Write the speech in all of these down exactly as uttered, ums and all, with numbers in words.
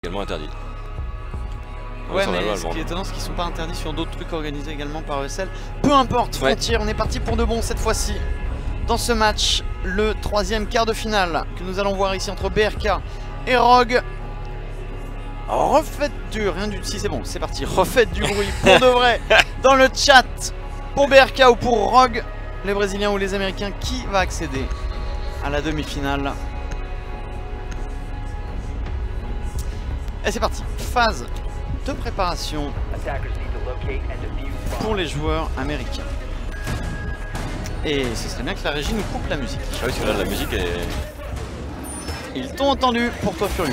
également interdit. Ouais, mais ce qui est étonnant, c'est qu'ils sont pas interdits sur d'autres trucs organisés également par E S L. Peu importe, Frontier, ouais. On est parti pour de bon cette fois-ci. Dans ce match, le troisième quart de finale que nous allons voir ici entre B R K et Rogue. Refaites du... Rien du... Si c'est bon, c'est parti. Refaites du bruit pour de vrai dans le chat pour B R K ou pour Rogue, les Brésiliens ou les Américains, qui va accéder à la demi-finale. Et c'est parti. Phase de préparation pour les joueurs américains. Et ce serait bien que la régie nous coupe la musique. Ah oui, parce que là la musique est... Ils t'ont entendu pour toi Furious.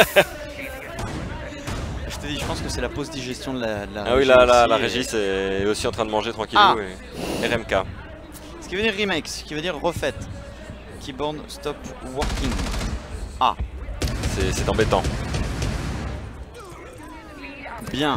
Je t'ai dit, je pense que c'est la pause digestion de la, de la ah régie. Ah oui, là, là la régie c'est aussi en train de manger tranquillou. Ah. Et... R M K. Ce qui veut dire remake, ce qui veut dire refaite. Keyboard stop working. Ah. C'est embêtant. Bien.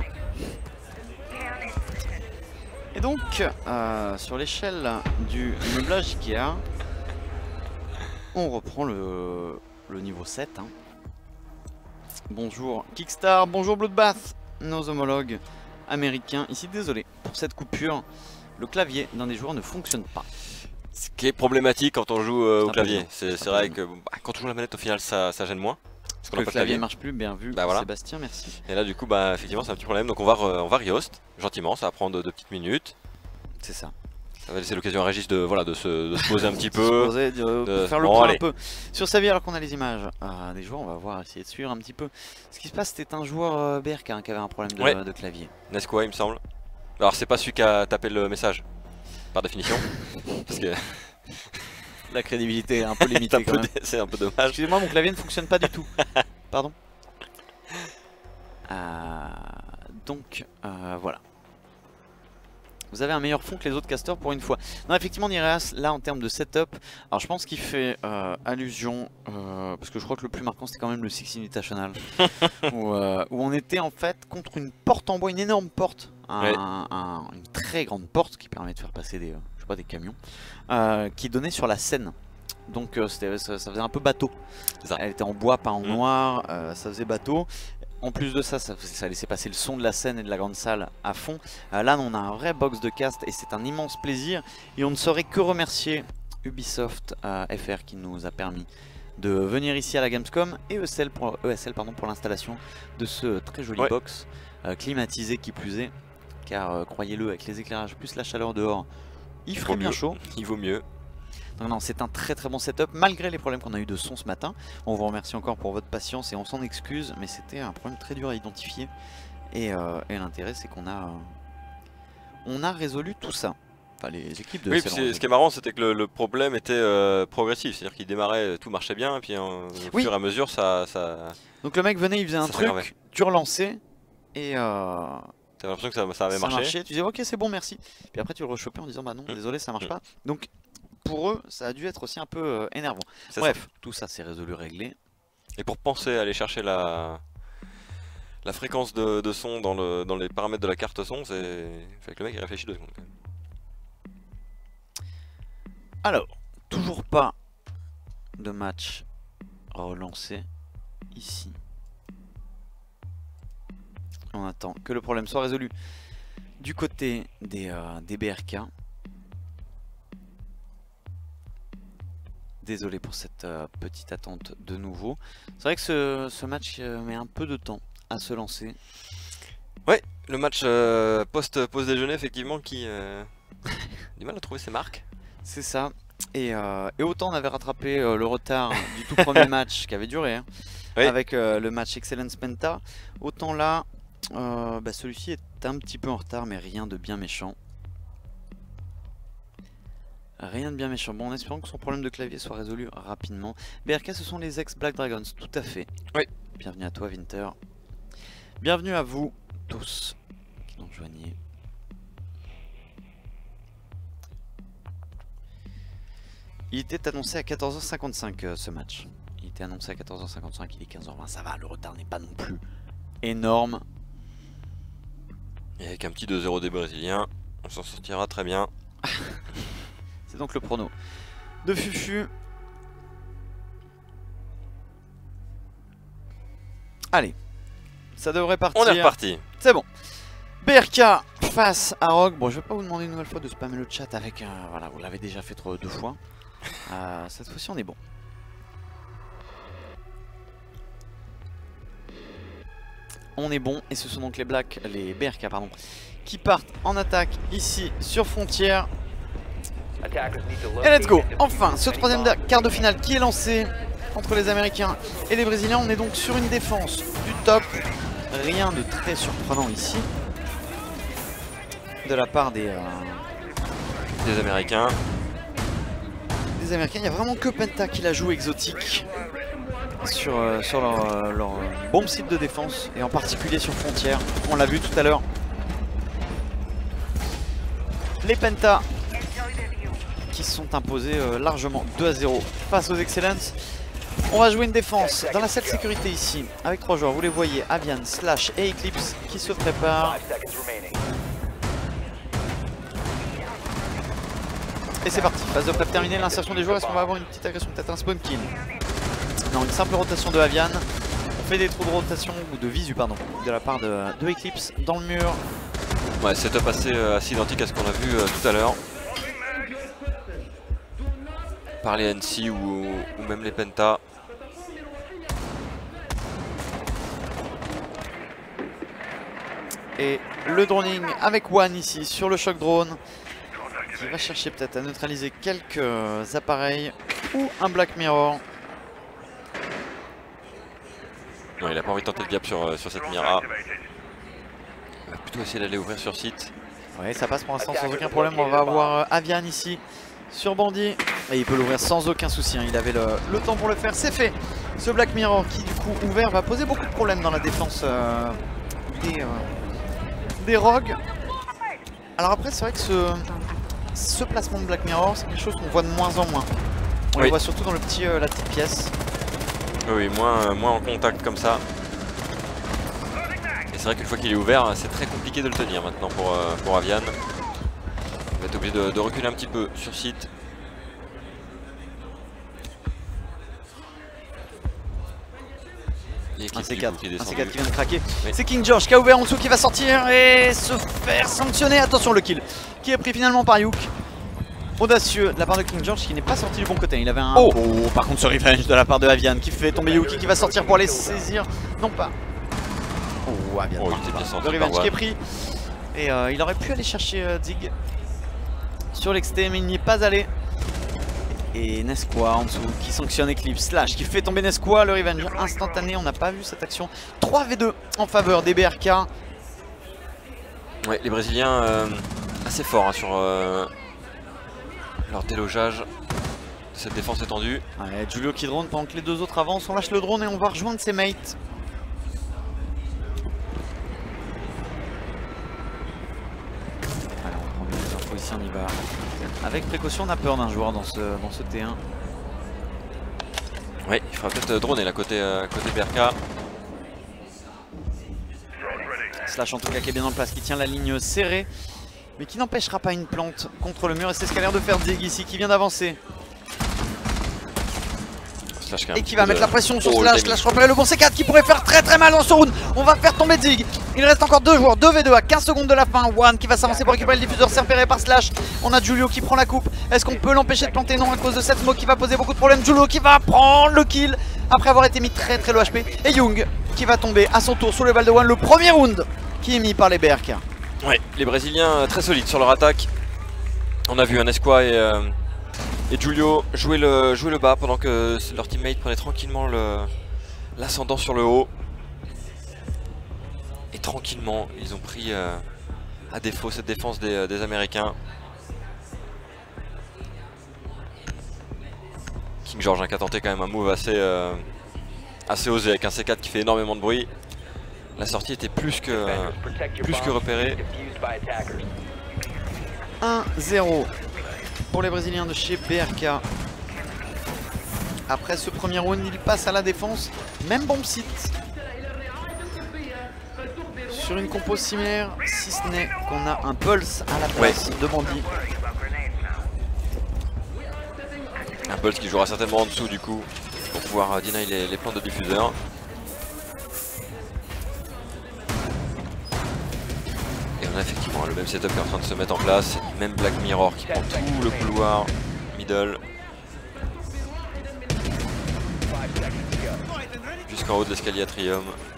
Et donc, euh, sur l'échelle du meublage Ikea, on reprend le, le niveau sept. Hein. Bonjour Kickstar, bonjour Bloodbath, nos homologues américains. Ici, désolé pour cette coupure, le clavier d'un des joueurs ne fonctionne pas. Ce qui est problématique quand on joue euh, au clavier. C'est vrai que bah, quand on joue la manette, au final, ça, ça gêne moins. Parce que le clavier ne marche plus, bien vu, bah voilà. Sébastien, merci. Et là du coup bah effectivement c'est un petit problème, donc on va, on va rehost gentiment, ça va prendre deux petites minutes. C'est ça. Ça va laisser l'occasion à Régis de, voilà, de, se, de se poser un petit peu. Se poser, de, de faire le bon, point allez. un peu sur sa vie alors qu'on a les images euh, des joueurs, on va voir, essayer de suivre un petit peu. Ce qui se passe, c'était un joueur euh, B R K hein, qui avait un problème de, ouais. de clavier. Nesquik il me semble. Alors c'est pas celui qui a tapé le message, par définition. Parce que... La crédibilité est un peu limitée quand même. C'est un peu dommage. Excusez-moi, mon clavier ne fonctionne pas du tout. Pardon. Euh, donc euh, voilà. Vous avez un meilleur fond que les autres casters pour une fois. Non, effectivement, Nireas, là en termes de setup, alors je pense qu'il fait euh, allusion, euh, parce que je crois que le plus marquant c'était quand même le Six Invitational, où, euh, où on était en fait contre une porte en bois, une énorme porte, un, ouais. un, un, une très grande porte qui permet de faire passer des, euh, je sais pas, des camions, euh, qui donnait sur la Seine. Donc euh, ça, ça faisait un peu bateau. Ça. Elle était en bois, pas en mmh. noir, euh, ça faisait bateau. En plus de ça, ça, ça laissait passer le son de la scène et de la grande salle à fond. Euh, là, on a un vrai box de cast et c'est un immense plaisir. Et on ne saurait que remercier Ubisoft euh, F R qui nous a permis de venir ici à la Gamescom et E S L pour, E S L, pardon, pour l'installation de ce très joli ouais. box euh, climatisé qui plus est. Car euh, croyez-le, avec les éclairages plus la chaleur dehors, il ferait bien chaud. Il vaut mieux. Non, non, c'est un très très bon setup malgré les problèmes qu'on a eu de son ce matin. On vous remercie encore pour votre patience et on s'en excuse, mais c'était un problème très dur à identifier. Et, euh, et l'intérêt c'est qu'on a, euh, on a résolu tout ça. Enfin, les équipes de oui, ce qui est marrant, c'était que le, le problème était euh, progressif, c'est-à-dire qu'il démarrait, tout marchait bien, et puis euh, au oui. fur et à mesure, ça, ça. Donc le mec venait, il faisait un truc, tu relançais et. Euh... T'avais l'impression que ça, ça avait ça marché. marchait. Tu disais ok, c'est bon, merci. Puis après, tu le rechopais en disant bah non, mmh. désolé, ça marche mmh. pas. Donc pour eux, ça a dû être aussi un peu euh, énervant. Bref, ça. tout ça c'est résolu, réglé. Et pour penser à aller chercher la, la fréquence de, de son dans, le, dans les paramètres de la carte son, c'est fait que le mec il réfléchit deux secondes. Alors, toujours pas de match relancé ici. On attend que le problème soit résolu du côté des, euh, des B R K. Désolé pour cette euh, petite attente de nouveau. C'est vrai que ce, ce match euh, met un peu de temps à se lancer. Ouais, le match euh, post-pause déjeuner effectivement qui euh, a du mal à trouver ses marques. C'est ça. Et, euh, et autant on avait rattrapé euh, le retard du tout premier match qui avait duré hein, oui. avec euh, le match Excellence Penta. Autant là, euh, bah, celui-ci est un petit peu en retard mais rien de bien méchant. Rien de bien méchant. Bon, en espérant que son problème de clavier soit résolu rapidement. B R K, ce sont les ex-Black Dragons, tout à fait. Oui. Bienvenue à toi, Winter. Bienvenue à vous tous qui nous rejoignez. Il était annoncé à quatorze heures cinquante-cinq euh, ce match. Il était annoncé à quatorze heures cinquante-cinq, il est quinze heures vingt. Ça va, le retard n'est pas non plus énorme. Et avec un petit deux zéro des Brésiliens, on s'en sortira très bien. C'est donc le prono de Fufu. Allez, ça devrait partir. On est reparti. C'est bon. B R K face à Rogue. Bon, je vais pas vous demander une nouvelle fois de spammer le chat avec un... Voilà, vous l'avez déjà fait trop, deux fois. Euh, cette fois-ci, on est bon. On est bon, et ce sont donc les Blacks, les B R K, pardon, qui partent en attaque ici sur frontière. Et let's go. Enfin, ce troisième quart de finale qui est lancé entre les Américains et les Brésiliens. On est donc sur une défense du top. Rien de très surprenant ici de la part des, euh, Des Américains. des Américains. Il n'y a vraiment que Penta qui la joue exotique sur, euh, sur leur, euh, leur euh, bombe site de défense, et en particulier sur frontière. On l'a vu tout à l'heure. Les Penta qui se sont imposés euh, largement deux à zéro face aux Excellences. On va jouer une défense dans la salle sécurité ici avec trois joueurs, vous les voyez, Avian, Slash et Eclipse qui se préparent. Et c'est parti, phase de prep terminée, l'insertion des joueurs. Est-ce qu'on va avoir une petite agression, peut-être un spawn kill? Non, une simple rotation de Avian. On fait des trous de rotation, ou de visu pardon, de la part de, de Eclipse dans le mur. Ouais, setup assez, euh, assez identique à ce qu'on a vu euh, tout à l'heure. Par les N C ou, ou même les Penta. Et le droning avec One ici sur le shock drone, qui va chercher peut-être à neutraliser quelques appareils ou un Black Mirror. Non, il a pas envie de tenter le gap sur, euh, sur cette Mira. Il va plutôt essayer d'aller ouvrir sur site. Ouais, ça passe pour l'instant sans aucun problème. On va avoir euh, Avian ici sur Bandit. Et il peut l'ouvrir sans aucun souci, hein. Il avait le, le temps pour le faire, c'est fait. Ce Black Mirror qui du coup ouvert va poser beaucoup de problèmes dans la défense euh, des, euh, des Rogues. Alors après c'est vrai que ce, ce placement de Black Mirror c'est quelque chose qu'on voit de moins en moins. On oui. le voit surtout dans le petit, euh, la petite pièce. Oui, moins, euh, moins en contact comme ça. Et c'est vrai qu'une fois qu'il est ouvert, c'est très compliqué de le tenir maintenant pour, euh, pour Avian. Il va être obligé de, de reculer un petit peu sur site. Un C quatre qui, un C quatre qui vient de craquer. Oui. C'est King George qui a ouvert en dessous, qui va sortir et se faire sanctionner. Attention, le kill qui est pris finalement par Youk. Audacieux de la part de King George qui n'est pas sorti du bon côté. Il avait un... Oh, oh par contre ce revenge de la part de Avian qui fait tomber Yuki, qui va sortir pour aller saisir. Non pas. Oh, Avian. Oh, il était bien sorti. Le revenge qui est pris. Et euh, il aurait pu aller chercher euh, Zig sur l'exté, mais il n'y est pas allé. Et Nesqua en dessous qui sanctionne Eclipse. Slash qui fait tomber Nesqua. Le revenge instantané. On n'a pas vu cette action. trois v deux en faveur des B R K. Ouais, les Brésiliens euh, assez forts hein, sur euh, leur délogeage de cette défense étendue. Ouais, Julio qui drone pendant que les deux autres avancent. On lâche le drone et on va rejoindre ses mates. Allez, on prend bien les infos ici, on y va. Avec précaution, on a peur d'un joueur dans ce, dans ce T un. Oui, il faudra peut-être droner là côté, euh, côté B R K. Slash en tout cas qui est bien en place, qui tient la ligne serrée, mais qui n'empêchera pas une plante contre le mur. Et c'est ce qu'a l'air de faire Zig ici, qui vient d'avancer. Et qui va mettre la pression sur oh, Slash. Slash repère le bon C quatre qui pourrait faire très très mal dans ce round. On va faire tomber Zig. Il reste encore deux joueurs, deux v deux à quinze secondes de la fin. One qui va s'avancer pour récupérer le diffuseur, c'est repéré par Slash. On a Julio qui prend la coupe. Est-ce qu'on peut l'empêcher de planter? Non, à cause de cette smoke qui va poser beaucoup de problèmes. Julio qui va prendre le kill après avoir été mis très très low H P. Et Young qui va tomber à son tour sous le bal de One. Le premier round qui est mis par les B R K. Ouais, les Brésiliens très solides sur leur attaque. On a vu un Nesqua et, euh, et Julio jouer le, jouer le bas pendant que leur teammate prenait tranquillement l'ascendant sur le haut. Et tranquillement, ils ont pris euh, à défaut cette défense des, des Américains. King George hein, qui a tenté quand même un move assez, euh, assez osé avec un C quatre qui fait énormément de bruit. La sortie était plus que, plus que repérée. un zéro pour les Brésiliens de chez B R K. Après ce premier round, il passe à la défense. Même bomb site. Sur une compo similaire, si ce n'est qu'on a un Pulse à la place ouais. de Bandit. Un Pulse qui jouera certainement en dessous du coup pour pouvoir deny les, les plans de diffuseur. On a effectivement le même setup qui est en train de se mettre en place. Même Black Mirror qui prend tout le couloir middle. Jusqu'en haut de l'escalier Atrium.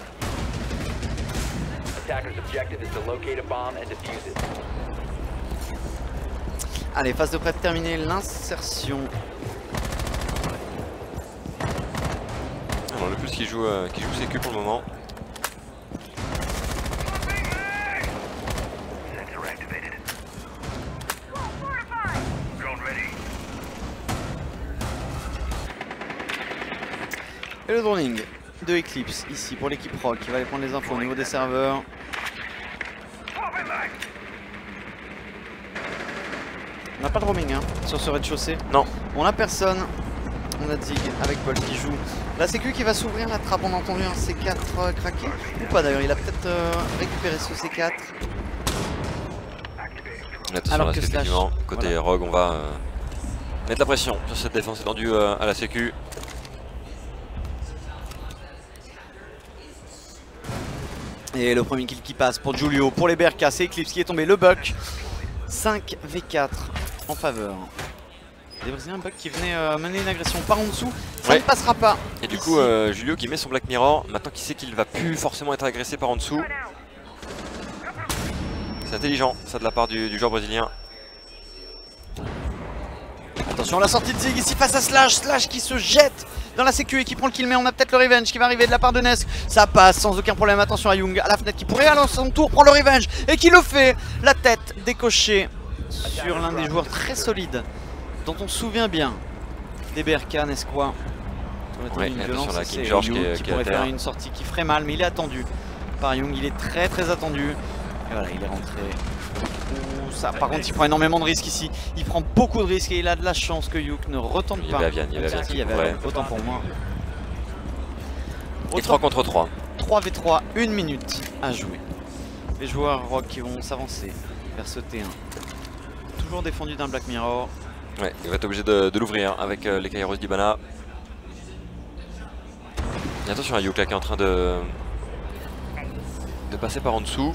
Allez, phase de prep terminée, l'insertion. Alors le plus qui joue, euh, qui joue C Q pour le moment. Et le droning de Eclipse ici pour l'équipe Rogue qui va aller prendre les infos au niveau des serveurs. On n'a pas de roaming hein, sur ce rez-de-chaussée. Non. On a personne. On a Zig avec Paul qui joue. La sécu qui va s'ouvrir, la trappe, on a entendu un C quatre euh, craquer. Ou pas d'ailleurs, il a peut-être euh, récupéré ce C quatre. Attention Alors là, que effectivement, Slash, côté voilà. Rogue, on va euh, mettre la pression sur cette défense étendue euh, à la sécu. Et le premier kill qui passe pour Julio, pour les B R K, c'est Eclipse qui est tombé, le Buck. cinq v quatre en faveur. Des Brésiliens, Buck qui venait euh, mener une agression par en dessous, ça ouais. ne passera pas. Et du ici. coup, euh, Julio qui met son Black Mirror, maintenant qu'il sait qu'il va plus forcément être agressé par en dessous. C'est intelligent, ça de la part du, du joueur brésilien. Attention, la sortie de Zig ici face à Slash, Slash qui se jette dans la sécu et qui prend le kill, mais on a peut-être le revenge qui va arriver de la part de Nesk. Ça passe sans aucun problème, attention à Young, à la fenêtre qui pourrait à son tour prendre le revenge et qui le fait. La tête décochée sur l'un des joueurs très solides dont on se souvient bien des B R K, n'est-ce quoi? Ouais, une attention violence, là, c'est King George Yu qui est- qui qui est pourrait à terre. faire une sortie qui ferait mal, mais il est attendu par Young, il est très très attendu. Et voilà, il est rentré. Ouh, ça, par contre, il prend énormément de risques ici. Il prend beaucoup de risques et il a de la chance que Yuk ne retombe Il y pas. avait Avian, il y avait Avian Il qui y avait couvrait. Avian, autant pour moi. Et trois contre trois. trois v trois, une minute à jouer. Les joueurs Rock qui vont s'avancer vers ce T un. Toujours défendu d'un Black Mirror. Ouais, il va être obligé de, de l'ouvrir avec euh, les Kairos d'Ibana. Et attention à Yuk là qui est en train de, de passer par en dessous.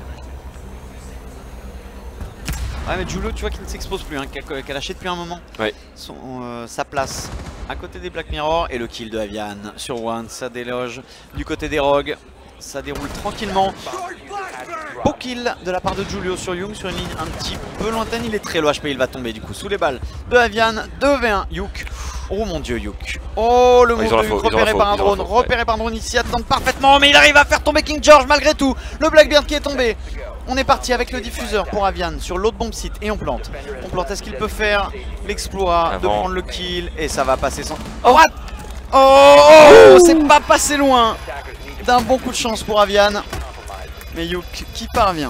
Ouais, mais Julio, tu vois qu'il ne s'expose plus, hein, qui a, qui a lâché depuis un moment Ouais. son, euh, sa place à côté des Black Mirror. Et le kill de Avian sur One, ça déloge du côté des Rogues. Ça déroule tranquillement. Beau kill de la part de Julio sur Young sur une ligne un petit peu lointaine. Il est très low H P, il va tomber du coup sous les balles de Avian. deux v un, Yuk. Oh mon dieu, Yuk. Oh, le Oh, ils move ont la de faute, Yuk ils ont la repéré faute, par un ils ont la drone. faute, ouais. Repéré par un drone ici, attend parfaitement. Mais il arrive à faire tomber King George malgré tout. Le Blackbeard qui est tombé. On est parti avec le diffuseur pour Avian sur l'autre bomb site et on plante. On plante, est-ce qu'il peut faire l'exploit de Avant. prendre le kill? Et ça va passer sans... Oh, what? Oh, c'est pas passé loin d'un bon coup de chance pour Avian. Mais Yuk qui parvient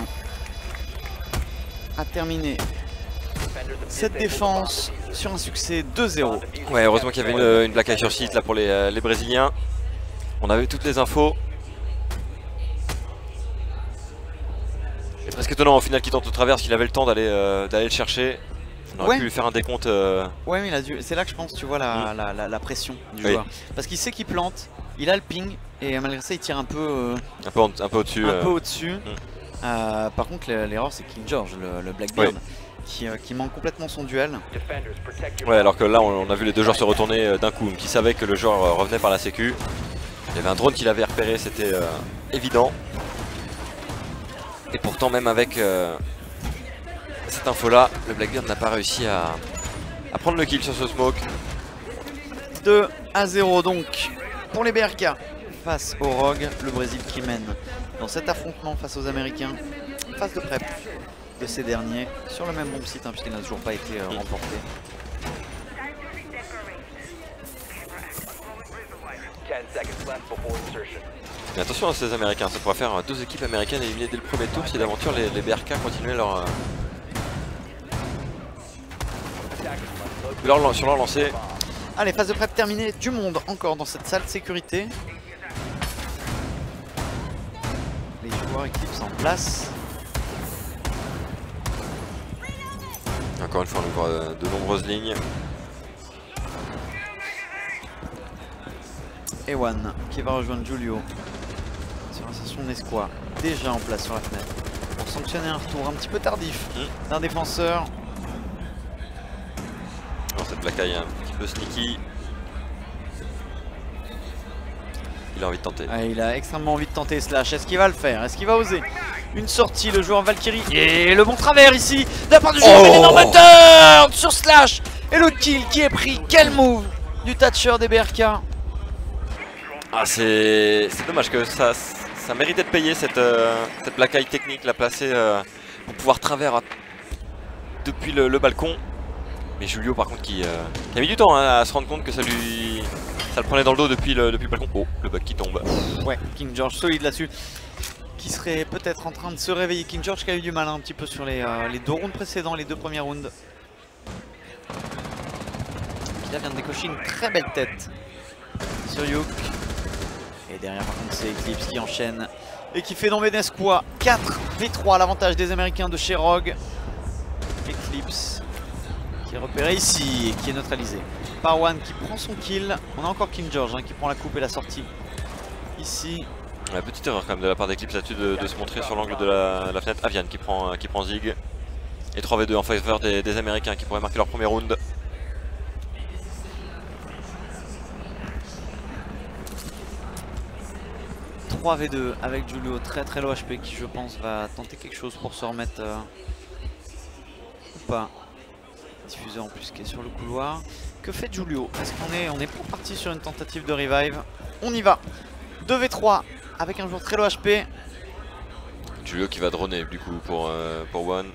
à terminer cette défense sur un succès deux zéro. Ouais, heureusement qu'il y avait une, une Black Eye sur site là pour les, euh, les Brésiliens. On avait toutes les infos. C'est presque étonnant au final qu'il tente au travers, qu'il avait le temps d'aller euh, d'aller le chercher. On aurait Ouais. pu lui faire un décompte. euh, Ouais, mais il a dû- c'est là que je pense, tu vois, la, Mm. la, la- la pression du Oui. joueur. Parce qu'il sait qu'il plante, il a le ping, et malgré ça, il tire un peu, euh, un peu, en- un peu au-dessus. un euh. peu au-dessus. Euh, par contre, l'erreur, c'est King George, le, le Blackbeard, Oui. qui, euh, qui manque complètement son duel. Ouais, alors que là, on, on a vu les deux joueurs se retourner euh, d'un coup, qui savaient que le joueur euh, revenait par la sécu. Il y avait un drone qui l'avait repéré, c'était euh, évident. Et pourtant, même avec euh, cette info-là, le Blackbeard n'a pas réussi à, à prendre le kill sur ce smoke. deux à zéro donc pour les B R K face aux Rogues, le Brésil qui mène dans cet affrontement face aux Américains. Phase de prep de ces derniers sur le même bon site hein, puisqu'il n'a toujours pas été euh, remporté. Mais attention à ces Américains, ça pourrait faire euh, deux équipes américaines éliminées dès le premier tour si d'aventure les, les B R K continuaient leur, euh, leur, sur leur lancée. Allez, phase de prep terminée, du monde encore dans cette salle de sécurité. Les joueurs Eclipse en place. Encore une fois, on ouvre euh, de nombreuses lignes. Ewan qui va rejoindre Julio sur un station Nesquik déjà en place sur la fenêtre. pour sanctionner un retour un petit peu tardif mmh. d'un défenseur. Alors cette placaille un petit peu sneaky. Il a envie de tenter. Ah, il a extrêmement envie de tenter Slash. Est-ce qu'il va le faire? Est-ce qu'il va oser? Une sortie, le joueur Valkyrie. Et le bon travers ici de la part du joueur. Oh, Une énorme turn sur Slash. Et le kill qui est pris. Quel move du Thatcher des B R K. Ah, c'est dommage que ça, ça méritait de payer cette, euh, cette placaille technique, la placer euh, pour pouvoir travers à, depuis le, le balcon. Mais Julio par contre qui, euh, qui a mis du temps hein, à se rendre compte que ça lui ça le prenait dans le dos depuis le, depuis le balcon. Oh, le bug qui tombe. Ouais, King George solide là-dessus. Qui serait peut-être en train de se réveiller. King George qui a eu du mal hein, un petit peu sur les, euh, les deux rounds précédents, les deux premiers rounds. Qui là vient de décocher une très belle tête sur Youk. Et derrière par contre c'est Eclipse qui enchaîne et qui fait tomber Nesquik. quatre v trois à l'avantage des Américains de chez Rogue. Eclipse qui est repéré ici et qui est neutralisé. Parwan qui prend son kill. On a encore King George hein, qui prend la coupe et la sortie. Ici. Ouais, petite erreur quand même de la part d'Eclipse là-dessus de, de se montrer sur l'angle de la, la fenêtre. Avian qui prend, qui prend Zig. Et trois v deux en faveur des, des Américains qui pourraient marquer leur premier round. trois v deux avec Julio, très très low H P qui je pense va tenter quelque chose pour se remettre euh, ou pas. Diffuseur en plus qui est sur le couloir. Que fait Julio? Est-ce qu'on est, on est pas parti sur une tentative de revive? On y va. deux v trois avec un joueur très low H P. Julio qui va droner du coup pour, euh, pour One.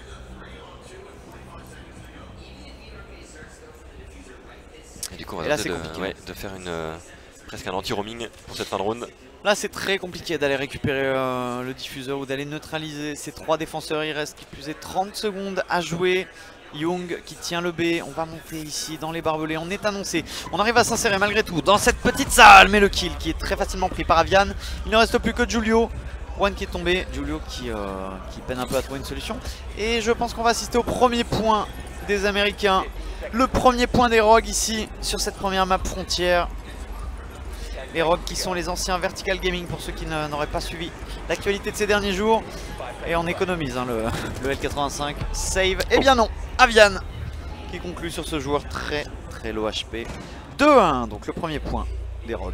Et du coup on va tenter de, ouais, de faire une, euh, presque un anti-roaming pour cette fin de round. Là c'est très compliqué d'aller récupérer euh, le diffuseur ou d'aller neutraliser ces trois défenseurs. Il reste qui plus est trente secondes à jouer. Young qui tient le B, on va monter ici dans les barbelés, on est annoncé. On arrive à s'insérer malgré tout dans cette petite salle. Mais le kill qui est très facilement pris par Avian. Il ne reste plus que Julio. One qui est tombé, Julio qui, euh, qui peine un peu à trouver une solution. Et je pense qu'on va assister au premier point des Américains. Le premier point des Rogues ici sur cette première map frontière. Les Rogues qui sont les anciens Vertical Gaming pour ceux qui n'auraient pas suivi l'actualité de ces derniers jours. Et on économise hein, le, le L quatre-vingt-cinq. Save, eh bien non, Avian qui conclut sur ce joueur très très low H P. deux à un, donc le premier point des Rogues.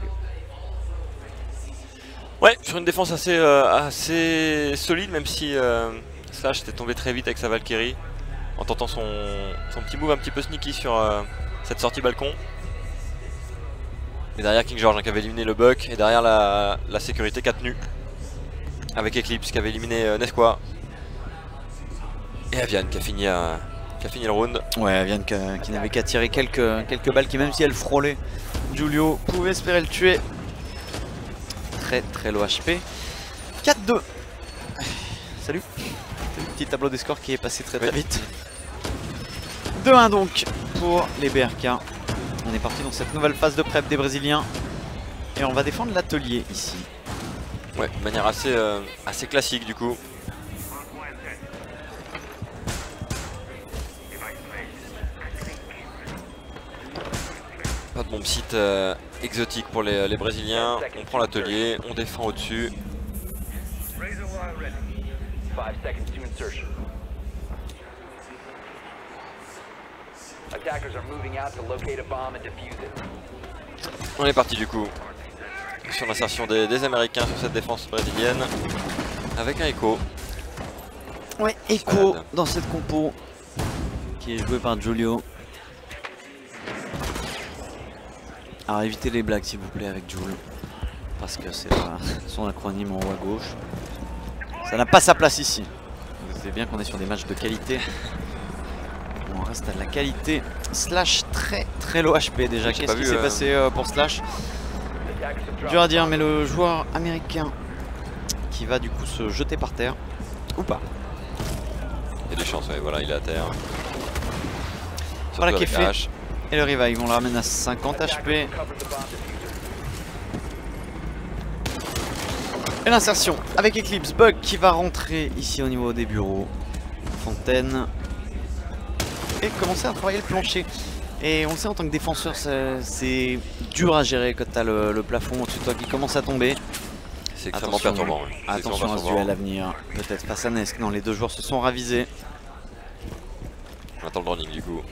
Ouais, sur une défense assez, euh, assez solide, même si euh, Slash était tombé très vite avec sa Valkyrie en tentant son, son petit move un petit peu sneaky sur euh, cette sortie balcon. Et derrière King George hein, qui avait éliminé le Buck, et derrière la, la sécurité qui a tenu avec Eclipse qui avait éliminé euh, Nesquik. Et Avian qui a fini, à, qui a fini le round. Ouais, Avian qui, qui n'avait qu'à tirer quelques, quelques balles qui, même si elle frôlait Julio, pouvait espérer le tuer. Très très low H P. quatre deux. Salut. C'est le petit tableau des scores qui est passé très très vite. deux un donc pour les B R K. On est parti dans cette nouvelle phase de prep des Brésiliens. Et on va défendre l'atelier ici. Ouais, de manière assez, euh, assez classique du coup. Pas de bombe site euh, exotique pour les, les Brésiliens. On prend l'atelier, on défend au-dessus. On est parti du coup sur l'insertion des, des Américains sur cette défense brésilienne avec un Echo. Ouais, Echo dans cette compo qui est joué par Julio. Alors évitez les blagues s'il vous plaît avec Jules, parce que c'est son acronyme en haut à gauche. Ça n'a pas sa place ici. Vous savez bien qu'on est sur des matchs de qualité. On reste à de la qualité. Slash très très low H P déjà. Qu'est-ce qui s'est euh... passé euh, pour Slash? Dur à dire, mais le joueur américain qui va du coup se jeter par terre. Ou pas. Il y a des chances, ouais, voilà, il est à terre. Surtout voilà qui est fait. H. Et le revive, on la ramène à cinquante H P. Et l'insertion avec Eclipse, Bug qui va rentrer ici au niveau des bureaux. Fontaine. Et commencer à travailler le plancher. Et on le sait en tant que défenseur, c'est dur à gérer quand tu as le, le plafond au-dessus de toi qui commence à tomber. c'est extrêmement Attention, perturbant. Ouais. attention à ce duel à venir. Peut-être face à Nesk. Non, les deux joueurs se sont ravisés. On attend le drowning du coup.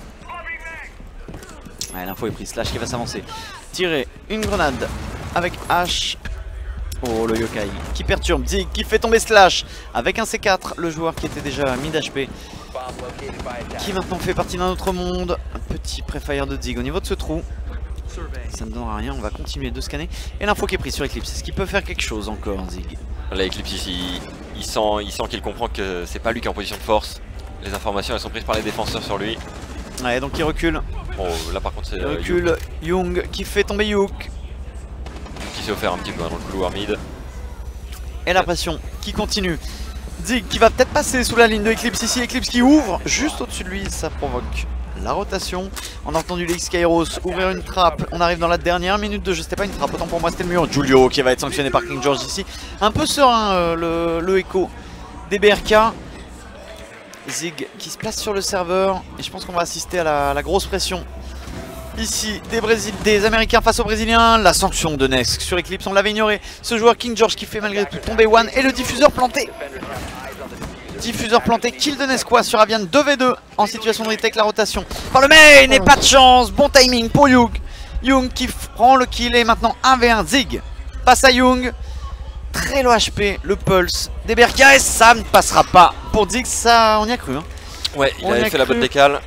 Ouais, l'info est prise. Slash qui va s'avancer. Tirer une grenade avec H. Oh, le yokai qui perturbe Zig, qui fait tomber Slash avec un C quatre, le joueur qui était déjà mid H P, qui maintenant fait partie d'un autre monde. Un petit pré-fire de Zig au niveau de ce trou. Ça ne donnera rien, on va continuer de scanner. Et l'info qui est prise sur Eclipse, est-ce qu'il peut faire quelque chose encore, Zig? Là, Eclipse ici, il sent, il sent qu'il comprend que c'est pas lui qui est en position de force. Les informations elles sont prises par les défenseurs sur lui. Ouais, donc il recule. Bon, là par contre c'est Il euh, recule, Young qui fait tomber Youk. qui s'est offert un petit peu hein, dans le couloir mid. Et la pression qui continue. Zig qui va peut-être passer sous la ligne de Eclipse ici. Eclipse qui ouvre juste au-dessus de lui. Ça provoque la rotation. On a entendu les X-Kairos ouvrir une trappe. On arrive dans la dernière minute de jeu. C'était pas une trappe, autant pour moi c'était le mur. Julio qui va être sanctionné par King George ici. Un peu serein euh, le, le Echo des B R K. Zig qui se place sur le serveur. Et je pense qu'on va assister à la, à la grosse pression. Ici, des, Brésil... des Américains face aux Brésiliens. La sanction de Nesk sur Eclipse, on l'avait ignoré. Ce joueur King George qui fait malgré tout tomber One. Et le diffuseur planté. Diffuseur planté, kill de Nesquik sur Avian, deux v deux en situation de retake, la rotation par le main et pas de chance. Bon timing pour Young. Young qui prend le kill et maintenant un v un. Zig passe à Young. Très low H P, le pulse des B R K et ça ne passera pas. Pour Zig, ça on y a cru. Hein. Ouais, il on avait a fait la cru. bonne décale.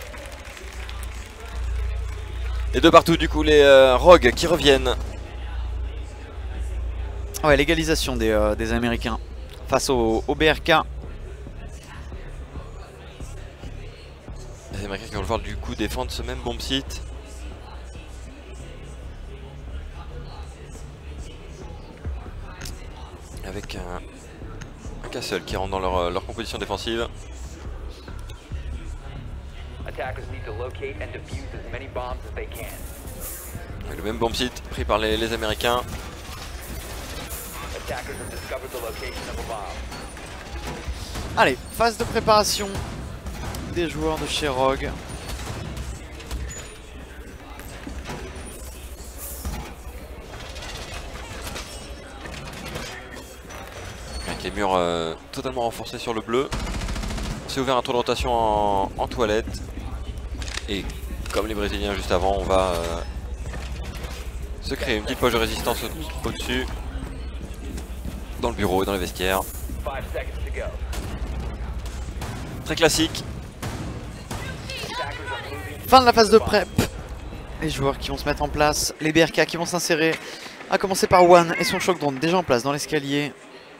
Et de partout du coup les euh, Rogues qui reviennent. Ouais, l'égalisation des, euh, des Américains face au, au B R K. Les Américains qui vont le voir du coup défendre ce même bomb site. Avec un, un Castle qui rentre dans leur, leur composition défensive. Et le même bomb site pris par les, les Américains. Allez, phase de préparation des joueurs de chez Rogue. Avec les murs euh, totalement renforcés sur le bleu. C'est ouvert un tour de rotation en, en toilette. Et comme les Brésiliens juste avant, on va euh, se créer une petite poche de résistance au- au-dessus. Dans le bureau et dans les vestiaires. Très classique. Fin de la phase de prep. Les joueurs qui vont se mettre en place, les B R K qui vont s'insérer. A commencer par One et son choc drone déjà en place dans l'escalier.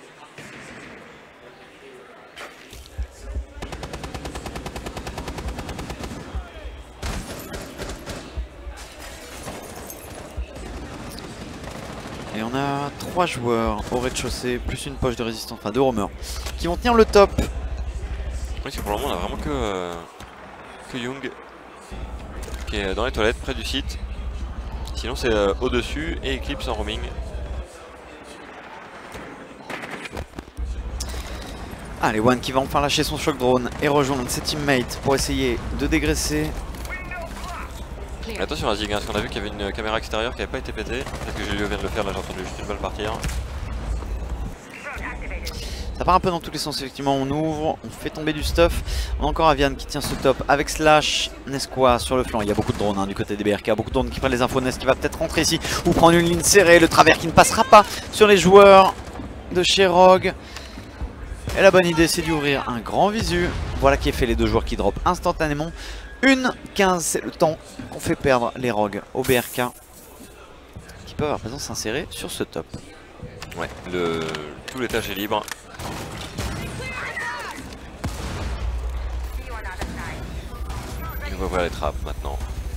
Et on a trois joueurs au rez-de-chaussée, plus une poche de résistance, enfin deux roamers, qui vont tenir le top. Oui, c'est pour le moment on a vraiment que, euh, que Young qui est dans les toilettes près du site. Sinon c'est euh, au-dessus et Eclipse en roaming. Allez, One qui va enfin lâcher son shock drone et rejoindre ses teammates pour essayer de dégraisser. Mais attention à Zig, hein, parce qu'on a vu qu'il y avait une caméra extérieure qui n'avait pas été pétée. Peut-être que Julio vient de le faire, là j'ai entendu juste une balle partir. Ça part un peu dans tous les sens, effectivement. On ouvre, on fait tomber du stuff. On a encore Avian qui tient ce top avec Slash, Nesquik sur le flanc. Il y a beaucoup de drones hein, du côté des B R K, beaucoup de drones qui prennent les infos. Nes qui va peut-être rentrer ici ou prendre une ligne serrée. Le travers qui ne passera pas sur les joueurs de chez Rogue. Et la bonne idée, c'est d'ouvrir un grand visu. Voilà qui est fait, les deux joueurs qui drop instantanément. une quinze, c'est le temps qu'on fait perdre les Rogues au B R K, qui peuvent à présent s'insérer sur ce top. Ouais, le... tout l'étage est libre. Et on va ouvrir les trappes maintenant.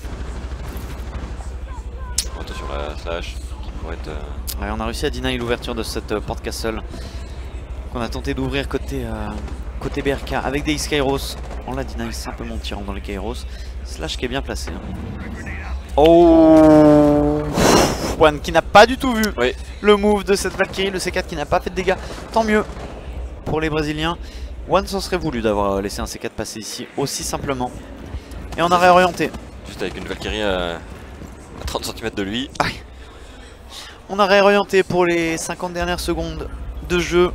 Attention la slash qui pourrait être... euh, Ouais, on a réussi à deny l'ouverture de cette euh, porte castle qu'on a tenté d'ouvrir côté, euh, côté B R K avec des X-Kairos. On l'a deny simplement en tirant dans les Kairos. Slash qui est bien placé. Hein. Oh, One qui n'a pas du tout vu Oui. le move de cette Valkyrie, le C quatre qui n'a pas fait de dégâts. Tant mieux pour les Brésiliens. One s'en serait voulu d'avoir laissé un C quatre passer ici aussi simplement. Et on a réorienté. Juste avec une Valkyrie euh, à trente centimètres de lui. On a réorienté pour les cinquante dernières secondes de jeu.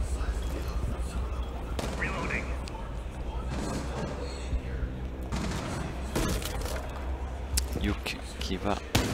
Yuk qui va...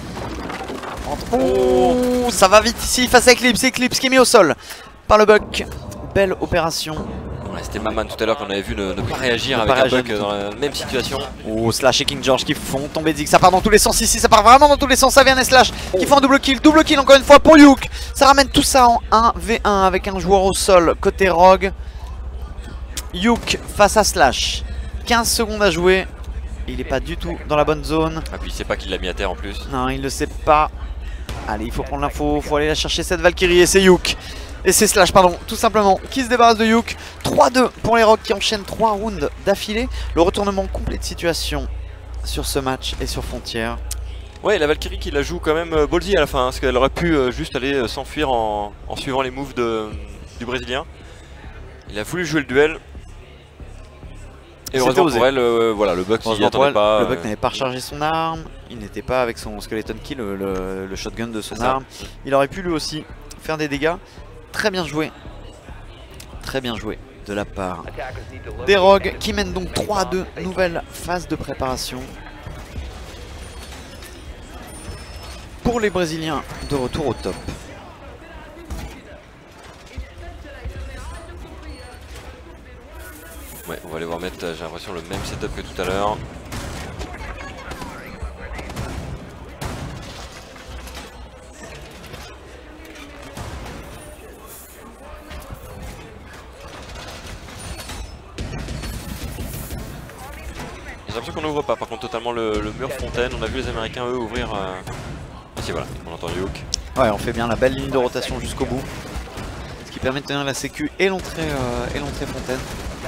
Oh, ça va vite ici face à Eclipse. Eclipse qui est mis au sol par le Buck. Belle opération. Ouais, c'était Maman tout à l'heure qu'on avait vu ne, ne pas réagir Ne avec pas un réagir Buck du tout. dans la même situation. Oh, Slash et King George qui font tomber Zig. Ça part dans tous les sens ici. Ça part vraiment dans tous les sens. Ça vient et Slash qui font un double kill. Double kill encore une fois pour Yuk. Ça ramène tout ça en un v un avec un joueur au sol côté Rogue. Yuk face à Slash. quinze secondes à jouer. Il n'est pas du tout dans la bonne zone. Ah, puis il sait pas qu'il l'a mis à terre en plus. Non, il ne sait pas. Allez, il faut prendre l'info. Il faut aller la chercher cette Valkyrie. Et c'est Yuk. Et c'est Slash, pardon, tout simplement, qui se débarrasse de Yuk. trois deux pour les Rogues qui enchaînent trois rounds d'affilée. Le retournement complet de situation sur ce match et sur Frontier. Ouais, la Valkyrie qui la joue quand même euh, ballsy à la fin, hein, parce qu'elle aurait pu euh, juste aller euh, s'enfuir en, en suivant les moves de, du Brésilien. Il a voulu jouer le duel. Et heureusement osé. pour elle, euh, voilà, le Buck s'y Heureusement pour attendait elle, pas. le Buck euh, n'avait pas rechargé son arme. Il n'était pas avec son skeleton kill, le, le, le shotgun de son C'est ça. arme. Il aurait pu lui aussi faire des dégâts. Très bien joué. Très bien joué de la part des Rogues qui mènent donc trois à deux. Nouvelle phase de préparation pour les Brésiliens de retour au top. Ouais, on va aller voir mettre, j'ai l'impression, le même setup que tout à l'heure. J'ai l'impression qu'on n'ouvre pas par contre totalement le, le mur fontaine. On a vu les Américains eux ouvrir. Euh... Ah si voilà, on entend Yuk. Ouais, on fait bien la belle ligne de rotation jusqu'au bout. Ce qui permet de tenir la sécu et l'entrée euh, et l'entrée fontaine.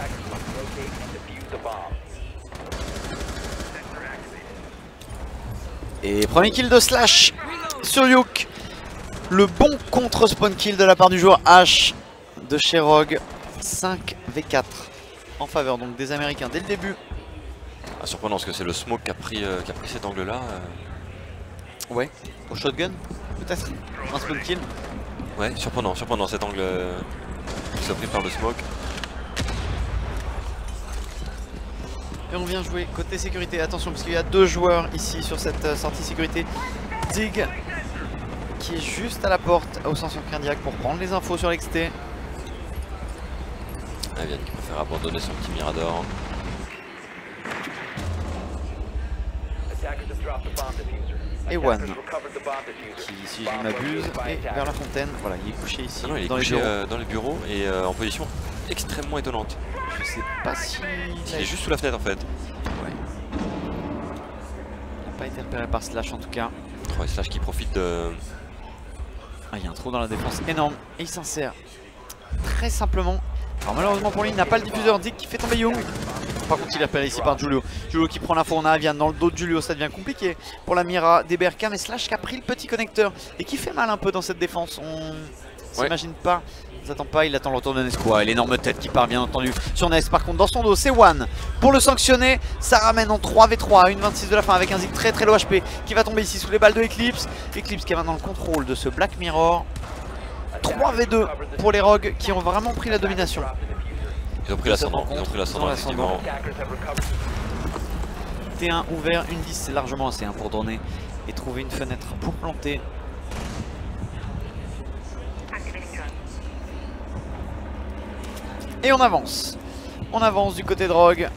Et premier kill de Slash sur Yuk. Le bon contre spawn kill de la part du joueur H de chez Rogue. cinq v quatre en faveur donc des Américains dès le début. Ah, surprenant parce que c'est le smoke qui a pris, euh, qui a pris cet angle là. Euh... Ouais, au shotgun peut-être. Un spawn kill. Ouais, surprenant, surprenant cet angle euh, qui soit pris par le smoke. Et on vient jouer côté sécurité. Attention parce qu'il y a deux joueurs ici sur cette euh, sortie sécurité. Zig qui est juste à la porte au senseur cardiaque pour prendre les infos sur l'X T. Avian qui préfère abandonner son petit Mirador. Et One qui, si je ne m'abuse, est vers la fontaine. Voilà, il est couché ici Ah non, il est dans, couché les bureaux. euh, dans les bureaux et euh, en position extrêmement étonnante. Je sais pas si... Il est juste sous la fenêtre en fait. Ouais. Il n'a pas été repéré par Slash en tout cas. Ouais, Slash qui profite de... Ah, il y a un trou dans la défense énorme et il s'insère très simplement. Alors malheureusement pour lui, il n'a pas le diffuseur. Zig qui fait tomber Young. Par contre il est repéré ici par Julio. Julio qui prend l'info, on a Avian dans le dos de Julio, ça devient compliqué pour la Mira des B R K. Mais Slash qui a pris le petit connecteur et qui fait mal un peu dans cette défense. On s'imagine ouais. pas, on s'attend pas, il attend le retour de Nesquik. Et l'énorme tête qui part bien entendu sur Ness. Par contre dans son dos c'est One pour le sanctionner. Ça ramène en trois v trois à une vingt-six de la fin avec un Zig très très low H P qui va tomber ici sous les balles de Eclipse. Eclipse qui a maintenant le contrôle de ce Black Mirror. trois v deux pour les Rogues qui ont vraiment pris la domination. Ils ont pris l'ascendant, ils ont pris l'ascendant effectivement. T un ouvert, une dix c'est largement assez hein, pour droner et trouver une fenêtre pour planter. Et on avance. On avance du côté de Rogue.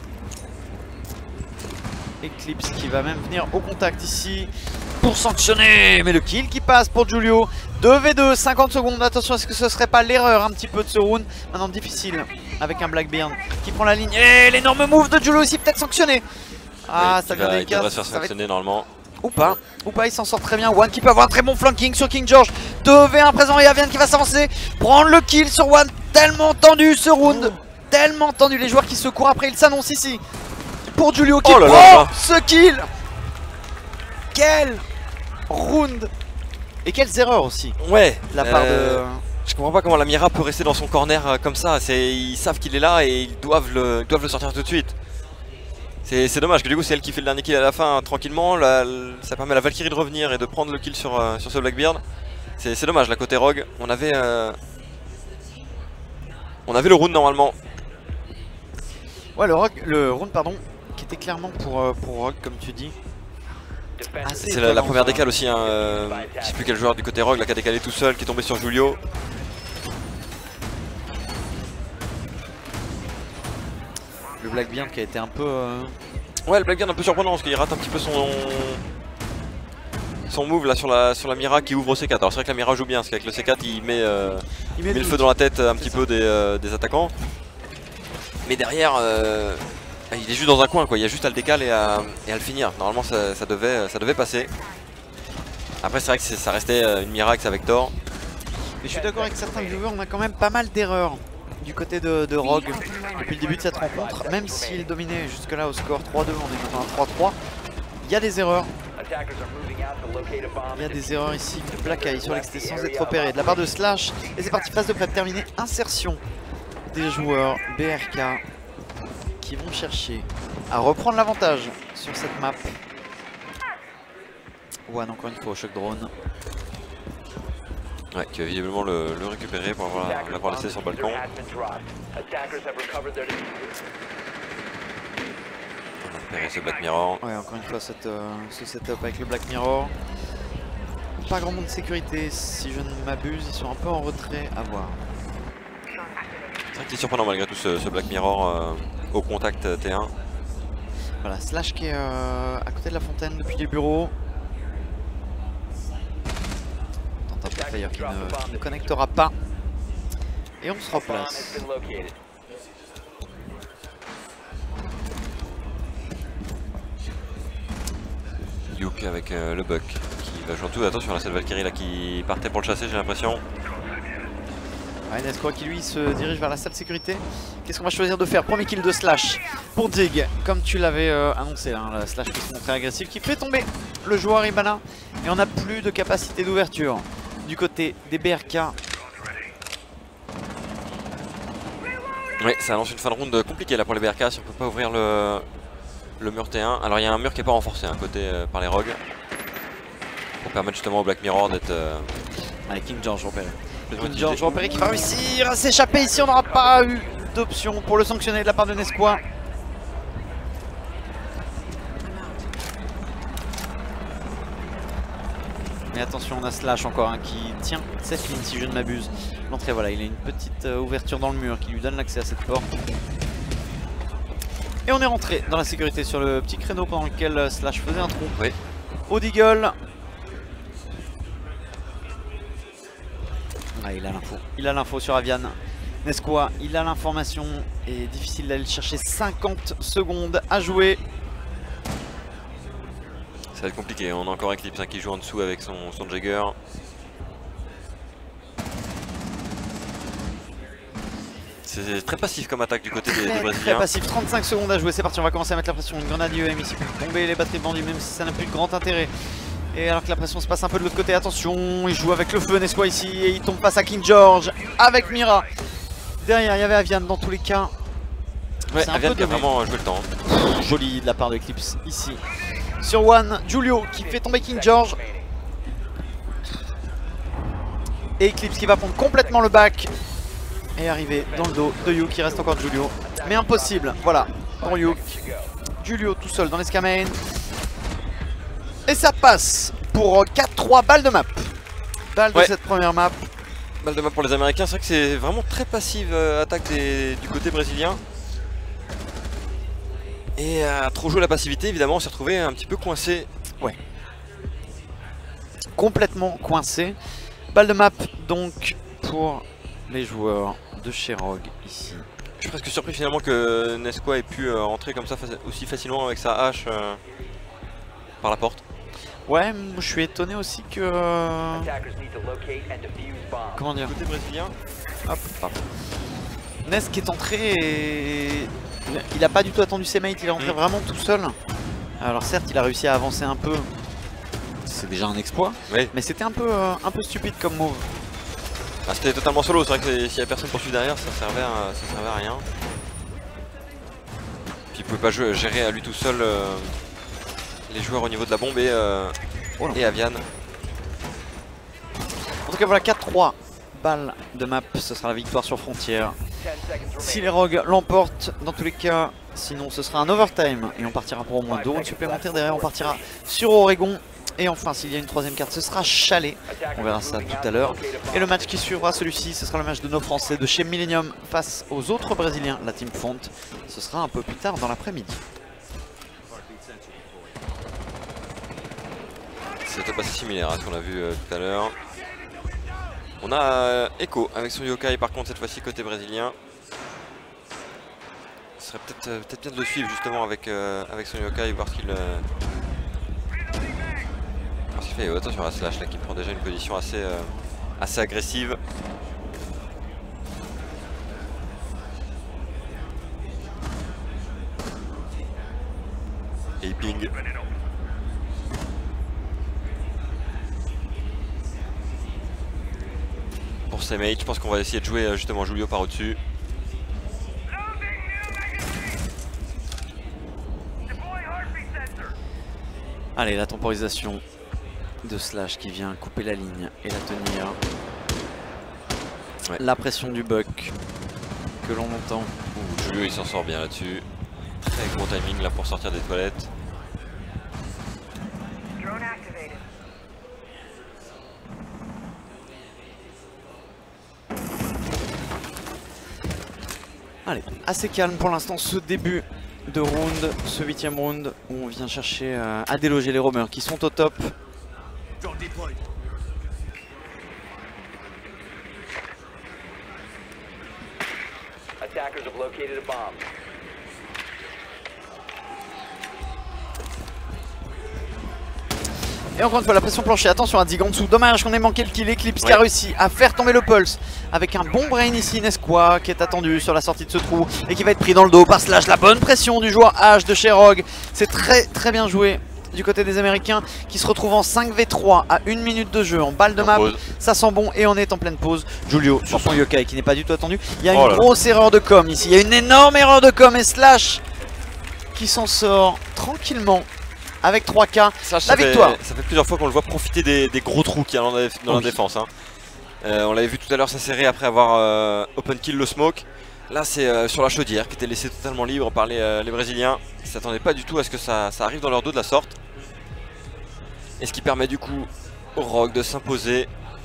Eclipse qui va même venir au contact ici pour sanctionner. Mais le kill qui passe pour Julio. deux v deux, cinquante secondes. Attention, est-ce que ce serait pas l'erreur un petit peu de ce round? Maintenant difficile avec un Blackbeard qui prend la ligne. Et l'énorme move de Julio aussi peut-être sanctionné. Ah, oui, ça vient des il devrait se faire sanctionner normalement. Ou pas, ou pas, il s'en sort très bien. One qui peut avoir un très bon flanking sur King George. deux v un présent et Avian qui va s'avancer. Prendre le kill sur One. Tellement tendu ce round. Tellement tendu. Les joueurs qui se courent après, il s'annonce ici. Pour Julio qui oh là prend là là. ce kill. Quel round. Et quelles erreurs aussi. Ouais. De la part euh... de... Je comprends pas comment la Mira peut rester dans son corner euh, comme ça. Ils savent qu'il est là et ils doivent le, ils doivent le sortir tout de suite. C'est dommage que du coup c'est elle qui fait le dernier kill à la fin hein, tranquillement. La, ça permet à la Valkyrie de revenir et de prendre le kill sur, euh, sur ce Blackbeard. C'est dommage, là côté Rogue, on avait euh... on avait le round normalement. Ouais, le, rogue, le round pardon, qui était clairement pour, euh, pour Rogue comme tu dis. C'est la, la première décale aussi, hein, euh, je sais plus quel joueur du côté Rogue là, qui a décalé tout seul, qui est tombé sur Julio. Le Blackbeard qui a été un peu... Euh... Ouais, le Blackbeard un peu surprenant parce qu'il rate un petit peu son son move là sur la, sur la Mira qui ouvre au C quatre. Alors c'est vrai que la Mira joue bien parce qu'avec le C quatre il met, euh, il met, il met le feu dans la tête un petit peu des, euh, des attaquants. Mais derrière, euh, il est juste dans un coin quoi, il y a juste à le décaler et à, et à le finir. Normalement ça, ça, devait, ça devait passer. Après c'est vrai que ça restait une Mira avec sa Vector. Mais je suis d'accord avec certains viewers, on a quand même pas mal d'erreurs du côté de, de Rogue depuis le début de cette rencontre. Même s'il dominait jusque là au score trois deux, on est maintenant à trois trois. Il y a des erreurs. Il y a des erreurs ici. Black Eye sur l'extension sans être repéré de la part de Slash. Et c'est parti, phase de prep terminée. Insertion des joueurs B R K qui vont chercher à reprendre l'avantage sur cette map. One encore une fois au choc drone. Ouais, qui va visiblement le, le récupérer pour l'avoir laissé sur le balcon. On a repéré ce Black Mirror. Ouais, encore une fois cette, euh, ce setup avec le Black Mirror. Pas grand monde de sécurité si je ne m'abuse, ils sont un peu en retrait à voir. C'est vrai qu'il est surprenant malgré tout ce, ce Black Mirror euh, au contact T un. Voilà, Slash qui est euh, à côté de la fontaine depuis les bureaux. Fire qui ne, ne connectera pas. Et on se replace. Yuke avec euh, le Buck qui va jouer en tout. Attention, là c'est le Valkyrie là qui partait pour le chasser, j'ai l'impression. Ouais, Nesquik qui lui se dirige vers la salle de sécurité. Qu'est-ce qu'on va choisir de faire? Premier kill de Slash pour Dig, comme tu l'avais euh, annoncé, hein, la Slash qui se montrait agressif, qui fait tomber le joueur Ibana. Et on n'a plus de capacité d'ouverture du côté des B R K. Oui, ça annonce une fin de round compliquée là pour les B R K si on peut pas ouvrir le, le mur T un. Alors il y a un mur qui n'est pas renforcé à côté euh, par les Rogues. Pour permettre justement au Black Mirror d'être... Euh... Allez, King George repéré. King George repéré qui va réussir à s'échapper ici. On n'aura pas eu d'option pour le sanctionner de la part de Nesquik. Mais attention, on a Slash encore hein, qui tient cette ligne si je ne m'abuse. L'entrée, voilà, il a une petite euh, ouverture dans le mur qui lui donne l'accès à cette porte. Et on est rentré dans la sécurité sur le petit créneau pendant lequel euh, Slash faisait un trou. Oui. Au Deagle. Ah, il a l'info. Il a l'info sur Avian. Nesquik, il a l'information. Et difficile d'aller le chercher. cinquante secondes à jouer. Ça va être compliqué, on a encore Eclipse hein, qui joue en dessous avec son, son Jagger. C'est très passif comme attaque du côté des, des Brésiliens. Très passif, trente-cinq secondes à jouer, c'est parti, on va commencer à mettre la pression. Une grenade I E M ici pour tomber les batteries de bandits, même si ça n'a plus de grand intérêt. Et alors que la pression se passe un peu de l'autre côté, attention, il joue avec le feu Nesquik ici et il tombe face à King George avec Mira. Derrière, il y avait Avian dans tous les cas. Ouais, Avian qui a vraiment joué le temps. Joli de la part de Eclipse ici. Sur One, Julio qui fait tomber King George. Et Eclipse qui va prendre complètement le back. Et arriver dans le dos de Yuke, il reste encore Julio. Mais impossible, voilà, pour Yuke. Julio tout seul dans l'escamane. Et ça passe pour quatre trois balles de map. Balle de ouais. cette première map. Balle de map pour les Américains, c'est vrai que c'est vraiment très passive euh, attaque des, du côté brésilien. Et à trop jouer la passivité, évidemment, on s'est retrouvé un petit peu coincé. Ouais. Complètement coincé. Balle de map donc pour les joueurs de chez Rogue ici. Je suis presque surpris finalement que Nesquik ait pu euh, entrer comme ça aussi facilement avec sa hache euh, par la porte. Ouais, je suis étonné aussi que... Euh... Comment dire, côté brésilien. Hop, pardon. Nes qui est entré et... Il a pas du tout attendu ses mates, il est rentré mmh. vraiment tout seul. Alors certes, il a réussi à avancer un peu. C'est déjà un exploit. Oui. Mais c'était un peu, euh, un peu stupide comme move. Ah, c'était totalement solo, c'est vrai que s'il y a personne poursuit derrière, ça servait à, ça servait à rien. Puis il pouvait pas jouer, gérer à lui tout seul euh, les joueurs au niveau de la bombe et, euh, oh et Avian. En tout cas voilà, quatre trois balles de map, ce sera la victoire sur frontière. Si les Rogues l'emportent, dans tous les cas, sinon ce sera un overtime et on partira pour au moins deux rounds supplémentaires. Derrière on partira sur Oregon. Et enfin s'il y a une troisième carte, ce sera Chalet. On verra ça tout à l'heure. Et le match qui suivra celui-ci, ce sera le match de nos Français de chez Millennium face aux autres Brésiliens, la Team Font. Ce sera un peu plus tard dans l'après-midi. C'était assez similaire à ce qu'on a vu euh, tout à l'heure. On a euh, Echo avec son yokai par contre cette fois-ci côté brésilien. Ce serait peut-être euh, peut-être bien de le suivre justement avec, euh, avec son yokai, voir ce qu'il euh... fait. Oh, attention à Slash là qui prend déjà une position assez, euh, assez agressive. Et il ping. Pour ses mates, je pense qu'on va essayer de jouer euh, justement Julio par au-dessus. Allez, la temporisation de Slash qui vient couper la ligne et la tenir. Ouais. La pression du Buck que l'on entend. Ouh, Julio il s'en sort bien là-dessus. Très gros timing là pour sortir des toilettes. Allez, assez calme pour l'instant ce début de round, ce huitième round où on vient chercher euh, à déloger les roamers qui sont au top. Et encore une fois la pression planchée, attention à Dig en dessous, dommage qu'on ait manqué le kill. Eclipse ouais. Qui a réussi à faire tomber le pulse avec un bon brain ici. Nesqua qui est attendu sur la sortie de ce trou et qui va être pris dans le dos par Slash. La bonne pression du joueur H de chez Rogue, c'est très très bien joué du côté des Américains qui se retrouvent en cinq v trois à une minute de jeu en balle de map. Ça sent bon et on est en pleine pause. Julio sur son yokai qui n'est pas du tout attendu. Il y a oh une grosse là. erreur de com ici, il y a une énorme erreur de com et Slash qui s'en sort tranquillement avec trois K, ça, la ça victoire. Fait, ça fait plusieurs fois qu'on le voit profiter des, des gros trous qu'il y a dans la, dans oui. la défense. Hein. Euh, on l'avait vu tout à l'heure s'insérer après avoir euh, open kill le smoke. Là c'est euh, sur la chaudière qui était laissé totalement libre par les, euh, les Brésiliens. Ils ne s'attendaient pas du tout à ce que ça, ça arrive dans leur dos de la sorte. Et ce qui permet du coup au Rogue de s'imposer.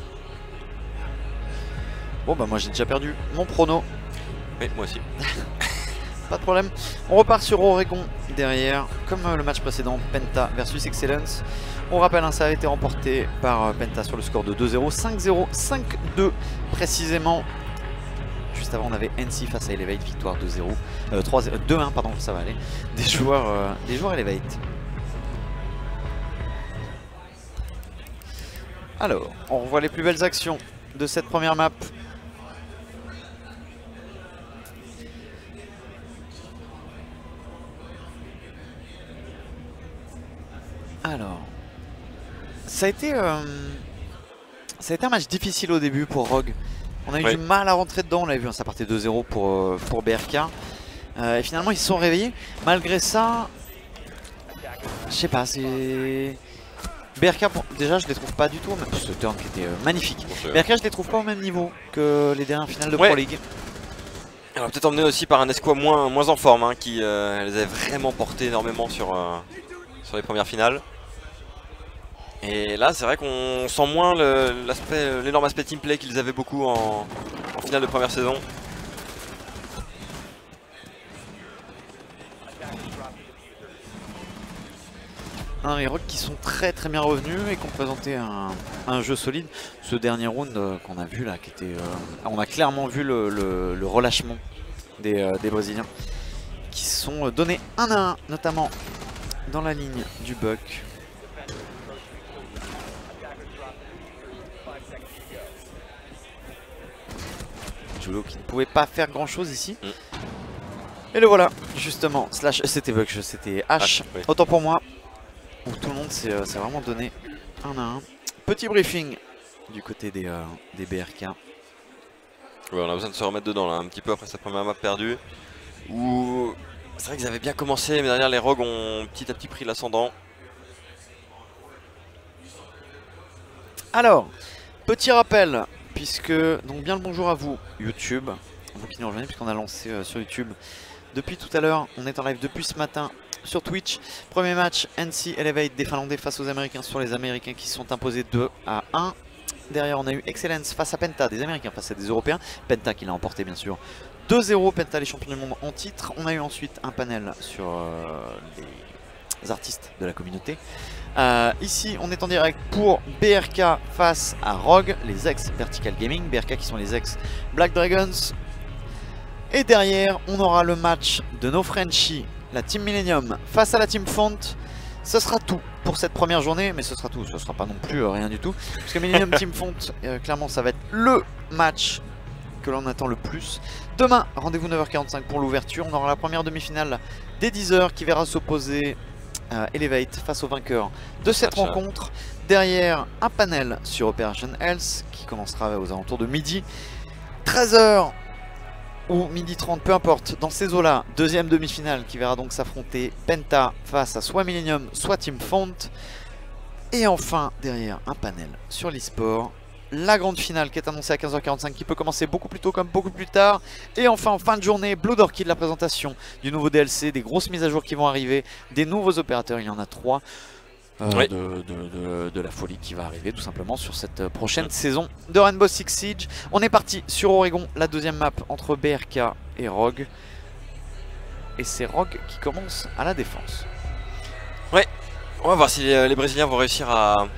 Bon bah moi j'ai déjà perdu mon prono. Oui, moi aussi. Pas de problème. On repart sur Oregon derrière, comme le match précédent, Penta versus Excellence. On rappelle, hein, ça a été remporté par Penta sur le score de deux zéro, cinq zéro, cinq deux précisément. Juste avant, on avait N C face à Elevate, victoire deux zéro, euh, deux un, pardon, ça va aller. Des joueurs, euh, des joueurs Elevate. Alors, on revoit les plus belles actions de cette première map. Alors, ça a été, euh, ça a été un match difficile au début pour Rogue. On a eu oui. du mal à rentrer dedans, on l'avait vu, hein, ça partait deux zéro pour, euh, pour B R K. Euh, et finalement ils se sont réveillés. Malgré ça, je sais pas, c'est... B R K, pour... déjà je les trouve pas du tout, même ce turn qui était euh, magnifique. Bon, B R K je les trouve pas au même niveau que les dernières finales de ouais. Pro League. Alors peut-être emmené aussi par un Nesqua moins, moins en forme, hein, qui euh, les avait vraiment portés énormément sur, euh, sur les premières finales. Et là c'est vrai qu'on sent moins l'énorme aspect teamplay qu'ils avaient beaucoup en, en finale de première saison. Un les Rogues qui sont très très bien revenus et qui ont présenté un, un jeu solide. Ce dernier round euh, qu'on a vu là, qui était, euh, on a clairement vu le, le, le relâchement des, euh, des Brésiliens qui sont donnés un à un, notamment dans la ligne du Buck. Julio qui ne pouvait pas faire grand chose ici. Mm. Et le voilà, justement, slash, c'était Buck, c'était H, H oui. Autant pour moi, où tout le monde s'est euh, vraiment donné un à un. Petit briefing du côté des, euh, des B R K. Ouais, on a besoin de se remettre dedans là, un petit peu après sa première map perdue. Où c'est vrai qu'ils avaient bien commencé, mais derrière les Rogues ont petit à petit pris l'ascendant. Alors, Petit rappel, puisque, donc bien le bonjour à vous YouTube, vous qui nous rejoignez, puisqu'on a lancé euh, sur YouTube depuis tout à l'heure, on est en live depuis ce matin sur Twitch. Premier match N C Elevate des Finlandais face aux Américains, sur les Américains qui sont imposés deux à un. Derrière on a eu Excellence face à Penta, des Américains face à des Européens. Penta qui l'a emporté bien sûr deux zéro, Penta les champions du monde en titre. On a eu ensuite un panel sur euh, les artistes de la communauté. Euh, ici on est en direct pour B R K face à Rogue, les ex Vertical Gaming, B R K qui sont les ex Black Dragons. Et derrière on aura le match de nos Frenchies, la Team Millennium face à la Team Font. Ce sera tout pour cette première journée, mais ce sera tout, ce sera pas non plus euh, rien du tout. Parce que Millennium Team Font, euh, clairement ça va être le match que l'on attend le plus. Demain, rendez-vous neuf heures quarante-cinq pour l'ouverture. On aura la première demi-finale dès dix heures qui verra s'opposer euh, Elevate face au vainqueur de cette Matcha. rencontre. Derrière, un panel sur Operation Health qui commencera aux alentours de midi. treize heures ou midi trente, peu importe, dans ces eaux-là, deuxième demi-finale qui verra donc s'affronter Penta face à soit Millennium, soit Team Font. Et enfin, derrière, un panel sur l'e-sport. La grande finale qui est annoncée à quinze heures quarante-cinq, qui peut commencer beaucoup plus tôt comme beaucoup plus tard. Et enfin, en fin de journée, Blood Orchid, la présentation du nouveau D L C, des grosses mises à jour qui vont arriver, des nouveaux opérateurs, il y en a trois. Euh, Oui. de, de, de, de la folie qui va arriver tout simplement sur cette prochaine saison de Rainbow Six Siege. On est parti sur Oregon, la deuxième map entre B R K et Rogue. Et c'est Rogue qui commence à la défense. On va voir si les, les Brésiliens vont réussir à...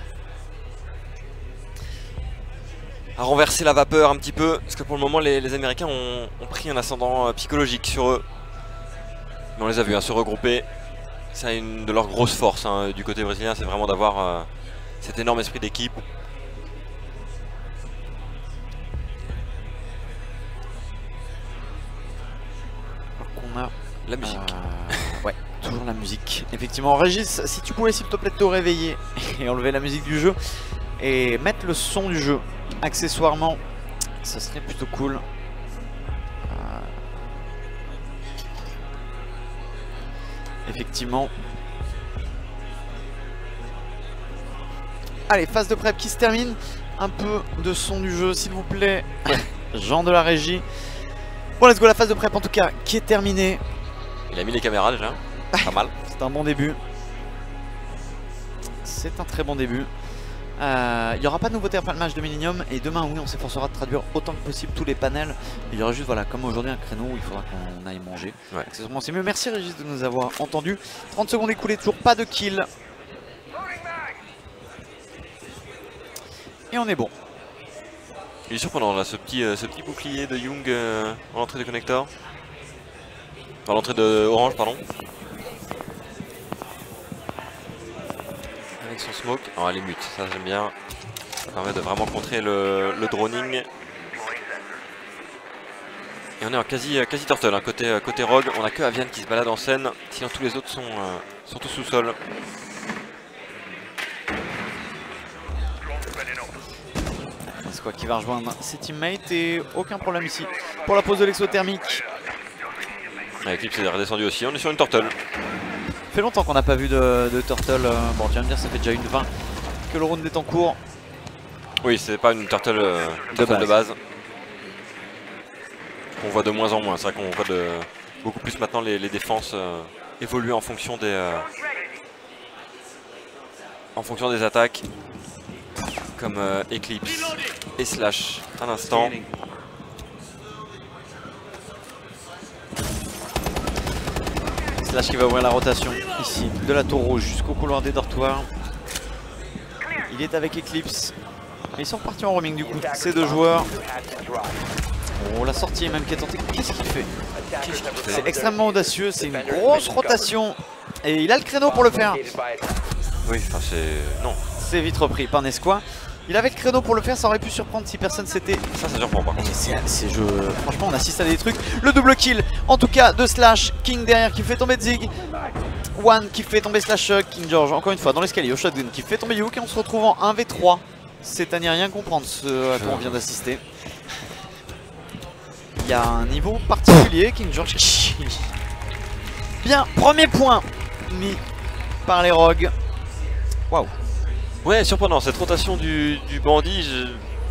à renverser la vapeur un petit peu. Parce que pour le moment, les, les Américains ont, ont pris un ascendant euh, psychologique sur eux. Mais on les a vus hein, se regrouper. C'est une de leurs grosses forces hein, du côté brésilien, c'est vraiment d'avoir euh, cet énorme esprit d'équipe. Alors qu'on a La musique. Euh, ouais, toujours la musique. Effectivement, Régis, si tu pouvais s'il te plaît te réveiller et enlever la musique du jeu et mettre le son du jeu accessoirement, ça serait plutôt cool. Euh, Effectivement. Allez, phase de prep qui se termine. Un peu de son du jeu, s'il vous plaît. Jean de la régie. Bon, let's go, la phase de prep en tout cas qui est terminée. Il a mis les caméras déjà, pas mal. C'est un bon début. C'est un très bon début. Euh, il n'y aura pas de nouveauté après le match de Millennium. Et demain, oui, on s'efforcera de traduire autant que possible tous les panels. Il y aura juste, voilà, comme aujourd'hui, un créneau où il faudra qu'on aille manger. Ouais. Accessoirement, c'est mieux. Merci Régis de nous avoir entendus. trente secondes écoulées, toujours pas de kill. Et on est bon. Il est surprenant là, ce petit, euh, ce petit bouclier de Young euh, à l'entrée de connector. Dans l'entrée de Orange, pardon. Avec son smoke. Oh, elle est mute, ça j'aime bien. Ça permet de vraiment contrer le, le droning. Et on est en quasi, quasi turtle, hein. côté, côté Rogue. On a que Avian qui se balade en scène. Sinon tous les autres sont, euh, sont au sous-sol. C'est quoi qui va rejoindre ses teammates et aucun problème ici pour la pose de l'exothermique. Eclipse est redescendu aussi, on est sur une turtle. Ça fait longtemps qu'on n'a pas vu de, de turtle. Bon, tu vas me dire, ça fait déjà une vingt que le round est en cours. Oui, c'est pas une turtle, euh, turtle base. de base. On voit de moins en moins, c'est vrai qu'on voit de, beaucoup plus maintenant les, les défenses euh, évoluer en fonction des euh, en fonction des attaques. Comme euh, Eclipse et Slash à l'instant. Slash qui va ouvrir la rotation ici de la tour rouge jusqu'au couloir des dortoirs. Il est avec Eclipse. Et ils sont repartis en roaming du coup, ces deux joueurs. Oh, la sortie est même qui est tentée. Qu'est-ce qu'il fait? C'est extrêmement audacieux, c'est une grosse rotation. Et il a le créneau pour le faire. Oui, enfin c'est... non. C'est vite repris par Nesqua. Il avait le créneau pour le faire, ça aurait pu surprendre si personne s'était... Ça, ça surprend par contre. C'est jeu... Franchement, on assiste à des trucs. Le double kill, en tout cas, de Slash. King derrière qui fait tomber Zig. One qui fait tomber Slash. King George, encore une fois, dans l'escalier, au shotgun, qui fait tomber Youk. Et on se retrouve en un v trois. C'est à n'y rien comprendre ce à quoi on vient d'assister. Il y a un niveau particulier. King George. Bien, premier point mis par les Rogues. Waouh. Ouais, surprenant, cette rotation du, du bandit, je...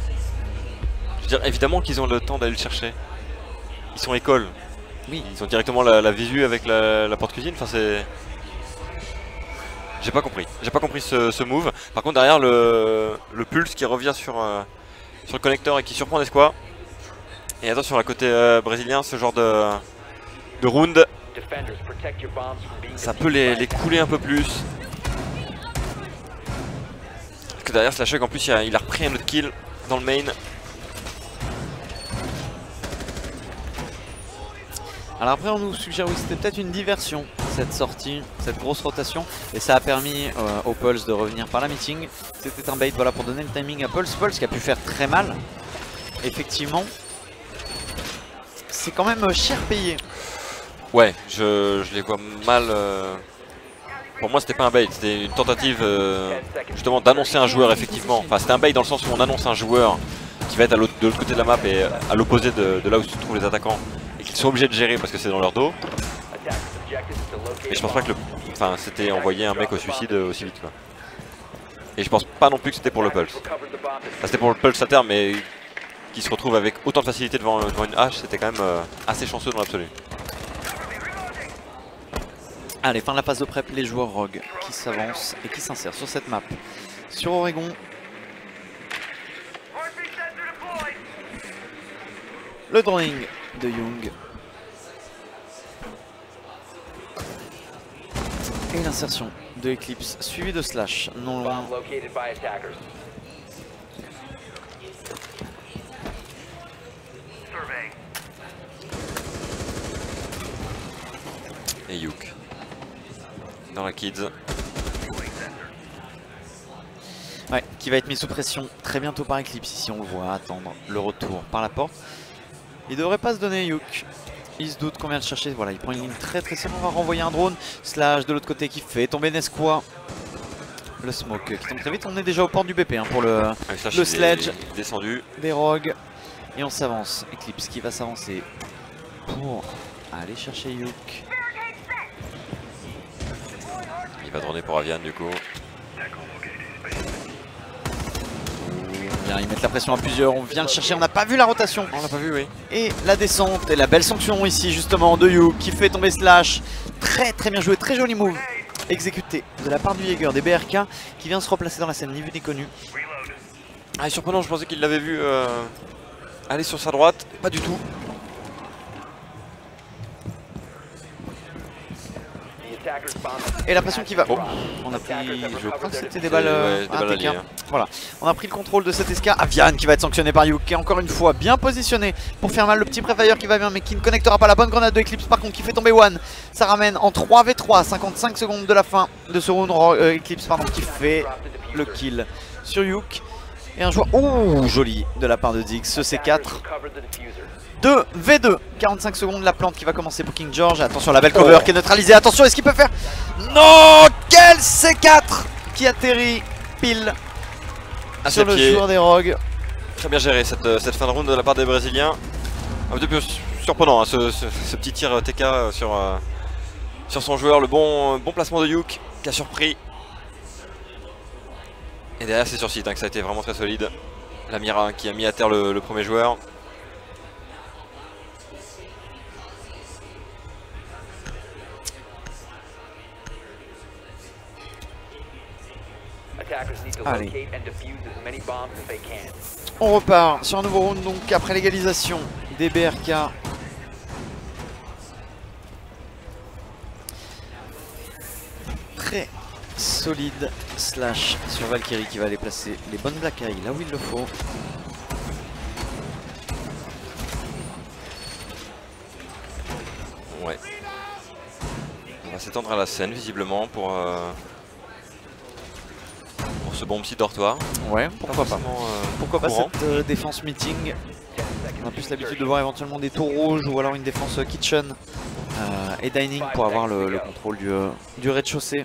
Je veux dire, évidemment qu'ils ont le temps d'aller le chercher. Ils sont école. Oui. Ils ont directement la, la visu avec la, la porte cuisine. Enfin, c'est. J'ai pas compris. J'ai pas compris ce, ce move. Par contre, derrière le, le pulse qui revient sur, euh, sur le connecteur et qui surprend Nesqua. Et attention, sur la côté euh, brésilien, ce genre de, de round, ça peut les, les couler un peu plus. Parce que derrière, Slashhog en plus, il a, il a repris un autre kill dans le main. Alors après on nous suggère oui c'était peut-être une diversion cette sortie, cette grosse rotation et ça a permis euh, au Pulse de revenir par la meeting. C'était un bait voilà pour donner le timing à Pulse, Pulse qui a pu faire très mal. Effectivement c'est quand même cher payé. Ouais je, je les vois mal. Euh... Pour moi c'était pas un bait, c'était une tentative euh, justement d'annoncer un joueur effectivement. Enfin c'était un bait dans le sens où on annonce un joueur qui va être à l'autre, de l'autre côté de la map et à l'opposé de, de là où se trouvent les attaquants. Qu'ils sont obligés de gérer parce que c'est dans leur dos. Et je pense pas que le... Enfin c'était envoyer un mec au suicide aussi vite quoi. Et je pense pas non plus que c'était pour le Pulse. Enfin, c'était pour le Pulse à terme mais qui se retrouve avec autant de facilité devant, devant une hache, c'était quand même euh, assez chanceux dans l'absolu. Allez, fin de la phase de prep, les joueurs Rogue qui s'avancent et qui s'insèrent sur cette map. Sur Oregon. Le drawing de Young. Et l'insertion de Eclipse suivi de Slash non loin. Et Yuk dans la Kids. Ouais, qui va être mis sous pression très bientôt par Eclipse ici on le voit attendre le retour par la porte. Il devrait pas se donner Yuk. Il se doute qu'on vient le chercher. Voilà, il prend une ligne très très serrée. On va renvoyer un drone. Slash de l'autre côté qui fait tomber Nesqua. Le smoke qui tombe très vite. On est déjà au port du B P hein, pour le, Slash le sledge descendu des Rogues. Et on s'avance. Eclipse qui va s'avancer pour aller chercher Yuk. Il va droner pour Avian du coup. Ils mettent la pression à plusieurs, on vient le chercher, on n'a pas vu la rotation. On l'a pas vu, oui. Et la descente et la belle sanction ici justement de Yuk qui fait tomber Slash. Très très bien joué, très joli move exécuté de la part du Jaeger des B R K qui vient se replacer dans la scène, ni vu ni connu. Ah, surprenant, je pensais qu'il l'avait vu euh, aller sur sa droite, pas du tout. Et la pression qui va. Oh. On a pris, je crois que c'était des balles, euh, ouais, des balles alliées, hein. Voilà, on a pris le contrôle de cet esca. Avian qui va être sanctionné par Yuk qui est encore une fois bien positionné pour faire mal. Le petit Prefire qui va bien mais qui ne connectera pas la bonne grenade de Eclipse par contre qui fait tomber One. Ça ramène en trois v trois, cinquante-cinq secondes de la fin de ce round. euh, Eclipse pardon qui fait le kill sur Yuk. Et un joueur, ouh joli de la part de Dix, ce C quatre. deux v deux, quarante-cinq secondes, la plante qui va commencer pour King George. Attention la belle cover oh. qui est neutralisée, attention est-ce qu'il peut faire? Non, quel C quatre qui atterrit pile à sur le pieds. Joueur des Rogues. Très bien géré cette, cette fin de round de la part des Brésiliens. Un petit peu surprenant hein, ce, ce, ce petit tir T K sur, euh, sur son joueur, le bon, bon placement de Yuk qui a surpris. Et derrière c'est sur site hein, que ça a été vraiment très solide. La Mira qui a mis à terre le, le premier joueur. Allez. On repart sur un nouveau round donc après l'égalisation des B R K. Très solide Slash sur Valkyrie qui va aller placer les bonnes Black Eye là où il le faut. Ouais. On va s'étendre à la scène visiblement pour, euh, pour ce bon petit dortoir. Ouais, pourquoi pas. Euh, pourquoi pas courant. cette euh, défense meeting. On a plus l'habitude de voir éventuellement des tours rouges ou alors une défense kitchen euh, et dining pour avoir le, le contrôle du, euh, du rez-de-chaussée.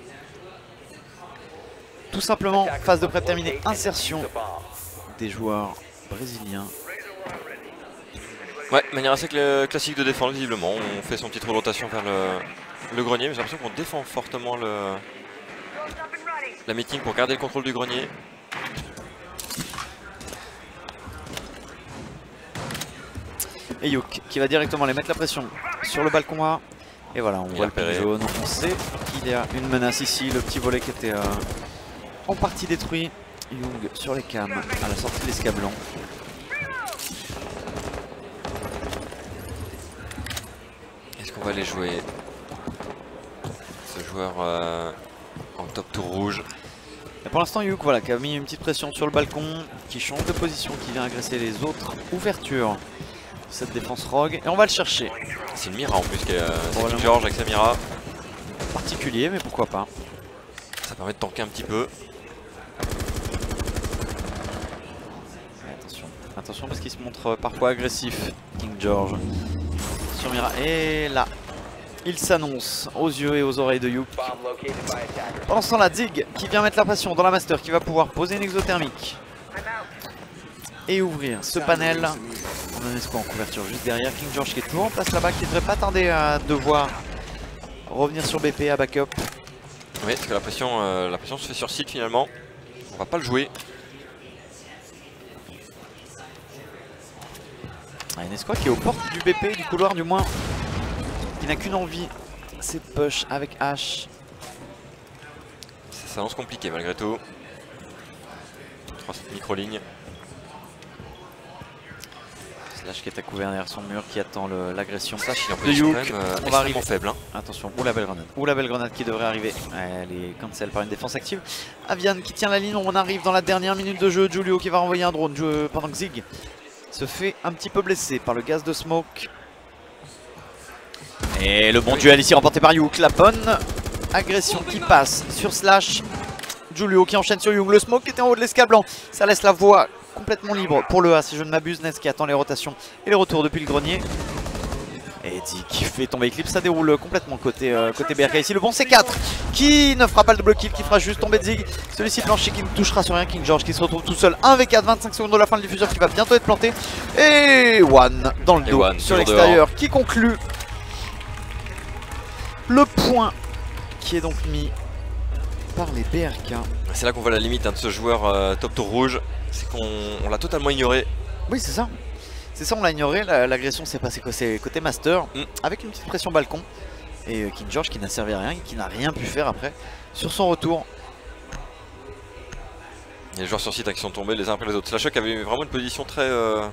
Tout simplement, phase de prep terminée, insertion des joueurs brésiliens. Ouais, manière assez cl classique de défendre visiblement. On fait son petit trou de rotation vers le, le grenier, mais j'ai l'impression qu'on défend fortement le, la meeting pour garder le contrôle du grenier. Et Yuk qui va directement aller mettre la pression sur le balcon A. Et voilà, on Il voit a le ping repéré. jaune. On sait qu'il y a une menace ici. Le petit volet qui était euh, en partie détruit. Young sur les cams à la sortie de l'escablon. Est-ce qu'on va aller jouer ce joueur euh, en top tour rouge? Et pour l'instant, Yuk voilà, qui a mis une petite pression sur le balcon, qui change de position, qui vient agresser les autres ouvertures. Cette défense rogue. Et on va le chercher. C'est une Mira en plus, qui est, euh, c'est Probablement. King George avec sa Mira. Particulier, mais pourquoi pas. Ça permet de tanker un petit peu. Attention, attention parce qu'il se montre parfois agressif, King George. Sur Mira. Et là, il s'annonce aux yeux et aux oreilles de Yuk. Pendant ce temps-là, Zig qui vient mettre la pression dans la Master, qui va pouvoir poser une exothermique. Et ouvrir ce panel. On a un espoir en couverture juste derrière. King George qui est toujours en place là-bas, qui ne devrait pas tarder à devoir revenir sur B P à backup. Oui, parce que la pression, euh, la pression se fait sur site finalement. On va pas le jouer. Ah, une escouade qui est aux portes du B P, du couloir du moins. Il n'a qu'une envie, c'est de push avec H. Ça s'annonce compliqué malgré tout. trois micro-lignes. Slash qui est à couvert derrière son mur, qui attend le- l'agression. Slash il est en de position Yuk. quand même euh, On va extrêmement arriver. faible. Hein. Attention, ou la belle grenade. Ou la belle grenade qui devrait arriver. Elle est cancel par une défense active. Avian qui tient la ligne. On arrive dans la dernière minute de jeu. Julio qui va renvoyer un drone jeu pendant que Zig se fait un petit peu blessé par le gaz de smoke. Et le bon duel ici remporté par Yuk. La bonne agression qui passe sur Slash. Julio qui enchaîne sur Young. Le smoke qui était en haut de l'escale blanc. Ça laisse la voie complètement libre pour le A si je ne m'abuse. Ness qui attend les rotations et les retours depuis le grenier. Et Eddie qui fait tomber Eclipse, ça déroule complètement côté, euh, côté B R K ici. Le bon C quatre qui ne fera pas le double kill, qui fera juste tomber Zig. Celui-ci planché qui ne touchera sur rien. King George qui se retrouve tout seul. un v quatre, vingt-cinq secondes de la fin de diffuseur qui va bientôt être planté. Et One dans le Et dos One, sur toujours l'extérieur qui conclut le point qui est donc mis par les B R K. C'est là qu'on voit la limite hein, de ce joueur euh, top tour rouge. C'est qu'on on l'a totalement ignoré. Oui, c'est ça. C'est ça, on l'a ignoré. La- L'agression s'est passée côté, côté Master Mm. avec une petite pression balcon. Et euh, King George qui n'a servi à rien et qui n'a rien pu faire après sur son retour. Il y a les joueurs sur site hein, qui sont tombés les uns après les autres. Slash qui avait vraiment une position très, euh,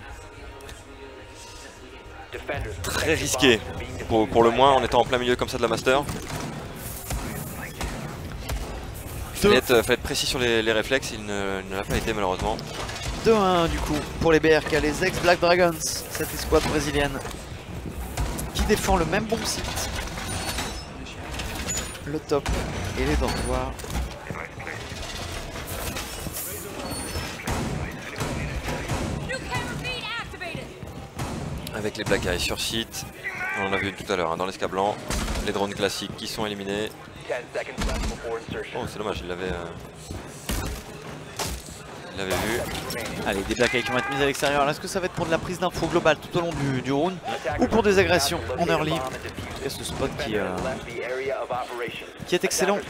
très risquée. Pour, pour le moins en étant en plein milieu comme ça de la Master. Il fallait être, fallait être précis sur les, les réflexes, il ne, il ne l'a pas été malheureusement. deux un du coup pour les B R K, les ex-Black Dragons, cette escouade brésilienne qui défend le même bon site. Le top et les dortoirs. Avec les Black Eyes sur site, on l'a vu tout à l'heure hein, dans l'escale blanc, les drones classiques qui sont éliminés. Oh c'est dommage, il l'avait euh... il l'avait vu. Allez, des Black Eyes qui vont être mis à l'extérieur. Est-ce que ça va être pour de la prise d'info globale tout au long du, du round ou pour des agressions en early? Et ce spot qui, euh, qui est excellent.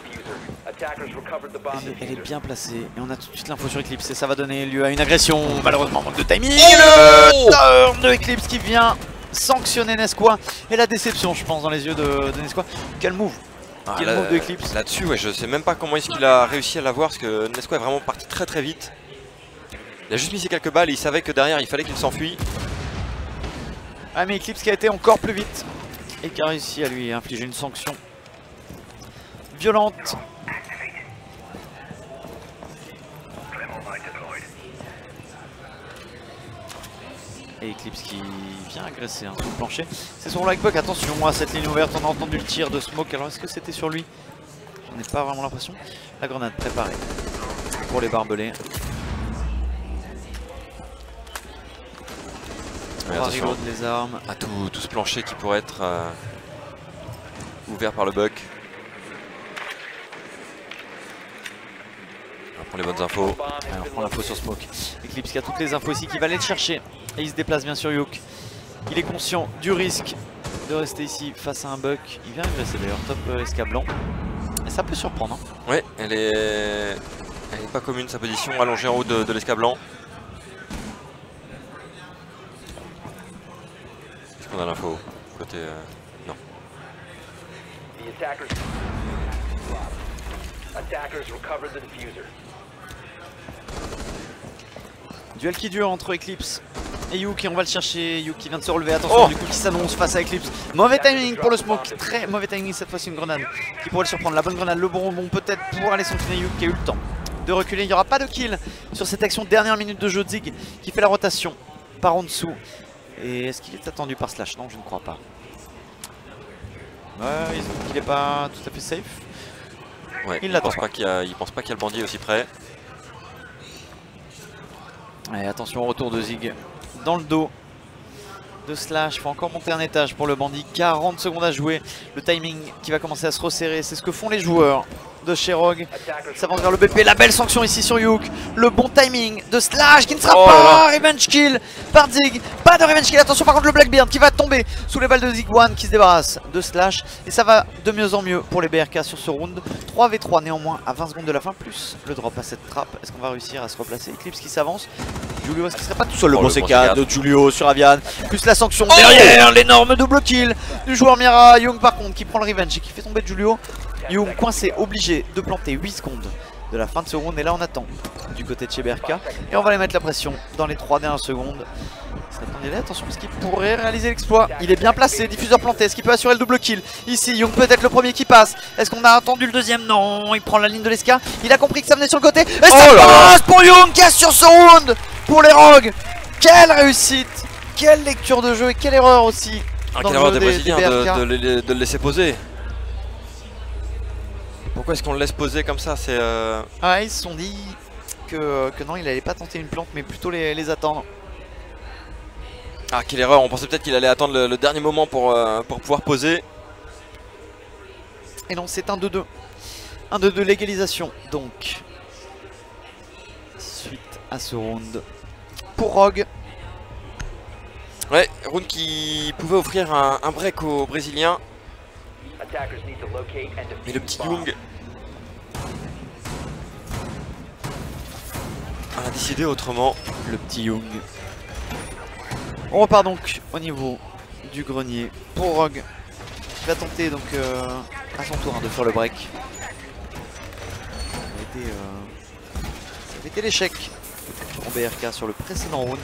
Elle, elle est bien placée et on a tout de suite l'info sur Eclipse et ça va donner lieu à une agression. Malheureusement, manque de timing. Le turn de Eclipse qui vient sanctionner Nesqua et la déception, je pense, dans les yeux de, de Nesqua. Quel move! Ah, Quel là- move de Eclipse! Là-dessus, ouais, je sais même pas comment est-ce qu'il a réussi à l'avoir parce que Nesqua est vraiment parti très très vite. Il a juste mis ses quelques balles et il savait que derrière il fallait qu'il s'enfuit. Ah, mais Eclipse qui a été encore plus vite et qui a réussi à lui infliger une sanction violente. Et Eclipse qui vient agresser hein, sur le plancher. C'est son Lightbug, attention à cette ligne ouverte, on a entendu le tir de Smoke. Alors est-ce que c'était sur lui? J'en ai pas vraiment l'impression. La grenade préparée pour les barbelés. On Ouais, va attention reload les armes. à tout, tout ce plancher qui pourrait être euh, ouvert par le bug. On va prendre les bonnes infos. Alors on prend l'info sur Smoke. Eclipse qui a toutes les infos ici, qui va aller le chercher. Et il se déplace bien sur Yuk. Il est conscient du risque de rester ici face à un buck. Il vient agresser d'ailleurs, top euh, escape blanc. Et ça peut surprendre. Hein. Ouais, elle est, elle est pas commune sa position allongée en haut de, de l'escale blanc. qu'on a l'info. Côté... Euh, non. Duel qui dure entre Eclipse et Yuki, on va le chercher. Yuki vient de se relever, attention oh du coup qui s'annonce face à Eclipse. Mauvais timing pour le smoke, très mauvais timing cette fois-ci, une grenade qui pourrait le surprendre. La bonne grenade, le bon rebond peut-être pour aller sanctionner Yuki qui a eu le temps de reculer. Il n'y aura pas de kill sur cette action, dernière minute de jeu. Zig qui fait la rotation par en dessous. Et est-ce qu'il est attendu par Slash? Non, je ne crois pas. Ouais, il n'est pas tout à fait safe. Ouais, il ne pense pas qu'il y a, il pense pas qu'il y a le bandit aussi près. Et attention au retour de Zig dans le dos de Slash. Il faut encore monter un étage pour le bandit. quarante secondes à jouer. Le timing qui va commencer à se resserrer. C'est ce que font les joueurs de chez Rogue. S'avance vers le B P. La belle sanction ici sur Yuk. Le bon timing de Slash qui ne sera oh pas revenge kill par Zig. Pas de revenge kill. Attention par contre le Blackbeard qui va tomber sous les balles de Zig One qui se débarrasse de Slash. Et ça va de mieux en mieux pour les B R K sur ce round. trois v trois néanmoins à vingt secondes de la fin. Plus le drop à cette trappe. Est-ce qu'on va réussir à se replacer? Eclipse qui s'avance. Julio, est-ce qu'il serait pas tout seul? Le bon C quatre de Julio sur Avian. Plus la sanction oh derrière. L'énorme double kill du joueur Mira. Young par contre qui prend le revenge et qui fait tomber Julio. Young coincé, obligé de planter huit secondes de la fin de ce round. Et là on attend du côté de chez B R K. Et on va les mettre la pression dans les trois dernières secondes. Attention parce qu'il pourrait réaliser l'exploit. Il est bien placé, diffuseur planté. Est-ce qu'il peut assurer le double kill? Ici Young peut être le premier qui passe. Est-ce qu'on a attendu le deuxième? Non, il prend la ligne de l'esca. Il a compris que ça venait sur le côté. Et ça oh passe pour Young qui assure ce round pour les Rogues. Quelle réussite, quelle lecture de jeu et quelle erreur aussi. Ah, quelle erreur des Brésiliens de, de, de, de le laisser poser. Pourquoi est-ce qu'on le laisse poser comme ça? C'est euh... ah, ils se sont dit que, que non, il allait pas tenter une plante mais plutôt les, les attendre. Ah, quelle erreur, on pensait peut-être qu'il allait attendre le, le dernier moment pour, euh, pour pouvoir poser. Et non, c'est un deux deux. un deux deux légalisation, donc. Suite à ce round pour Rogue. Ouais, round qui pouvait offrir un, un break aux Brésiliens. Mais le petit Young a décidé autrement. Le petit Young. On repart donc au niveau du grenier pour Rogue. Il va tenter donc euh, à son tour hein, de faire le break. Ça avait été, euh, ça avait été l'échec en B R K sur le précédent round.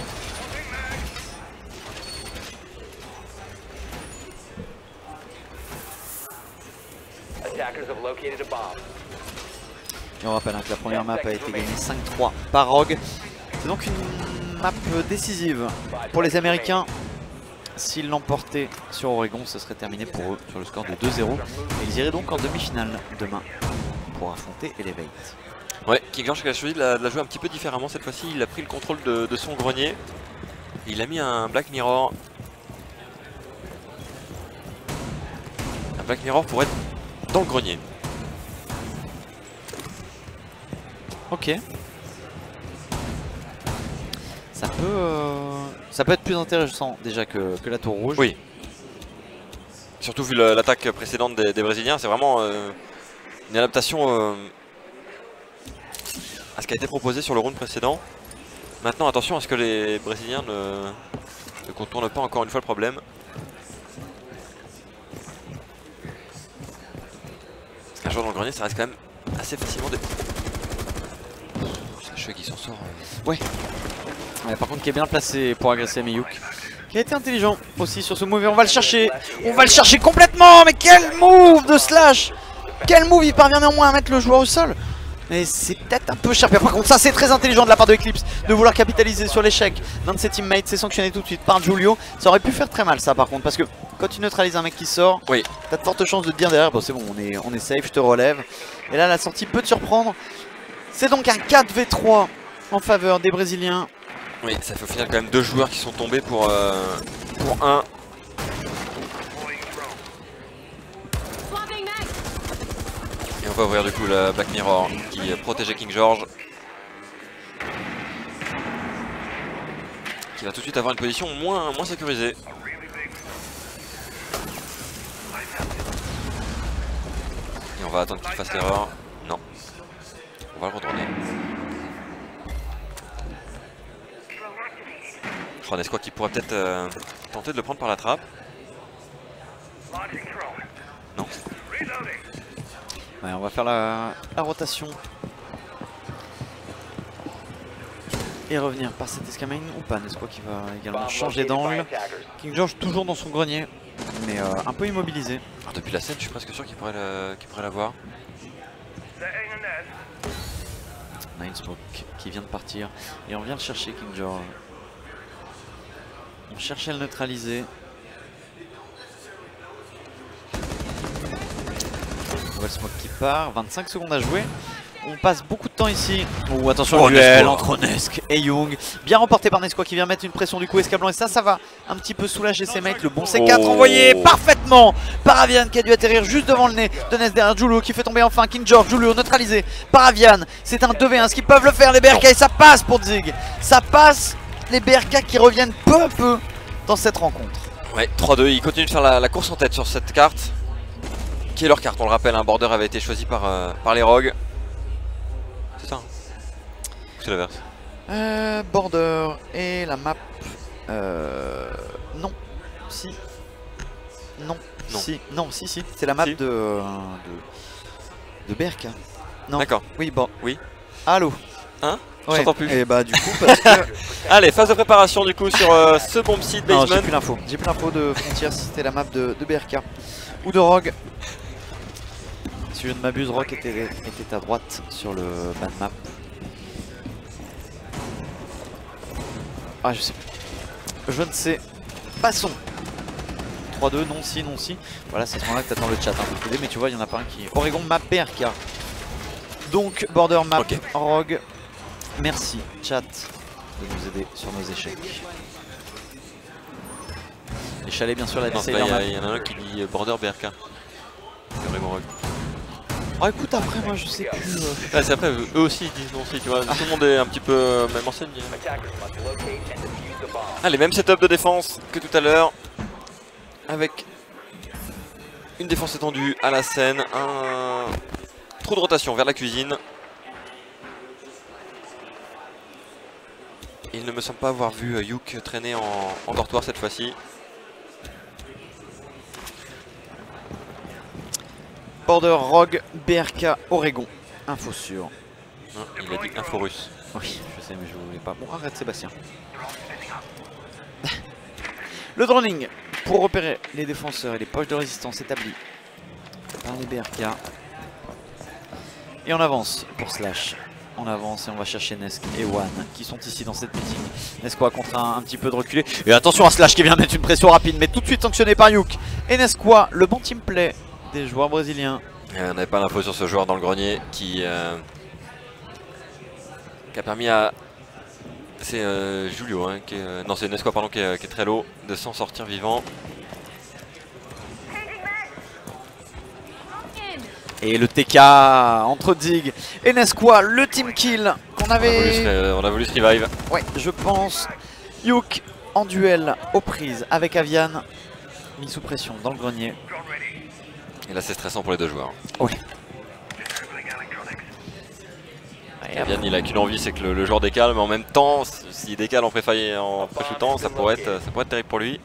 Et on rappelle hein, que la première map a été gagnée cinq trois par Rogue. C'est donc une map décisive pour les Américains. S'ils l'emportaient sur Oregon, ce serait terminé pour eux sur le score de deux zéro. Et ils iraient donc en demi-finale demain pour affronter Elevate. Ouais, King George a choisi de la, de la jouer un petit peu différemment cette fois-ci. Il a pris le contrôle de, de son grenier. Il a mis un Black Mirror. Un Black Mirror pour être dans le grenier. Ok. Ça peut, euh, ça peut être plus intéressant déjà que, que la tour rouge. Oui. Surtout vu l'attaque précédente des, des Brésiliens, c'est vraiment euh, une adaptation euh, à ce qui a été proposé sur le round précédent. Maintenant attention à ce que les Brésiliens ne, ne contournent pas encore une fois le problème. Parce qu'un joueur dans le grenier ça reste quand même assez facilement des... C'est le cheveu qui s'en sort. Euh... Ouais. Ouais, par contre qui est bien placé pour agresser Miyuk, qui a été intelligent aussi sur ce move et on va le chercher. On va le chercher complètement. Mais quel move de Slash. Quel move, il parvient néanmoins à mettre le joueur au sol. Mais c'est peut-être un peu cher. Par contre ça c'est très intelligent de la part de Eclipse de vouloir capitaliser sur l'échec d'un de ses teammates. C'est sanctionné tout de suite par Julio. Ça aurait pu faire très mal ça par contre, parce que quand tu neutralises un mec qui sort, oui, t'as de fortes chances de te dire derrière bon c'est bon, on est, on est safe, je te relève. Et là la sortie peut te surprendre. C'est donc un quatre v trois en faveur des Brésiliens. Oui, ça fait au final quand même deux joueurs qui sont tombés pour, euh, pour un. Et on va ouvrir du coup la Black Mirror qui protégeait King George. Qui va tout de suite avoir une position moins, moins sécurisée. Et on va attendre qu'il fasse l'erreur. Non. On va le retourner. Un escouade qui pourrait peut-être euh, tenter de le prendre par la trappe. Non. Ouais, on va faire la, la rotation. Et revenir par cette escamine ou pas, n'est-ce pas, qui va également changer d'angle. King George toujours dans son grenier, mais euh, un peu immobilisé. Alors, depuis la scène, je suis presque sûr qu'il pourrait le- qu'il pourrait l'avoir. Nine Smoke qui vient de partir et on vient de chercher King George. On cherchait à le neutraliser. Nouvelle Smoke qui part, vingt-cinq secondes à jouer. On passe beaucoup de temps ici. Oh, attention Oh, le duel Nesqua. entre Nesk et Young. Bien remporté par Nesqua qui vient mettre une pression du coup Escablanc. Et ça, ça va un petit peu soulager ses mates. Le bon C quatre Oh. envoyé parfaitement par Avian qui a dû atterrir juste devant le nez de Nesk derrière Julio qui fait tomber enfin King George. Julio neutralisé par Avian. C'est un deux v un, ce qu'ils peuvent le faire les B R K et ça passe pour Zig. Ça passe, les B R K qui reviennent peu à peu dans cette rencontre. Ouais, trois deux, ils continuent de faire la, la course en tête sur cette carte. Qui est leur carte, on le rappelle, un border avait été choisi par, euh, par les Rogues. C'est ça hein? Ou c'est l'inverse? Euh, border et la map. Euh, non. Si. Non. Non. Si. Non, si, si. C'est la map Si. de, euh, de. de B R K. Non. D'accord. Oui, bon. Oui. Allô. Hein? Je Ouais. t'entends plus. Et bah, du coup, parce que. Allez, phase de préparation du coup sur euh, ce bomb site non, basement. j'ai plus l'info. J'ai plus l'info de Frontier si c'était la map de, de B R K ou de Rogue. Si je ne m'abuse, Rogue était, était à droite sur le ban map. Ah, je sais plus. Je ne sais. Passons. trois deux, non si, non si. Voilà, c'est à ce moment-là que t'attends le chat un peu plus, mais tu vois, il y en a pas un qui. Oregon map B R K. Donc, border map, Ok. Rogue. Merci, chat, de nous aider sur nos échecs. Les chalets, bien sûr, la Non, D C. là, il y, a- il y en a un qui dit euh, border B R K. C'est vraiment Rogue. Oh, écoute, après, moi, je sais plus. euh, Ah, c'est après, eux aussi ils disent non si, tu vois. Tout le monde est un petit peu euh, même enseigne. Allez, même setup de défense que tout à l'heure. Avec une défense étendue à la scène, un trou de rotation vers la cuisine. Il ne me semble pas avoir vu euh, Youk traîner en, en dortoir cette fois-ci. Border, Rogue, B R K, Oregon. Info sûr. Non, il a dit info russe. Oui, je sais, mais je voulais pas. Bon, arrête, Sébastien. Le droning pour repérer les défenseurs et les poches de résistance établies par les B R K. Et on avance pour Slash. On avance et on va chercher Nesk et One qui sont ici dans cette meeting. Nesqua contraint un petit peu de reculer. Et attention à Slash qui vient mettre une pression rapide, mais tout de suite sanctionné par Youk. Et Nesqua, le bon team play des joueurs brésiliens. Euh, on n'avait pas l'info sur ce joueur dans le grenier qui, euh, qui a permis à. C'est euh, Julio, hein, qui est, euh, non c'est Nesqua pardon, qui est, qui est très low, de s'en sortir vivant. Et le T K entre Zig et Nesqua, le team kill qu'on On a, voulu avait. se, euh, on a voulu se revive. Ouais, je pense. Youk en duel aux prises avec Avian. Mis sous pression dans le grenier. Et là c'est stressant pour les deux joueurs. Oui. Avian il a qu'une envie, c'est que le, le joueur décale, mais en même temps, s'il décale en pré en pré-shootant, ça pourrait être ça pourrait être terrible pour lui.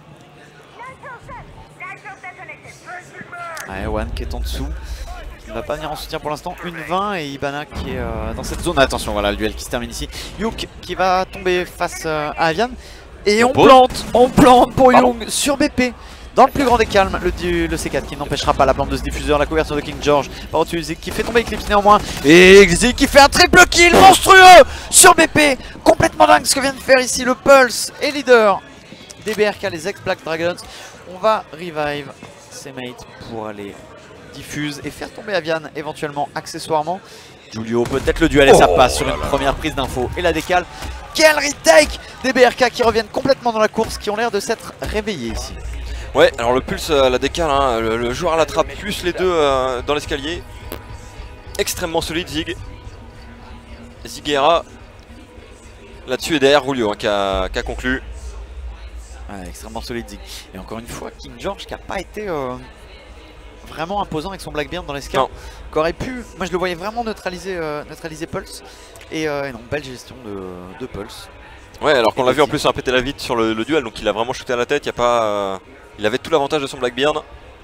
Ouais, One qui est en dessous. Il ne va pas venir en soutien pour l'instant. Une vingt et Ibana qui est euh, dans cette zone. Attention, voilà le duel qui se termine ici. Youk qui va tomber face euh, à Avian. Et on, On plante, on plante pour Pardon Young sur B P. Dans le plus grand des calmes, le, du- le C quatre qui n'empêchera pas la plante de ce diffuseur. La couverture de King George par au-dessus Zig qui fait tomber Eclipse néanmoins. Et Zig qui fait un triple kill monstrueux sur B P. Complètement dingue ce que vient de faire ici le Pulse et leader des B R K, les ex-Black Dragons. On va revive ses mates pour aller diffuse et faire tomber Avian éventuellement accessoirement. Julio peut-être le duel et ça Oh passe sur là une là. première prise d'info et la décale. Quel retake des B R K qui reviennent complètement dans la course, qui ont l'air de s'être réveillés ici. Ouais, alors le pulse à la décale, hein, le, le joueur à la trappe plus les deux euh, dans l'escalier. Extrêmement solide Zig. Ziguera là-dessus et derrière Julio hein, qui, a, qui a conclu. Ouais, extrêmement solide Zig. Et encore une fois, King George qui n'a pas été euh, vraiment imposant avec son Blackbeard dans l'escalier. Non. Qui aurait pu, moi je le voyais vraiment neutraliser, euh, neutraliser Pulse. Et, euh, et non, belle gestion de, de Pulse. Ouais, alors qu'on l'a vu en plus un péter la vitre sur le, le duel, donc il a vraiment shooté à la tête, y a pas, euh, il avait tout l'avantage de son Blackbeard.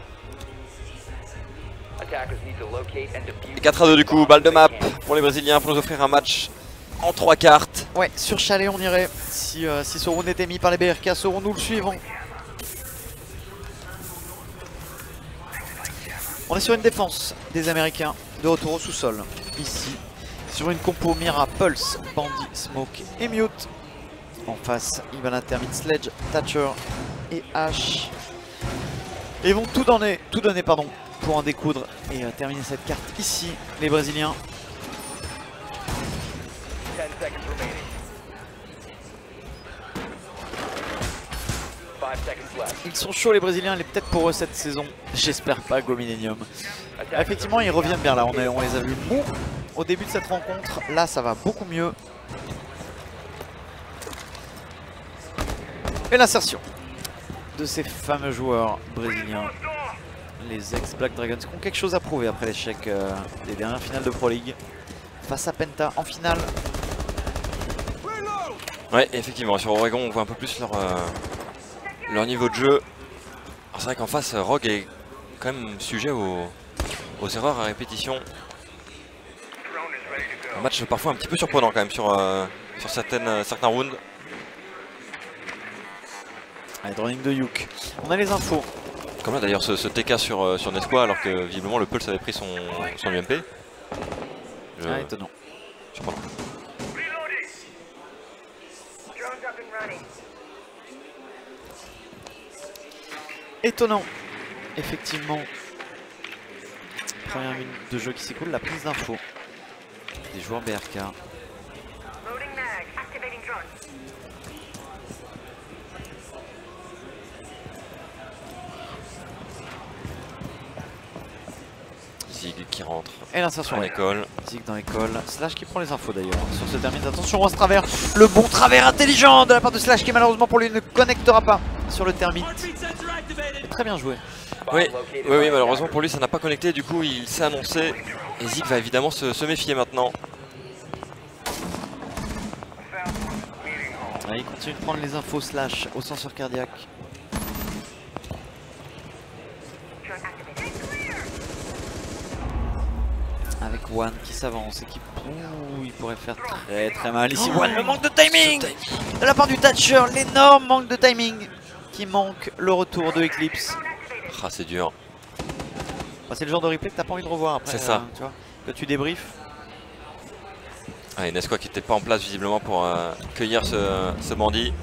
Et quatre à deux du coup, balle de map pour les Brésiliens pour nous offrir un match en trois cartes. Ouais, sur chalet on irait, si, euh, si ce round était mis par les B R K, serons-nous le suivant? On est sur une défense des Américains, de retour au sous-sol, ici, sur une compo Mira, Pulse, Bandit, Smoke et Mute. En face, Ivana, Termite, Sledge, Thatcher et Ash. Et ils vont tout donner, tout donner pardon, pour en découdre et euh, terminer cette carte ici, les Brésiliens. Ils sont chauds les Brésiliens, il est peut-être pour eux cette saison. J'espère pas Go Millennium. Effectivement ils reviennent bien là, on, est, on les a vus mous au début de cette rencontre. Là ça va beaucoup mieux. Et l'insertion de ces fameux joueurs brésiliens, les ex-Black Dragons, qui ont quelque chose à prouver après l'échec euh, des dernières finales de Pro League. Face à Penta en finale. Ouais, effectivement, sur Oregon on voit un peu plus leur, euh, leur niveau de jeu. C'est vrai qu'en face, Rogue est quand même sujet aux, aux erreurs à répétition. Un match parfois un petit peu surprenant quand même sur, euh, sur certaines, certains rounds. Allez, droning de Yuk. On a les infos. Comme là d'ailleurs ce, ce T K sur, euh, sur Nesqua alors que visiblement le Pulse avait pris son, son U M P. Je... Ah, étonnant. Surprenant. Étonnant. Effectivement. Première minute de jeu qui s'écoule, la prise d'infos des joueurs B R K. Zig qui rentre. Et l'insertion dans l'école. Zig dans l'école. Slash qui prend les infos d'ailleurs sur ce termine. Attention à ce travers. Le bon travers intelligent de la part de Slash qui malheureusement pour lui ne connectera pas sur le termite. Très bien joué. Oui, oui, oui, malheureusement pour lui ça n'a pas connecté, du coup il s'est annoncé. Et Zig va évidemment se, se méfier maintenant. Allez, il continue de prendre les infos Slash au senseur cardiaque. Avec One qui s'avance et qui Ouh, il pourrait faire très très mal ici. Oh, One, le manque de timing de la part du Thatcher, l'énorme manque de timing qui manque le retour de Eclipse. Ah, c'est dur. Bah, c'est le genre de replay que t'as pas envie de revoir après. C'est ça. Euh, tu vois, que tu débriefes. Ah, et Nesqua qui n'était pas en place visiblement pour euh, cueillir ce, ce bandit.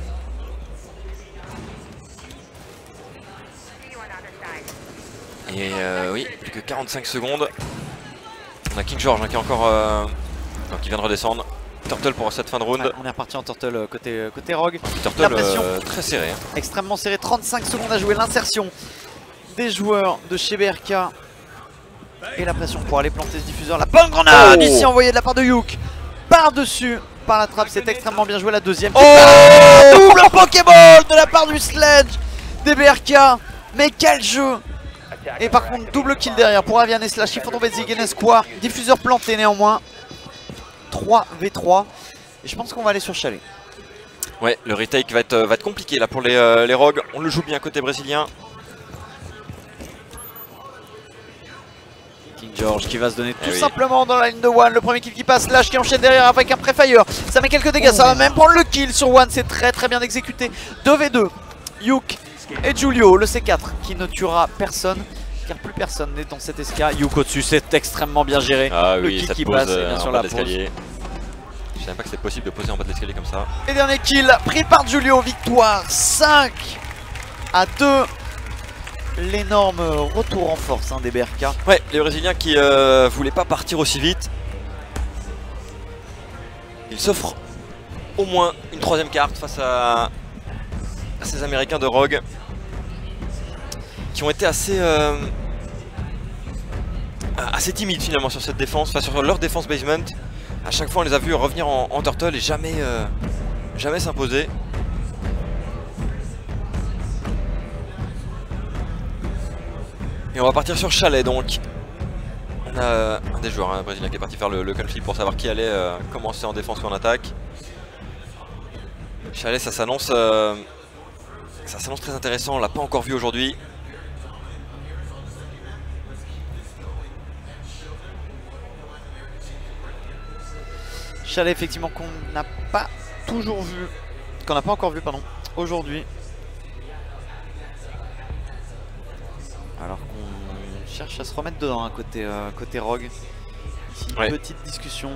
Et euh, oui, plus que quarante-cinq secondes. On a King George hein, qui est encore euh, donc, qui vient de redescendre. Turtle pour cette fin de round. Ouais, on est reparti en Turtle côté, côté Rogue. Turtle La pression euh, très serré. Hein. Extrêmement serré, trente-cinq secondes à jouer. L'insertion des joueurs de chez B R K. Et la pression pour aller planter ce diffuseur. La bonne grenade oh ici envoyée de la part de Yuk. Par-dessus, par la trappe, c'est extrêmement bien joué. La deuxième. Oh double Pokéball de la part du Sledge des B R K. Mais quel jeu! Et par contre, double kill derrière pour Avian et Slash. Il faut tomber Zig et Nesqua. Diffuseur planté néanmoins. trois v trois. Et je pense qu'on va aller sur chalet. Ouais, le retake va être, va être compliqué là pour les, euh, les Rogues. On le joue bien côté brésilien. King George qui va se donner tout eh oui. simplement dans la ligne de One. Le premier kill qui passe, Slash qui enchaîne derrière avec un pré-fire. Ça met quelques dégâts, oh. Ça va même prendre le kill sur One. C'est très très bien exécuté. deux v deux. Yuk et Julio, le C quatre qui ne tuera personne. Car plus personne n'est dans cet esca. Yuk au-dessus, c'est extrêmement bien géré. Ah le oui, kill cette qui pose passe euh, bien sûr en bas la de l'escalier. Je savais pas que c'était possible de poser en bas de l'escalier comme ça. Et dernier kill pris par Julio, victoire cinq à deux. L'énorme retour en force hein, des B R K. Ouais, les Brésiliens qui euh, voulaient pas partir aussi vite. Ils s'offrent au moins une troisième carte face à, à ces Américains de Rogue. Qui ont été assez, euh, assez timides finalement sur cette défense, enfin sur leur défense basement. À chaque fois on les a vus revenir en, en turtle et jamais, euh, jamais s'imposer. Et on va partir sur chalet donc. On a un des joueurs hein, brésilien qui est parti faire le, le country pour savoir qui allait euh, commencer en défense ou en attaque. Chalet, ça s'annonce euh, ça s'annonce très intéressant, on l'a pas encore vu aujourd'hui. Chalet effectivement qu'on n'a pas toujours vu, qu'on n'a pas encore vu pardon, aujourd'hui. Alors qu'on cherche à se remettre dedans hein, côté, euh, côté Rogue. Ici, ouais. Petite discussion.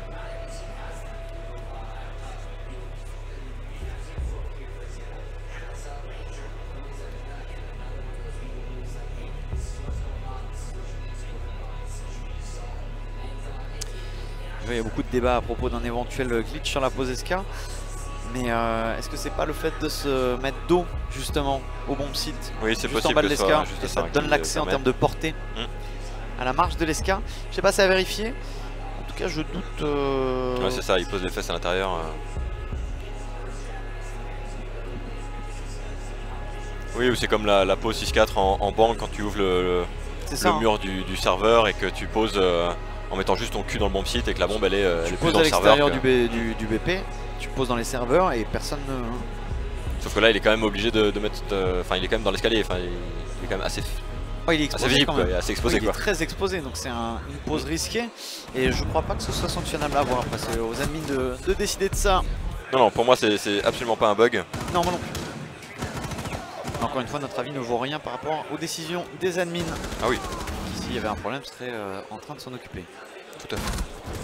Il y a beaucoup de débats à propos d'un éventuel glitch sur la pose S K. Mais euh, est-ce que c'est pas le fait de se mettre dos justement au bon site, oui, c'est juste possible en bas de que l'S K, soit juste et ça ça te donne l'accès en termes de portée mmh. à la marge de l'S K. Je sais pas, c'est à vérifier. En tout cas, je doute. Euh... Ouais, c'est ça, il pose les fesses à l'intérieur. Euh... Oui, ou c'est comme la, la pose six quatre en, en banque quand tu ouvres le, le, le ça, mur hein. du, du serveur et que tu poses euh, en mettant juste ton cul dans le bon site et que la bombe elle est, elle tu est poses plus dans à le serveur. l'extérieur Que... du, du, du B P, tu poses dans les serveurs et personne ne. Sauf que là, il est quand même obligé de, de mettre. Enfin, euh, il est quand même dans l'escalier. Enfin, il, il est quand même assez. Oh, il est exposé, assez visible, quand même. quoi, il est assez exposé. Oui, il quoi. est très exposé, donc c'est un, une pose risquée. Et je crois pas que ce soit sanctionnable à voir. Après, c'est aux admins de, de décider de ça. Non, non, pour moi, c'est absolument pas un bug. Non, moi non plus. Encore une fois, notre avis ne vaut rien par rapport aux décisions des admins. Ah oui. S'il y avait un problème, serait euh, en train de s'en occuper. Tout à fait.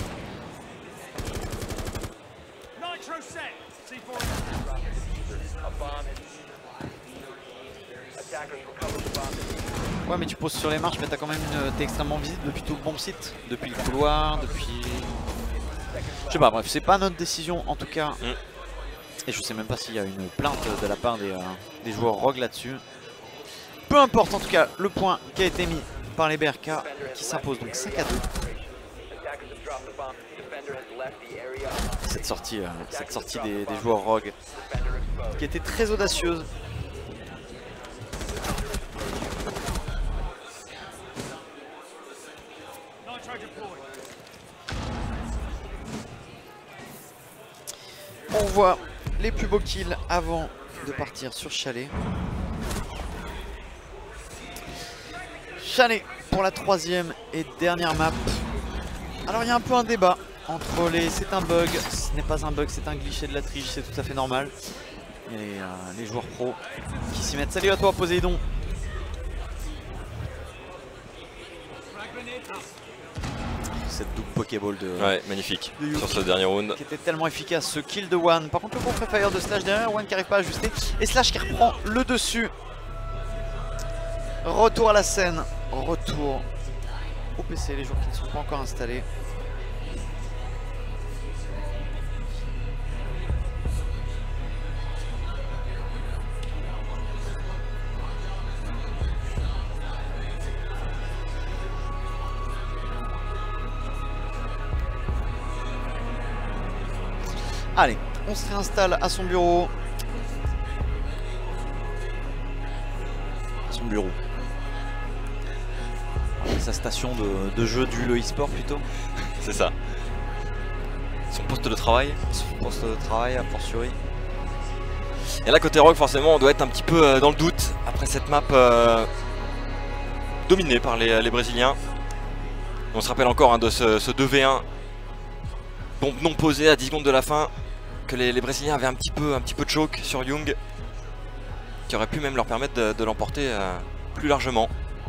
Ouais, mais tu poses sur les marches, mais t'as quand même une... t'es extrêmement visible depuis tout le bon site, depuis le couloir, depuis. Je sais pas, bref, c'est pas notre décision en tout cas. Mm. Et je sais même pas s'il y a une plainte de la part des, euh, des joueurs Rogue là-dessus. Peu importe, en tout cas, le point qui a été mis par les B R K qui s'impose donc cinq à deux. Cette sortie, euh, cette sortie des, des joueurs Rogue qui était très audacieuse. On voit les plus beaux kills avant de partir sur Chalet. Chalet pour la troisième et dernière map. Alors il y a un peu un débat entre les c'est un bug, ce n'est pas un bug, c'est un glitch et de la triche, c'est tout à fait normal. Et euh, les joueurs pros qui s'y mettent. Salut à toi Poséidon. Cette double Pokéball de... Ouais, magnifique, de sur ce dernier round. Qui était tellement efficace, ce kill de One. Par contre le bon préfire de Slash derrière, One qui n'arrive pas à ajuster. Et Slash qui reprend le dessus. Retour à la scène, retour au P C, les joueurs qui ne sont pas encore installés. Allez, on se réinstalle à son bureau. À son bureau. Sa station de, de jeu du e-sport plutôt. C'est ça. Son poste de travail. Son poste de travail a fortiori. Et là côté Rogue forcément on doit être un petit peu euh, dans le doute après cette map euh, dominée par les, les Brésiliens. On se rappelle encore hein, de ce, ce deux v un bombe non posée à dix secondes de la fin, que les, les Brésiliens avaient un petit peu un petit peu de choke sur Young, qui aurait pu même leur permettre de, de l'emporter euh, plus largement.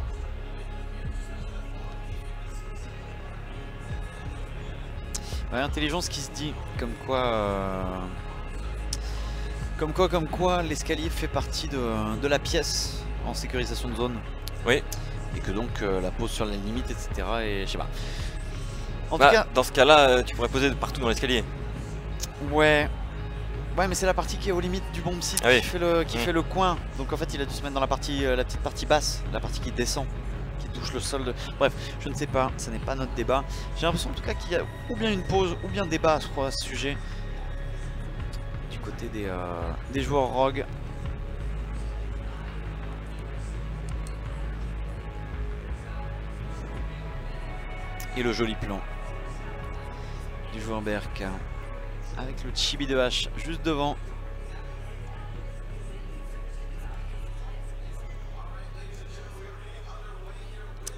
Ouais, intelligence qui se dit comme quoi euh, comme quoi comme quoi l'escalier fait partie de, de la pièce en sécurisation de zone. Oui. Et que donc euh, la pose sur la limite, et cetera. Et je sais pas. En bah, tout cas, dans ce cas-là, tu pourrais poser partout dans l'escalier. Ouais. Ouais, mais c'est la partie qui est aux limites du bomb site, ah oui. qui, fait le, qui mmh. fait le coin. Donc en fait, il a dû se mettre dans la partie, euh, la petite partie basse, la partie qui descend, qui touche le sol. De... Bref, je ne sais pas, ce n'est pas notre débat. J'ai l'impression en tout cas qu'il y a ou bien une pause ou bien débat je crois, à ce sujet du côté des, euh, des joueurs Rogue. Et le joli plan du joueur B R K avec le chibi de H juste devant.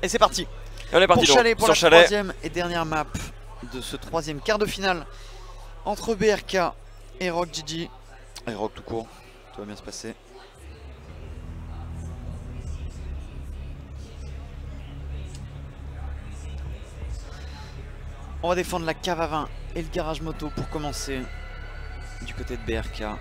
Et c'est parti. Et on est parti pour Chalet, donc, pour sur la Chalet. troisième et dernière map de ce troisième quart de finale entre B R K et Rock G G. Et Rock tout court, tout va bien se passer. On va défendre la cave à vin et le garage moto pour commencer du côté de B R K.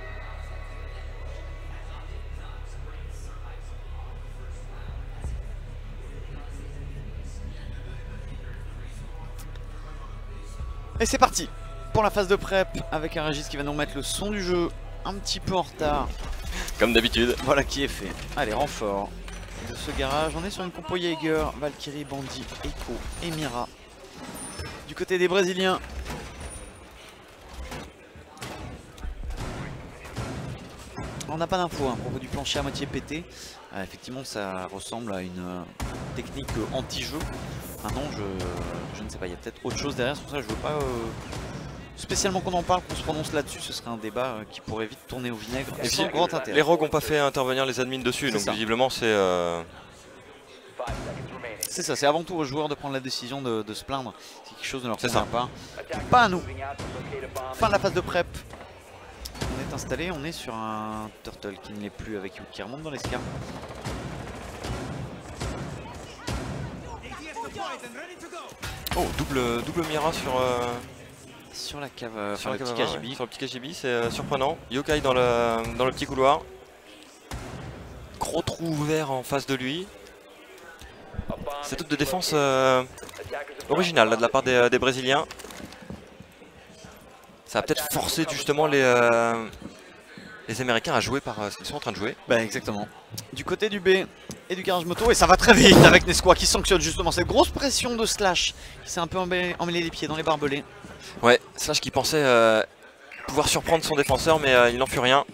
Et c'est parti pour la phase de prep avec un Régis qui va nous remettre le son du jeu un petit peu en retard. Comme d'habitude. Voilà qui est fait. Allez, renfort de ce garage. On est sur une compo Jaeger, Valkyrie, Bandit, Echo et Mira. Du côté des Brésiliens. On n'a pas d'infos hein, à propos du plancher à moitié pété. Euh, effectivement, ça ressemble à une euh, technique euh, anti-jeu. Maintenant, je, je ne sais pas, il y a peut-être autre chose derrière. C'est pour ça que je veux pas euh, spécialement qu'on en parle, qu'on se prononce là-dessus. Ce serait un débat euh, qui pourrait vite tourner au vinaigre. Et sans puis, grand intérêt. Les rogues n'ont pas fait intervenir les admins dessus, donc ça. visiblement c'est... Euh... C'est ça, c'est avant tout aux joueurs de prendre la décision de, de se plaindre si quelque chose ne leur convient pas. Pas à nous. Fin de la phase de prep. On est installé, on est sur un turtle qui ne l'est plus avec you qui remonte dans l'escarpe. Oh, double, double Mira sur, euh, sur la cave, euh, sur, enfin, la le cave petit à vin, K G B. ouais. Sur le petit K G B, c'est euh, surprenant. Yokai dans le, dans le petit couloir. Gros trou ouvert en face de lui. Setup de défense euh, original là, de la part des, des Brésiliens. Ça va peut-être forcer justement les, euh, les Américains à jouer par euh, ce qu'ils sont en train de jouer. Bah exactement. Du côté du B et du garage moto, et ça va très vite avec Nesquik qui sanctionne justement cette grosse pression de Slash qui s'est un peu emmêlé, emmêlé les pieds dans les barbelés. Ouais, Slash qui pensait euh, pouvoir surprendre son défenseur, mais euh, il n'en fut rien.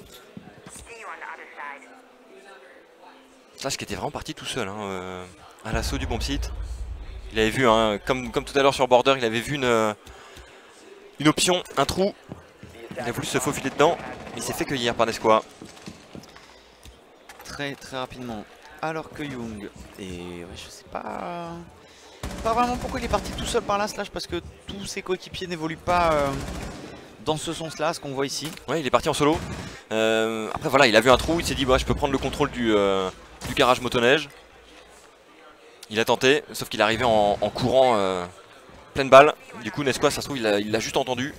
Slash qui était vraiment parti tout seul hein, euh, à l'assaut du bomb site. Il avait vu, hein, comme, comme tout à l'heure sur Border, il avait vu une, une option, un trou. Il a voulu se faufiler dedans, mais il s'est fait cueillir par Nesquik. Très très rapidement. Alors que Young, et ouais, je sais pas pas vraiment pourquoi il est parti tout seul par là, Slash, parce que tous ses coéquipiers n'évoluent pas euh, dans ce sens là, ce qu'on voit ici. Ouais, il est parti en solo. Euh, après voilà, il a vu un trou, il s'est dit bah, je peux prendre le contrôle du, euh, du garage motoneige. Il a tenté, sauf qu'il est arrivé en, en courant euh, pleine balle. Du coup Nesquik, ça se trouve, il l'a juste entendu.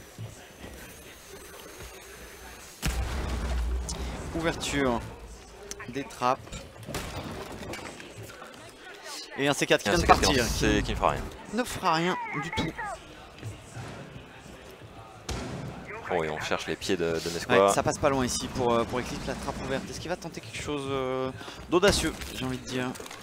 Ouverture des trappes. Et un C quatre qui vient de partir. C'est qui ne fera rien. Ne fera rien du tout. Oh et on cherche les pieds de, de Nesquik. Ouais, ça passe pas loin ici pour, euh, pour Eclipse, la trappe ouverte. Est-ce qu'il va tenter quelque chose euh, d'audacieux, j'ai envie de dire.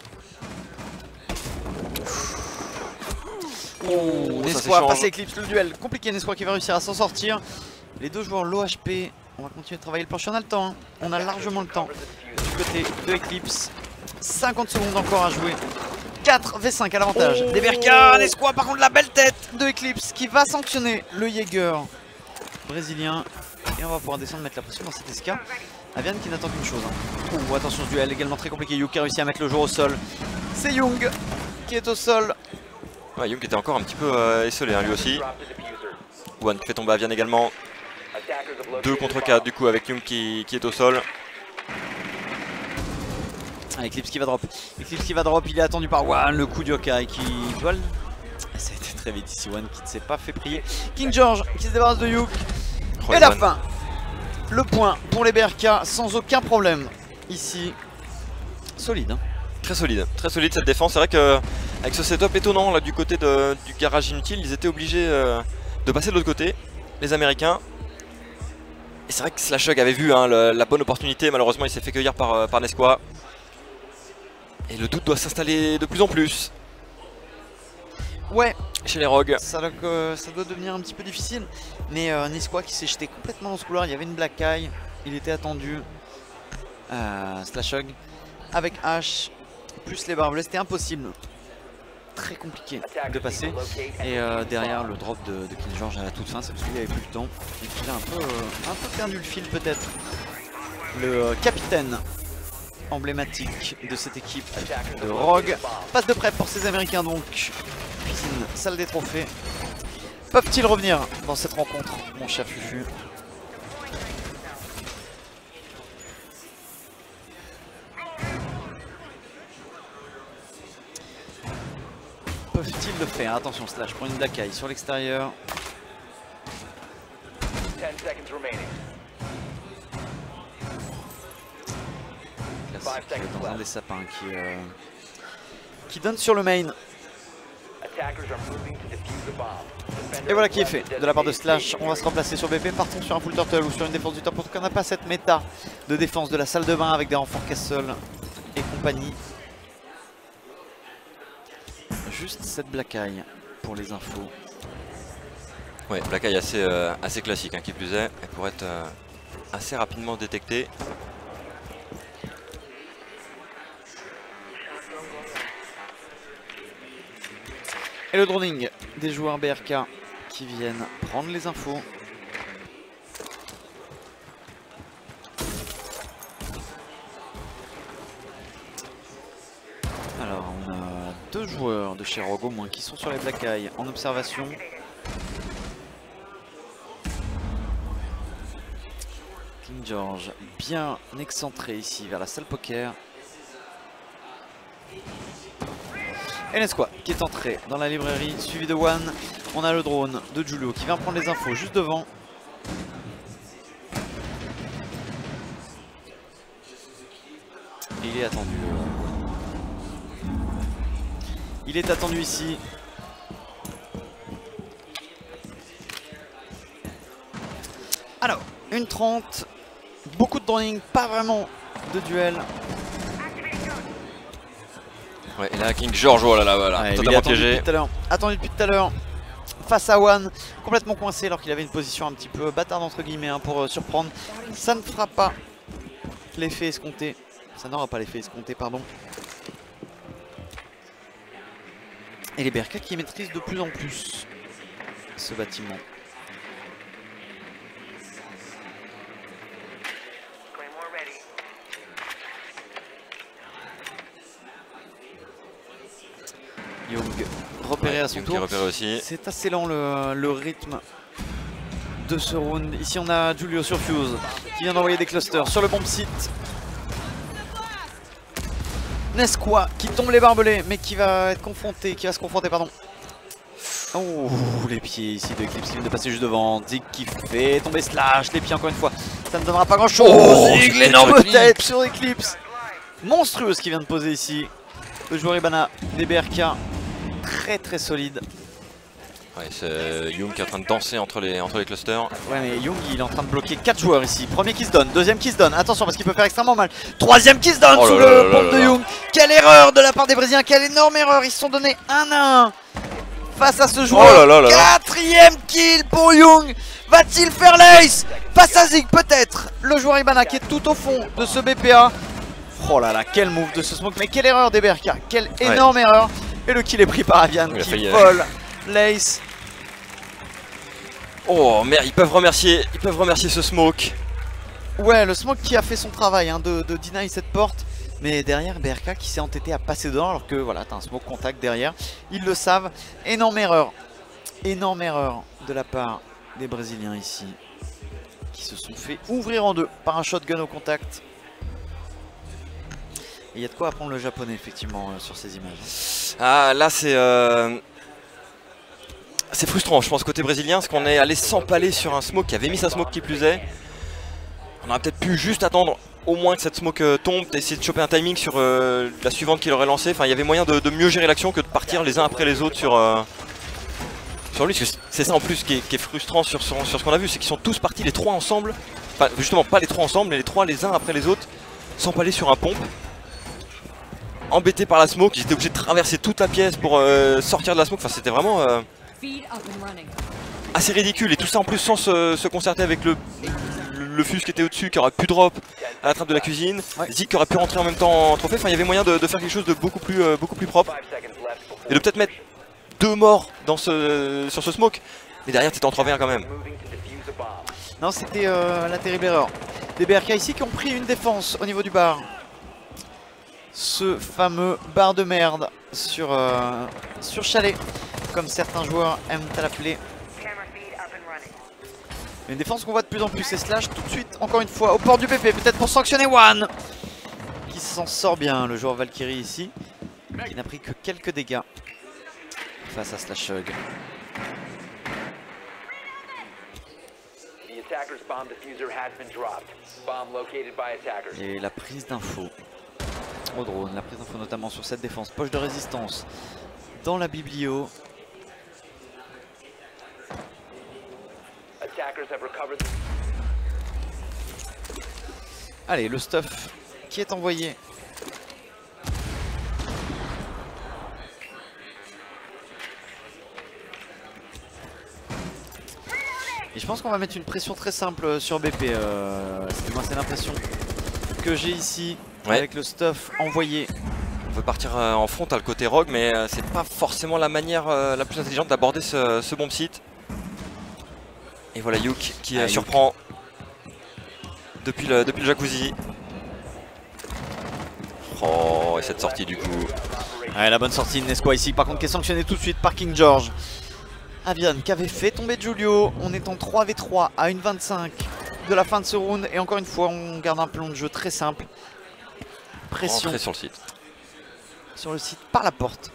Oh, Nesquik a passé Eclipse, le duel compliqué. Nesquik qui va réussir à s'en sortir. Les deux joueurs low H P. On va continuer de travailler le plancher, on a le temps, hein. On a largement le temps. Du côté de Eclipse, cinquante secondes encore à jouer. quatre v cinq à l'avantage des B R K. Nesquik par contre la belle tête de Eclipse qui va sanctionner le Jaeger brésilien. Et on va pouvoir descendre, mettre la pression dans cet esca. Avian qui n'attend qu'une chose. Hein. Oh, attention ce duel également très compliqué. Young qui a réussi à mettre le joueur au sol. C'est Young qui est au sol. Ouais, Young était encore un petit peu euh, esselé hein, lui aussi. One qui fait tomber Avian également. deux contre quatre du coup avec Young qui, qui est au sol. Ah, Eclipse qui va drop. Eclipse qui va drop, il est attendu par One, le coup de Yokai qui vole. Ça a été très vite ici, One qui ne s'est pas fait prier. King George qui se débarrasse de Youk. Oh, et la One. fin. Le point pour les B R K sans aucun problème. Ici, solide. Hein. Très solide, très solide cette défense. C'est vrai que avec ce setup étonnant là du côté de, du garage inutile, ils étaient obligés euh, de passer de l'autre côté, les Américains. Et c'est vrai que Slashug avait vu hein, le, la bonne opportunité, malheureusement il s'est fait cueillir par, par Nesquik. Et le doute doit s'installer de plus en plus. Ouais, chez les rogues. Ça doit, euh, ça doit devenir un petit peu difficile. Mais euh, Nesquik qui s'est jeté complètement dans ce couloir, il y avait une Black Eye, il était attendu. Euh, Slashug avec H, plus les barbelés, c'était impossible. Très compliqué de passer. Et euh, derrière le drop de, de King George à la toute fin, c'est parce qu'il avait plus le temps. Et qu'il a un peu, euh, un peu perdu le fil peut-être. Le euh, capitaine emblématique de cette équipe de Rogue. Passe de prep pour ces Américains donc. Cuisine, salle des trophées. Peuvent-ils revenir dans cette rencontre, mon cher Fufu? Peuvent-ils le faire? Attention, Slash pour une Black Eye sur l'extérieur. Dans un des sapins qui, euh, qui donne sur le main. Et voilà qui est fait de la part de Slash. On va se remplacer sur B P. Partons sur un full turtle ou sur une défense du top. En tout cas, on n'a pas cette méta de défense de la salle de bain avec des renforts castle et compagnie. Juste cette Black Eye pour les infos. Ouais, Black Eye assez, euh, assez classique, hein, qui plus est. Elle pourrait être euh, assez rapidement détectée. Et le droning des joueurs B R K qui viennent prendre les infos. Alors on a deux joueurs de chez Rogue au moins qui sont sur les Black Eye en observation. King George bien excentré ici vers la salle poker. Et Nesqua qui est entré dans la librairie, suivi de One. On a le drone de Julio qui vient prendre les infos juste devant. Et il est attendu. Il est attendu ici. Alors, une trente. Beaucoup de droning, pas vraiment de duel. Ouais, et là, King George, oh là là, voilà, ouais, totalement attendu piégé. Depuis tout à l'heure. Attendu depuis tout à l'heure. Face à One, complètement coincé alors qu'il avait une position un petit peu bâtarde entre guillemets hein, pour euh, surprendre. Ça ne fera pas l'effet escompté. Ça n'aura pas l'effet escompté, pardon. Et les B R K qui maîtrisent de plus en plus ce bâtiment. Young repéré ouais, à son Young tour. C'est assez lent le, le rythme de ce round. Ici on a Julio sur Fuse qui vient d'envoyer des clusters sur le bomb site. Nesqua qui tombe les barbelés mais qui va être confronté, qui va se confronter pardon. Oh les pieds ici de Eclipse qui vient de passer juste devant. Zig qui fait tomber Slash, les pieds encore une fois. Ça ne donnera pas grand chose. Oh, Zig l'énorme tête sur Eclipse. Monstrueuse qui vient de poser ici. Le joueur Ibana des B R K. Très très solide. Ouais, c'est Young qui est en train de danser entre les, entre les clusters. Ouais mais Young il est en train de bloquer quatre joueurs ici. Premier qui se donne, deuxième qui se donne. Attention parce qu'il peut faire extrêmement mal. Troisième qui se donne oh sous là le là pompe là de Young. Quelle erreur de la part des Brésiliens. Quelle énorme erreur. Ils se sont donnés un à un face à ce joueur. Oh là là là Quatrième kill pour Young. Va-t-il faire l'ace face à Zig peut-être. Le joueur Ibana qui est tout au fond de ce B P A. Oh là là, quel move de ce smoke. Mais quelle erreur des B R K. Quelle énorme ouais. erreur. Et le kill est pris par Avian qui failli, vole euh... l'ace. Oh merde, ils peuvent remercier, ils peuvent remercier ce smoke. Ouais, le smoke qui a fait son travail hein, de, de deny cette porte. Mais derrière, B R K qui s'est entêté à passer dedans alors que voilà, t'as un smoke contact derrière. Ils le savent. Énorme erreur. Énorme erreur de la part des Brésiliens ici. Qui se sont fait ouvrir en deux par un shotgun au contact. Il y a de quoi apprendre le japonais effectivement euh, sur ces images. Ah là c'est euh... c'est frustrant je pense côté brésilien parce qu'on est allé s'empaler sur un smoke qui avait mis sa smoke qui plus est. On aurait peut-être pu juste attendre au moins que cette smoke euh, tombe, essayer de choper un timing sur euh, la suivante qu'il aurait lancée. Enfin il y avait moyen de, de mieux gérer l'action que de partir les uns après les autres sur, euh, sur lui. C'est ça en plus qui est, qui est frustrant sur, sur, sur ce qu'on a vu, c'est qu'ils sont tous partis les trois ensemble. Enfin justement pas les trois ensemble mais les trois les uns après les autres s'empaler sur un pompe. Embêté par la smoke, j'étais obligé de traverser toute la pièce pour euh, sortir de la smoke, enfin c'était vraiment euh, assez ridicule et tout ça en plus sans se, se concerter avec le, le, le fuse qui était au-dessus qui aurait pu drop à la trappe de la cuisine, ouais. Zig qui aurait pu rentrer en même temps en trophée, enfin il y avait moyen de, de faire quelque chose de beaucoup plus, euh, beaucoup plus propre et de peut-être mettre deux morts dans ce, sur ce smoke, mais derrière t'étais en trois v un quand même. Non c'était euh, la terrible erreur des B R K ici qui ont pris une défense au niveau du bar. ce fameux bar de merde sur, euh, sur Chalet, comme certains joueurs aiment à l'appeler. Une défense qu'on voit de plus en plus et Slash tout de suite, encore une fois, au port du B P, peut-être pour sanctionner One, qui s'en sort bien, le joueur Valkyrie ici, qui n'a pris que quelques dégâts face à Slash Hug. Et la prise d'infos au drone, la prise d'infos notamment sur cette défense, poche de résistance dans la biblio. Allez, le stuff qui est envoyé. Et je pense qu'on va mettre une pression très simple sur B P. Euh, moi c'est l'impression que j'ai ici, ouais, avec le stuff envoyé. On veut partir euh, en frontal côté Rogue, mais euh, c'est pas forcément la manière euh, la plus intelligente d'aborder ce, ce bomb site. Et voilà Yuk qui euh, ah, surprend Yuk. Depuis, le, depuis le jacuzzi. Oh, et cette sortie du coup. Ouais, la bonne sortie de Nesqua ici, par contre qui est sanctionnée tout de suite par King George. Avian qui avait fait tomber Julio. On est en trois v trois à une vingt-cinq de la fin de ce round. Et encore une fois, on garde un plan de jeu très simple. Pression Rentrée sur le site. Sur le site par la porte.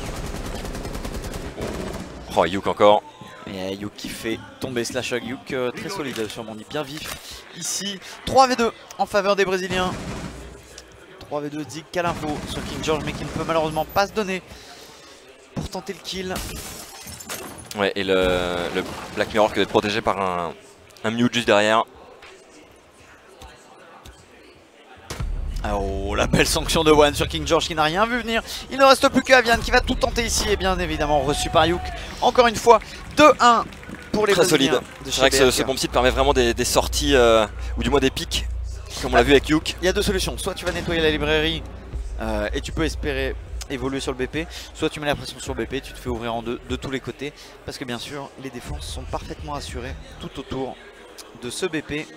Oh, Yuk encore. Et Yuk qui fait tomber Slash Hug. Yuk euh, très solide sur mon nid, bien vif. Ici, trois v deux en faveur des Brésiliens. trois v deux Zig qu'à l'info sur King George, mais qui ne peut malheureusement pas se donner pour tenter le kill. Ouais, et le, le Black Mirror qui doit être protégé par un, un mute juste derrière. Oh, la belle sanction de One sur King George qui n'a rien vu venir. Il ne reste plus que Avian qui va tout tenter ici. Et bien évidemment reçu par Yuk. Encore une fois, deux un pour les Très solide. C'est vrai que ce, ce bomb site permet vraiment des, des sorties, euh, ou du moins des pics, comme on l'a vu avec Yuk. Il y a deux solutions. Soit tu vas nettoyer la librairie euh, et tu peux espérer évoluer sur le B P, soit tu mets la pression sur le B P, tu te fais ouvrir en deux de tous les côtés, parce que bien sûr les défenses sont parfaitement assurées tout autour de ce B P.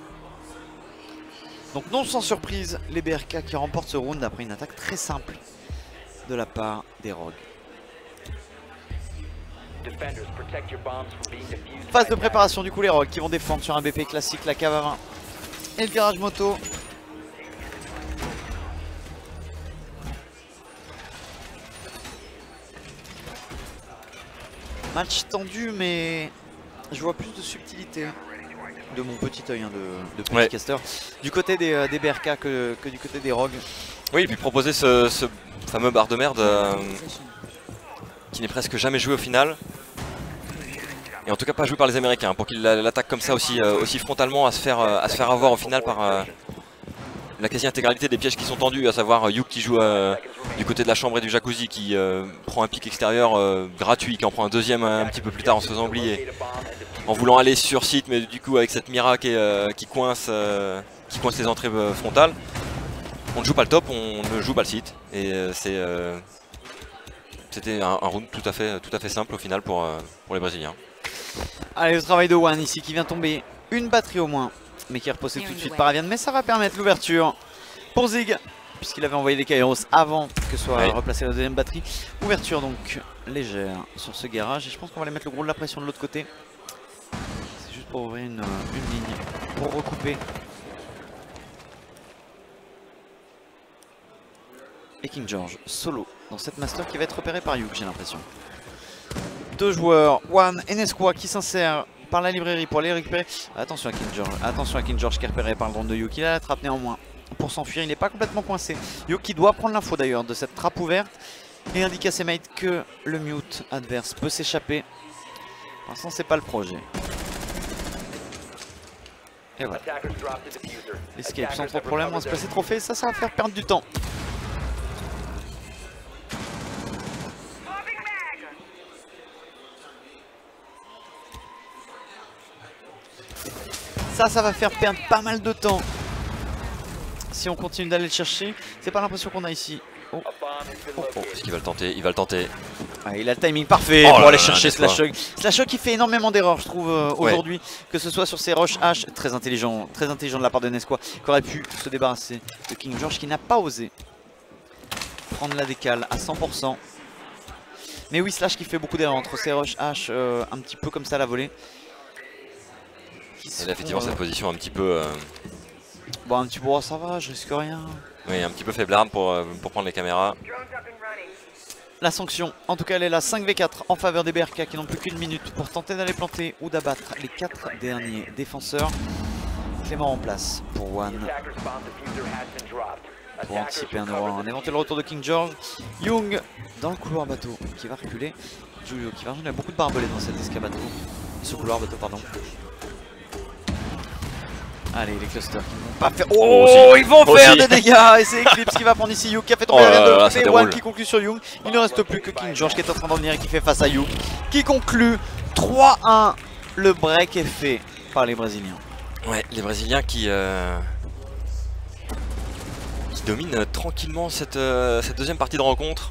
Donc non sans surprise, les B R K qui remportent ce round après une attaque très simple de la part des Rogues. Phase de préparation du coup, les Rogues qui vont défendre sur un B P classique, la cave à vingt et le garage moto. Match tendu, mais je vois plus de subtilité de mon petit œil hein, de, de petit ouais. caster du côté des, euh, des B R K que, que du côté des Rogues. Oui, et puis proposer ce, ce fameux bar de merde euh, qui n'est presque jamais joué au final. Et en tout cas pas joué par les Américains, pour qu'ils l'attaquent comme ça aussi, euh, aussi frontalement, à se, faire, euh, à se faire avoir au final par euh, la quasi-intégralité des pièges qui sont tendus, à savoir Yuk qui joue euh, du côté de la chambre et du jacuzzi, qui euh, prend un pic extérieur euh, gratuit, qui en prend un deuxième un petit peu plus tard en se faisant oublier, en voulant aller sur site, mais du coup avec cette Mira qui, est, euh, qui, coince, euh, qui coince les entrées euh, frontales. On ne joue pas le top, on ne joue pas le site, et euh, c'est euh, c'était un, un round tout à fait, tout à fait simple au final pour, euh, pour les Brésiliens. Allez, le travail de One ici qui vient tomber une batterie au moins, mais qui est reposée tout de suite par Avian, mais ça va permettre l'ouverture pour Zig, puisqu'il avait envoyé les Kairos avant que soit ouais. replacée la deuxième batterie. Ouverture donc légère sur ce garage, et je pense qu'on va aller mettre le gros de la pression de l'autre côté. C'est juste pour ouvrir une, une ligne, pour recouper. Et King George solo dans cette master qui va être repérée par Yuk, j'ai l'impression. Deux joueurs, One et Nesqua, qui s'insèrent par la librairie pour aller récupérer. Attention à King George, attention à King George qui est repéré par le drone de Yuk. Il a la trappe néanmoins pour s'enfuir, il n'est pas complètement coincé. Yuk qui doit prendre l'info d'ailleurs de cette trappe ouverte et indique à ses mates que le mute adverse peut s'échapper. Pour l'instant c'est pas le projet. Et voilà. Escape sans trop de problème, on va se passer trophée, ça ça va faire perdre du temps. Ça, ça va faire perdre pas mal de temps si on continue d'aller le chercher. C'est pas l'impression qu'on a ici. Oh. Oh, oh, est-ce qu'il va le tenter? Il va le tenter. Ah, il a le timing parfait oh pour aller chercher Slash Hug. Slash Hug qui fait énormément d'erreurs, je trouve, euh, aujourd'hui. Ouais. Que ce soit sur ses rush H, très intelligent, très intelligent de la part de Nesqua, qui aurait pu se débarrasser de King George, qui n'a pas osé. prendre la décale à cent pour cent. Mais oui, Slash qui fait beaucoup d'erreurs entre ses rush H euh, un petit peu comme ça à la volée. Et là, effectivement, font, euh... cette position un petit peu... Euh... Bon, un petit peu, oh, ça va, je risque rien. Oui, un petit peu faiblarde pour, euh, pour prendre les caméras. La sanction, en tout cas, elle est là, cinq v quatre en faveur des B R K qui n'ont plus qu'une minute pour tenter d'aller planter ou d'abattre les quatre derniers défenseurs. Clément en place pour One. Pour anticiper un, euro, un éventuel retour de King George. Young dans le couloir bateau qui va reculer. Julio qui va rejoindre. Il y a beaucoup de barbelés dans cet escabateau. Ce couloir bateau, pardon. Allez, les clusters qui ne vont pas faire. Oh, oh ils vont faire des dégâts. Et c'est Eclipse qui va prendre ici Young qui a fait tomber oh la là, de One qui conclut sur Young. Il ne reste plus que King George qui est en train d'en venir et qui fait face à Young. Qui conclut trois un. Le break est fait par les Brésiliens. Ouais, les Brésiliens qui, euh, qui dominent euh, tranquillement cette, euh, cette deuxième partie de rencontre.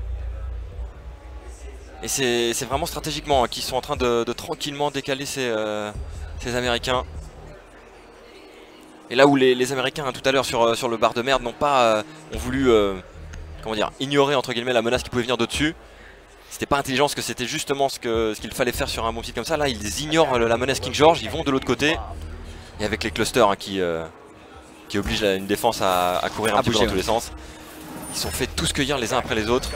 Et c'est vraiment stratégiquement hein, qu'ils sont en train de, de tranquillement décaler ces, euh, ces Américains. Et là où les, les Américains hein, tout à l'heure sur, sur le bar de merde n'ont pas euh, ont voulu euh, comment dire, ignorer entre guillemets la menace qui pouvait venir de dessus. C'était pas intelligent parce que c'était justement ce qu'il ce qu'il fallait faire sur un bon site comme ça. Là ils ignorent la menace King George, ils vont de l'autre côté. Et avec les clusters hein, qui, euh, qui obligent une défense à, à courir un à petit bouger, peu dans ouais. tous les sens. Ils sont fait tous cueillir les uns après les autres.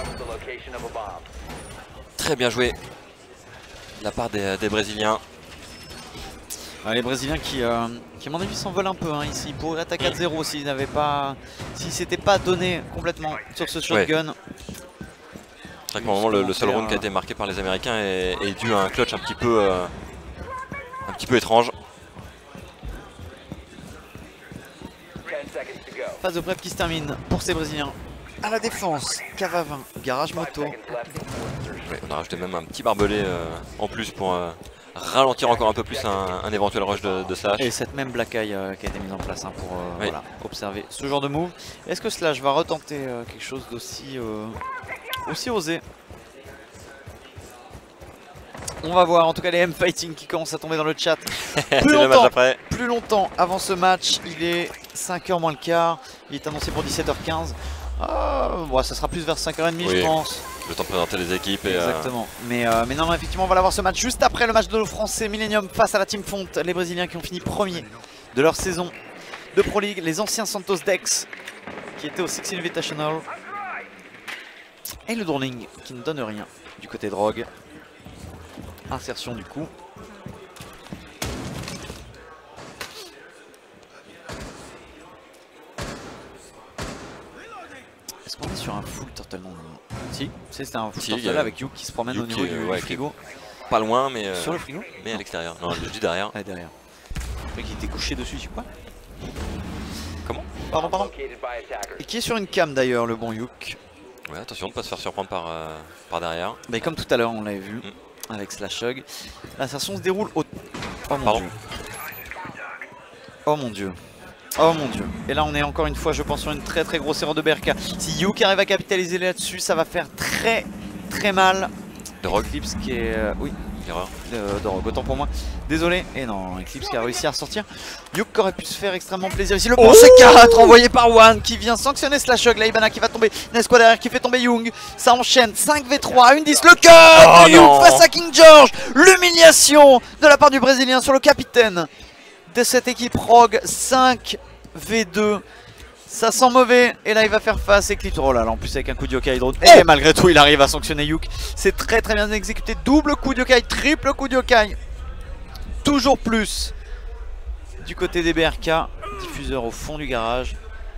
Très bien joué de la part des, des Brésiliens. Ouais, les Brésiliens qui, euh, qui à mon avis s'envolent un peu hein, ici. Ils pourraient attaquer quatre zéro s'ils n'avaient pas, s'ils s'étaient pas donné complètement sur ce shotgun. Ouais. C'est vrai que moment, le, le seul round qui a été marqué par les Américains est, est dû à un clutch un petit peu, euh, un petit peu étrange. Phase de prep qui se termine pour ces Brésiliens. À la défense, Cava vingt, Garage Moto. Ouais, on a rajouté même un petit barbelé euh, en plus pour euh, ralentir encore un peu plus un, un éventuel rush de, de Slash. Et cette même black eye euh, qui a été mise en place hein, pour euh, oui. voilà, observer ce genre de move. Est-ce que Slash va retenter euh, quelque chose d'aussi euh, aussi osé? On va voir, en tout cas les M-Fighting qui commencent à tomber dans le chat. Plus, longtemps, plus longtemps avant ce match, il est cinq heures moins le quart, il est annoncé pour dix-sept heures quinze. Ah, bon, ça sera plus vers cinq heures trente oui, je pense. Le temps de présenter les équipes. Et exactement. Euh... Mais, euh, mais non, effectivement, on va l'avoir ce match juste après le match de nos Français Millennium face à la Team Fonte. Les Brésiliens qui ont fini premier de leur saison de Pro League. Les anciens Santos Dex qui étaient au Six Invitational. Et le Drowning qui ne donne rien du côté drogue. Insertion du coup. Est-ce qu'on est sur un full turtle? Si, c'est un full si, turtle avec Youk qui se promène Youk au niveau du, ouais, du frigo. Pas loin, mais. Euh, sur le frigo? Mais non. À l'extérieur. Non, je dis derrière. Ah, derrière. Je croyais qu'il était couché dessus, tu quoi? Comment? Pardon, pardon. Et qui est sur une cam d'ailleurs, le bon Youk. Ouais, attention de ne pas se faire surprendre par, euh, par derrière. Bah, comme tout à l'heure, on l'avait vu. Mm. Avec Slashhug. L'ascension se déroule au... Oh mon Pardon. dieu. Oh mon dieu. Oh mon dieu. Et là on est encore une fois je pense sur une très très grosse erreur de B R K. Si Youk arrive à capitaliser là-dessus, ça va faire très très mal. De Rogue. Eclipse qui est... Euh, oui. Erreur. Euh, de Rogue, autant pour moi. Désolé. Et non, Eclipse qui a réussi à ressortir. Youk qui aurait pu se faire extrêmement plaisir ici. Le bon C quatre envoyé par One qui vient sanctionner Slashhug. Là Ibana qui va tomber. Nesqua derrière qui fait tomber Young. Ça enchaîne. cinq v trois à une dix. Le cut oh, de Young face à King George. L'humiliation de la part du Brésilien sur le capitaine de cette équipe Rogue. cinq v deux. Ça sent mauvais. Et là il va faire face Eclipse. Oh là là, en plus avec un coup de yokai drone. Et malgré tout il arrive à sanctionner Youk. C'est très très bien exécuté. Double coup de yokai, triple coup de yokai. Toujours plus du côté des B R K. Diffuseur au fond du garage.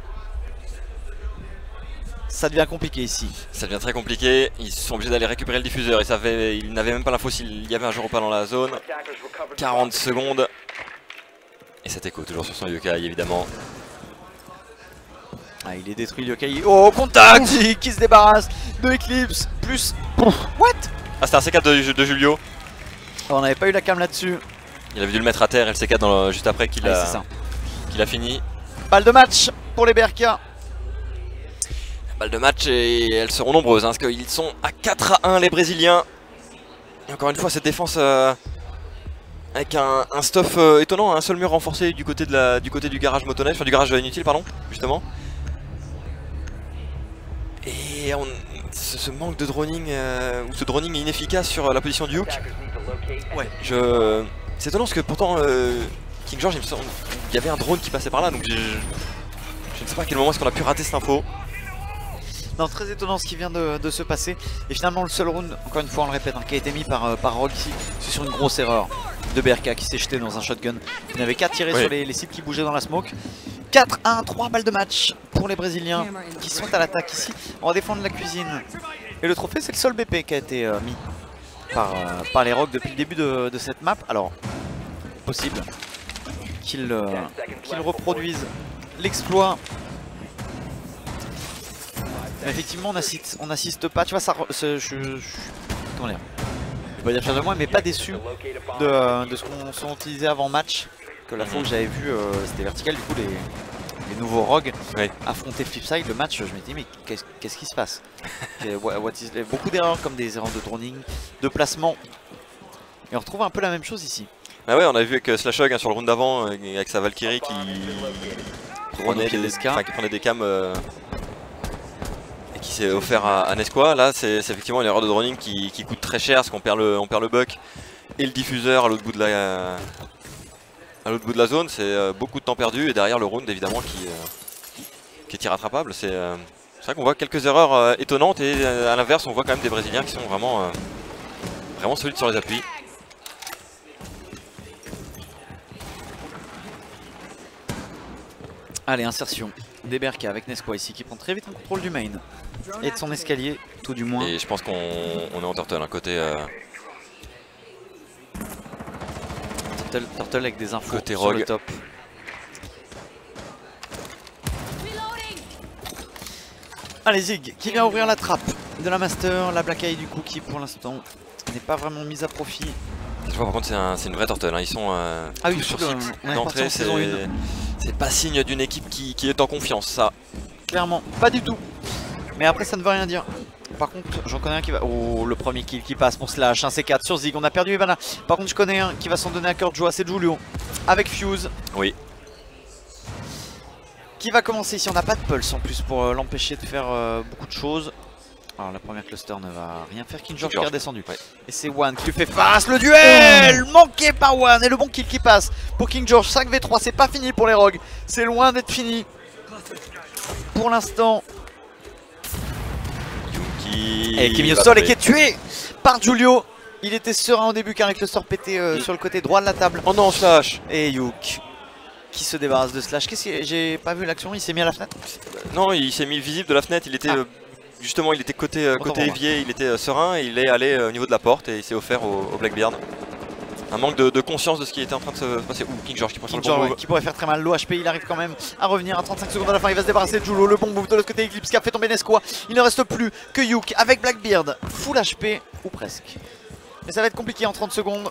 Ça devient compliqué ici. Ça devient très compliqué. Ils sont obligés d'aller récupérer le diffuseur. Ils savaient, ils n'avaient même pas l'info s'il y avait un joueur ou pas dans la zone. quarante secondes. Et cet écho toujours sur son yokai évidemment. Ah, il est détruit le yokai. Oh, contact qui se débarrasse de Eclipse. Plus... What? Ah, c'était un C quatre de, de Julio. On n'avait pas eu la cam là-dessus. Il avait dû le mettre à terre et le C quatre dans le, juste après qu'il a, qu'il a fini. Balle de match pour les B R K. Balle de match et elles seront nombreuses hein, parce qu'ils sont à quatre à un les Brésiliens. Et encore une fois cette défense euh, avec un, un stuff euh, étonnant, un seul mur renforcé du côté, de la, du, côté du garage motoneige, enfin du garage inutile pardon, justement. Et Et on, ce, ce manque de droning, euh, ou ce droning inefficace sur la position du hook. Ouais, je... c'est étonnant parce que pourtant euh, King George, il me semble qu'il y avait un drone qui passait par là, donc je, je ne sais pas à quel moment est-ce qu'on a pu rater cette info. Non, très étonnant ce qui vient de, de se passer. Et finalement le seul round, encore une fois on le répète, hein, qui a été mis par, euh, par Rogue ici, c'est sur une grosse erreur de B R K qui s'est jeté dans un shotgun. Il n'avait qu'à tirer oui. sur les, les cibles qui bougeaient dans la smoke. quatre un, trois balles de match pour les Brésiliens qui sont à l'attaque ici. On va défendre la cuisine. Et le trophée, c'est le seul B P qui a été euh, mis par, euh, par les Rogues depuis le début de, de cette map. Alors, possible qu'ils euh, qu'ils reproduisent l'exploit. Effectivement, on assiste, on assiste pas. Tu vois, ça. Je, je, je, comment dire, je vais pas dire fier de moi, mais pas déçu de, de ce qu'on sont utilisé avant match. Que la fois où j'avais vu, euh, c'était vertical, du coup, les, les nouveaux Rogues oui. affronter Flipside. Le match, je me dis, mais qu'est-ce qu'est-ce qui se passe? what, what is, Beaucoup d'erreurs, comme des erreurs de droning, de placement. Et on retrouve un peu la même chose ici. Ah ouais, on a vu avec euh, Slashog hein, sur le round d'avant, euh, avec sa Valkyrie qui prenait des, enfin, qui prenait des cams euh, et qui s'est offert à, à Nesqua. Là, c'est effectivement une erreur de droning qui, qui coûte très cher parce qu'on perd le, on perd le buck et le diffuseur à l'autre bout de la, euh, à l'autre bout de la zone. C'est euh, beaucoup de temps perdu et derrière le round évidemment qui, euh, qui est irrattrapable. C'est euh, vrai qu'on voit quelques erreurs euh, étonnantes et euh, à l'inverse, on voit quand même des Brésiliens qui sont vraiment, euh, vraiment solides sur les appuis. Allez, insertion des B R K avec Nesqua ici qui prend très vite un contrôle du main et de son escalier, tout du moins. Et je pense qu'on est en turtle, un côté euh... turtle, turtle avec des infos côté sur Rogue. Le top. Allez, Zig qui vient ouvrir la trappe de la Master, la Black Eye du coup qui pour l'instant n'est pas vraiment mise à profit. Je vois par contre c'est un, une vraie turtle, hein. Ils sont euh, ah oui, sur le, site d'entrée, c'est pas signe d'une équipe qui, qui est en confiance, ça. Clairement, pas du tout. Mais après ça ne veut rien dire. Par contre, j'en connais un qui va... Oh, le premier kill qui passe pour Slash, un C quatre sur Zig, on a perdu Ivana. Par contre, je connais un qui va s'en donner à cœur de joie, c'est Julio. Avec Fuse. Oui. Qui va commencer ici, on n'a pas de pulse en plus pour euh, l'empêcher de faire euh, beaucoup de choses. Alors la première cluster ne va rien faire, King George qui est redescendu. Ouais. Et c'est One qui lui fait face, le duel oh manqué par One et le bon kill qui passe pour King George. Cinq v trois, c'est pas fini pour les Rogues, c'est loin d'être fini. Pour l'instant. Yuki et qui est mis au sol et qui est tué par Julio. Il était serein au début car avec le sort pété euh, sur le côté droit de la table. Oh non, Slash. Et Yuk qui se débarrasse de Slash. Qu'est-ce que j'ai pas vu l'action, il s'est mis à la fenêtre? Non, il s'est mis visible de la fenêtre, il était... Ah. Euh... Justement, il était côté, euh, côté évier, il était euh, serein et il est allé euh, au niveau de la porte et il s'est offert au, au Blackbeard. Un manque de, de conscience de ce qui était en train de se passer. Ouh, King George qui prend King sur le bon George, move. Qui pourrait faire très mal. L'O H P, il arrive quand même à revenir à trente-cinq secondes à la fin. Il va se débarrasser de Julo. Le bon move de l'autre côté, Eclipse qui a fait tomber Nesqua. Il ne reste plus que Yuk avec Blackbeard. Full H P, ou presque. Mais ça va être compliqué en trente secondes.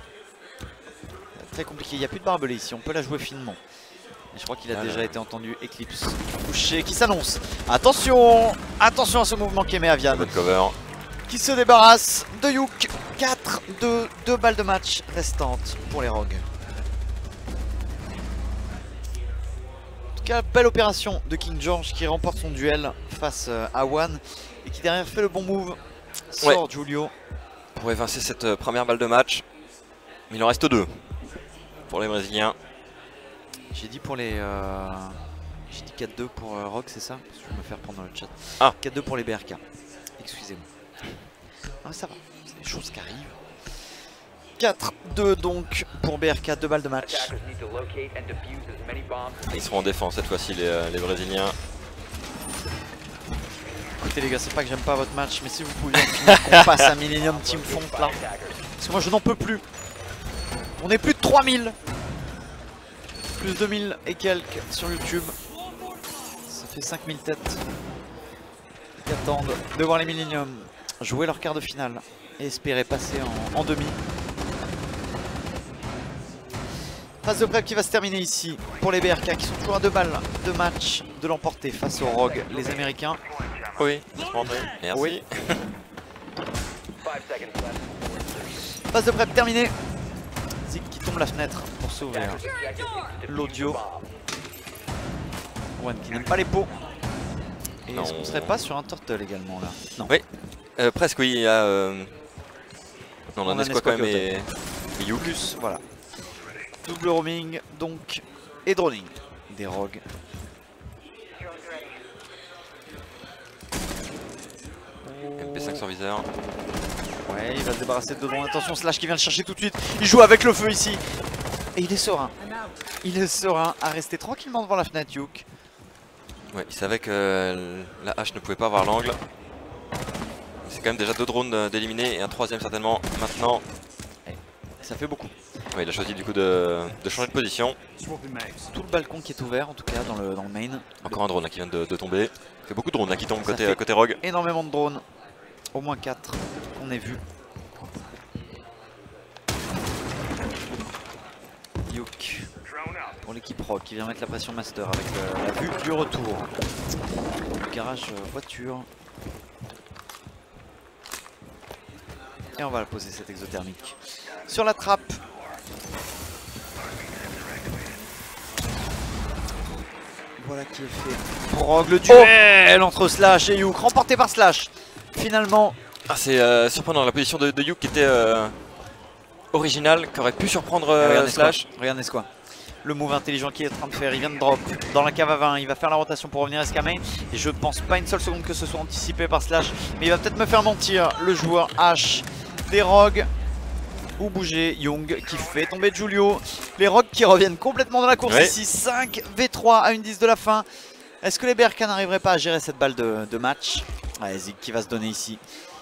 Très compliqué. Il n'y a plus de barbelé ici. On peut la jouer finement. Je crois qu'il a ah déjà là. été entendu. Eclipse touché qui s'annonce. Attention, attention à ce mouvement qu'émet Avian. Cover. Qui se débarrasse de Yuk. quatre deux, deux balles de match restantes pour les Rogues. En tout cas, belle opération de King George qui remporte son duel face à One et qui derrière fait le bon move. Sort ouais. Julio. Pour évincer cette première balle de match. Mais il en reste deux pour les Brésiliens. J'ai dit pour les... Euh... J'ai dit quatre deux pour euh, Rogue, c'est ça? Parce que je vais me faire prendre dans le chat. Ah. quatre deux pour les B R K. Excusez-moi. Ah, ça va, c'est des choses qui arrivent. quatre deux donc pour B R K, deux balles de match. Ils seront en défense cette fois-ci, les, euh, les Brésiliens. Écoutez les gars, c'est pas que j'aime pas votre match, mais si vous pouviez qu'on passe à Millennium Team Font là. Parce que moi je n'en peux plus. On est plus de trois mille. Plus deux mille et quelques sur YouTube. Ça fait cinq mille têtes qui attendent de voir les Millennium jouer leur quart de finale et espérer passer en, en demi. Phase de prep qui va se terminer ici pour les B R K qui sont toujours à deux balles de match de l'emporter face aux Rogues, les Américains. Oui, merci. Oui. Phase de prep terminée. Zig qui tombe la fenêtre pour s'ouvrir l'audio. One qui n'aime pas les pots. Et est-ce qu'on serait pas sur un turtle également là? Non. Oui, euh, presque oui, il y a... Euh... Non, on, on a Nesquik quand même et... et Youk. Plus, voilà. Double roaming donc et droning. Des rogues. M P cinq sur viseur. Ouais, il va se débarrasser de drones. Attention, Slash qui vient le chercher tout de suite. Il joue avec le feu ici. Et il est serein. Il est serein à rester tranquillement devant la fenêtre Youk. Ouais, il savait que la hache ne pouvait pas avoir l'angle. C'est quand même déjà deux drones d'éliminer et un troisième certainement maintenant. Ça fait beaucoup. Ouais, il a choisi du coup de, de changer de position. Tout le balcon qui est ouvert en tout cas dans le, dans le main. Encore un drone là, qui vient de, de tomber. Il fait beaucoup de drones là, qui tombent côté, côté rogue. Énormément de drones. Au moins quatre qu'on ait vu. Youk pour l'équipe rogue qui vient mettre la pression master avec euh, la vue du retour. Le garage euh, voiture. Et on va la poser cette exothermique sur la trappe. Voilà qui est fait. Rogue, le duel oh entre Slash et Youk, remporté par Slash. Finalement. Ah, c'est euh, surprenant la position de, de Youk qui était euh, originale, qui aurait pu surprendre euh, Regardez Slash. Regardez ce quoi. Le move intelligent qu'il est en train de faire, il vient de drop dans la cave à vingt, il va faire la rotation pour revenir escamé. Et je pense pas une seule seconde que ce soit anticipé par Slash. Mais il va peut-être me faire mentir, le joueur H des Rogues. Ou bouger, Young qui fait tomber Julio. Les Rogues qui reviennent complètement dans la course ouais. Ici, cinq v trois à une dix de la fin. Est-ce que les B R K n'arriveraient pas à gérer cette balle de, de match? Allez, Zig qui va se donner ici.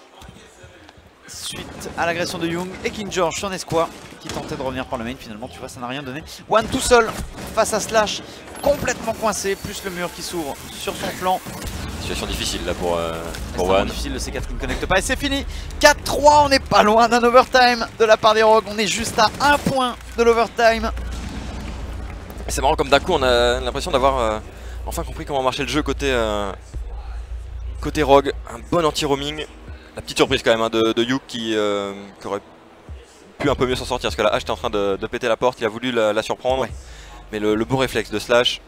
Suite à l'agression de Young et King George sur Nesquik qui tentait de revenir par le main. Finalement, tu vois, ça n'a rien donné. One tout seul face à Slash, complètement coincé, plus le mur qui s'ouvre sur son flanc. Situation difficile là pour, euh, pour One. Difficile, le C quatre qui ne connecte pas et c'est fini. quatre trois, on n'est pas loin d'un overtime de la part des Rogues. On est juste à un point de l'overtime. C'est marrant comme d'un coup on a l'impression d'avoir euh, enfin compris comment marchait le jeu côté, euh, côté Rogue. Un bon anti-roaming. La petite surprise quand même hein, de, de Youk qui, euh, qui aurait pu un peu mieux s'en sortir parce que la hache était en train de, de péter la porte. Il a voulu la, la surprendre. Ouais. Mais le, le bon réflexe de Slash.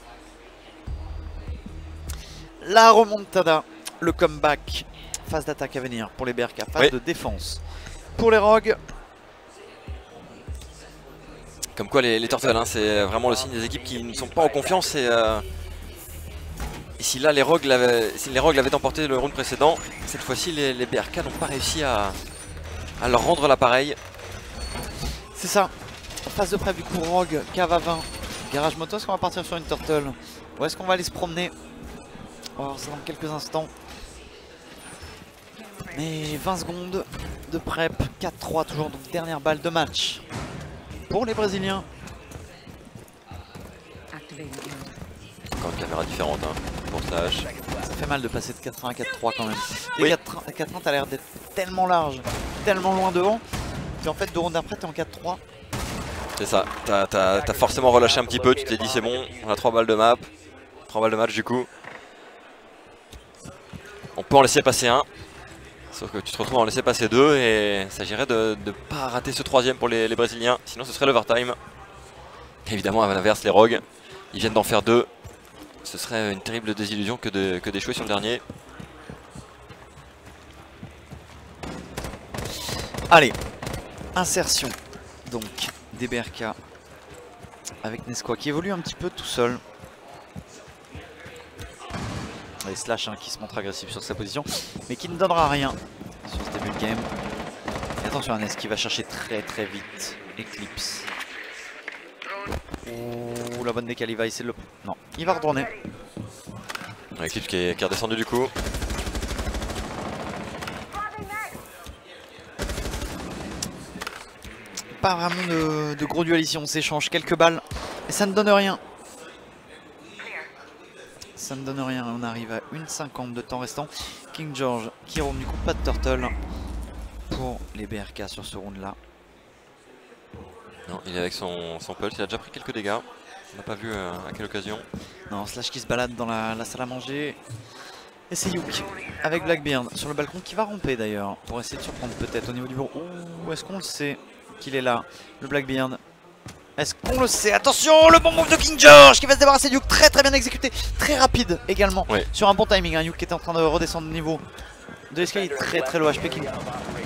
La remontada, le comeback, phase d'attaque à venir pour les B R K, phase oui. de défense pour les Rogues. Comme quoi les, les Turtles, hein, c'est vraiment le signe des équipes qui ne sont pas en confiance. Et, euh, et si là les Rogues l'avaient emporté le round précédent, cette fois-ci les, les B R K n'ont pas réussi à, à leur rendre l'appareil. C'est ça, phase de prep du coup Rogue, cave à vingt, garage moto, est-ce qu'on va partir sur une Turtle ou est-ce qu'on va aller se promener? On va voir ça dans quelques instants. Mais vingt secondes de prep, quatre trois toujours, donc dernière balle de match pour les Brésiliens. Encore une caméra différente hein, pour Slash. Ça fait mal de passer de quatre un à quatre trois quand même. Oui. quatre un t'as l'air d'être tellement large, tellement loin devant. Et en fait deux rounds après t'es en quatre trois. C'est ça, t'as t'as, t'as forcément relâché un petit peu, tu t'es dit c'est bon, on a trois balles de map. trois balles de match du coup. On peut en laisser passer un, sauf que tu te retrouves à en laisser passer deux et il s'agirait de ne pas rater ce troisième pour les, les Brésiliens, sinon ce serait l'overtime. Évidemment à l'inverse les Rogues, ils viennent d'en faire deux, ce serait une terrible désillusion que de, que d'échouer sur le dernier. Allez, insertion donc des B R K avec Nesquik qui évolue un petit peu tout seul. Et Slash hein, qui se montre agressif sur sa position, mais qui ne donnera rien sur ce début de game. Et attention à Nes qui va chercher très très vite Eclipse. Oh la bonne décale, il va essayer de le... Non, il va retourner. Eclipse qui est, qui est redescendu du coup. Pas vraiment de, de gros duel ici, on s'échange quelques balles et ça ne donne rien. Ça ne donne rien, on arrive à une cinquante de temps restant. King George qui roule du coup, pas de turtle pour les B R K sur ce round là. Non, il est avec son, son pulse, il a déjà pris quelques dégâts. On n'a pas vu euh, à quelle occasion. Non, Slash qui se balade dans la, la salle à manger. Et c'est Youk avec Blackbeard sur le balcon qui va ramper d'ailleurs pour essayer de surprendre peut-être au niveau du bureau. Ouh, est-ce qu'on le sait qu'il est là, le Blackbeard? Est-ce qu'on le sait? Attention, le bon move de King George qui va se débarrasser du Yuke, très très bien exécuté, très rapide également, ouais. Sur un bon timing, hein. Yuke qui était en train de redescendre de niveau de l'escalier, très très low H P. King.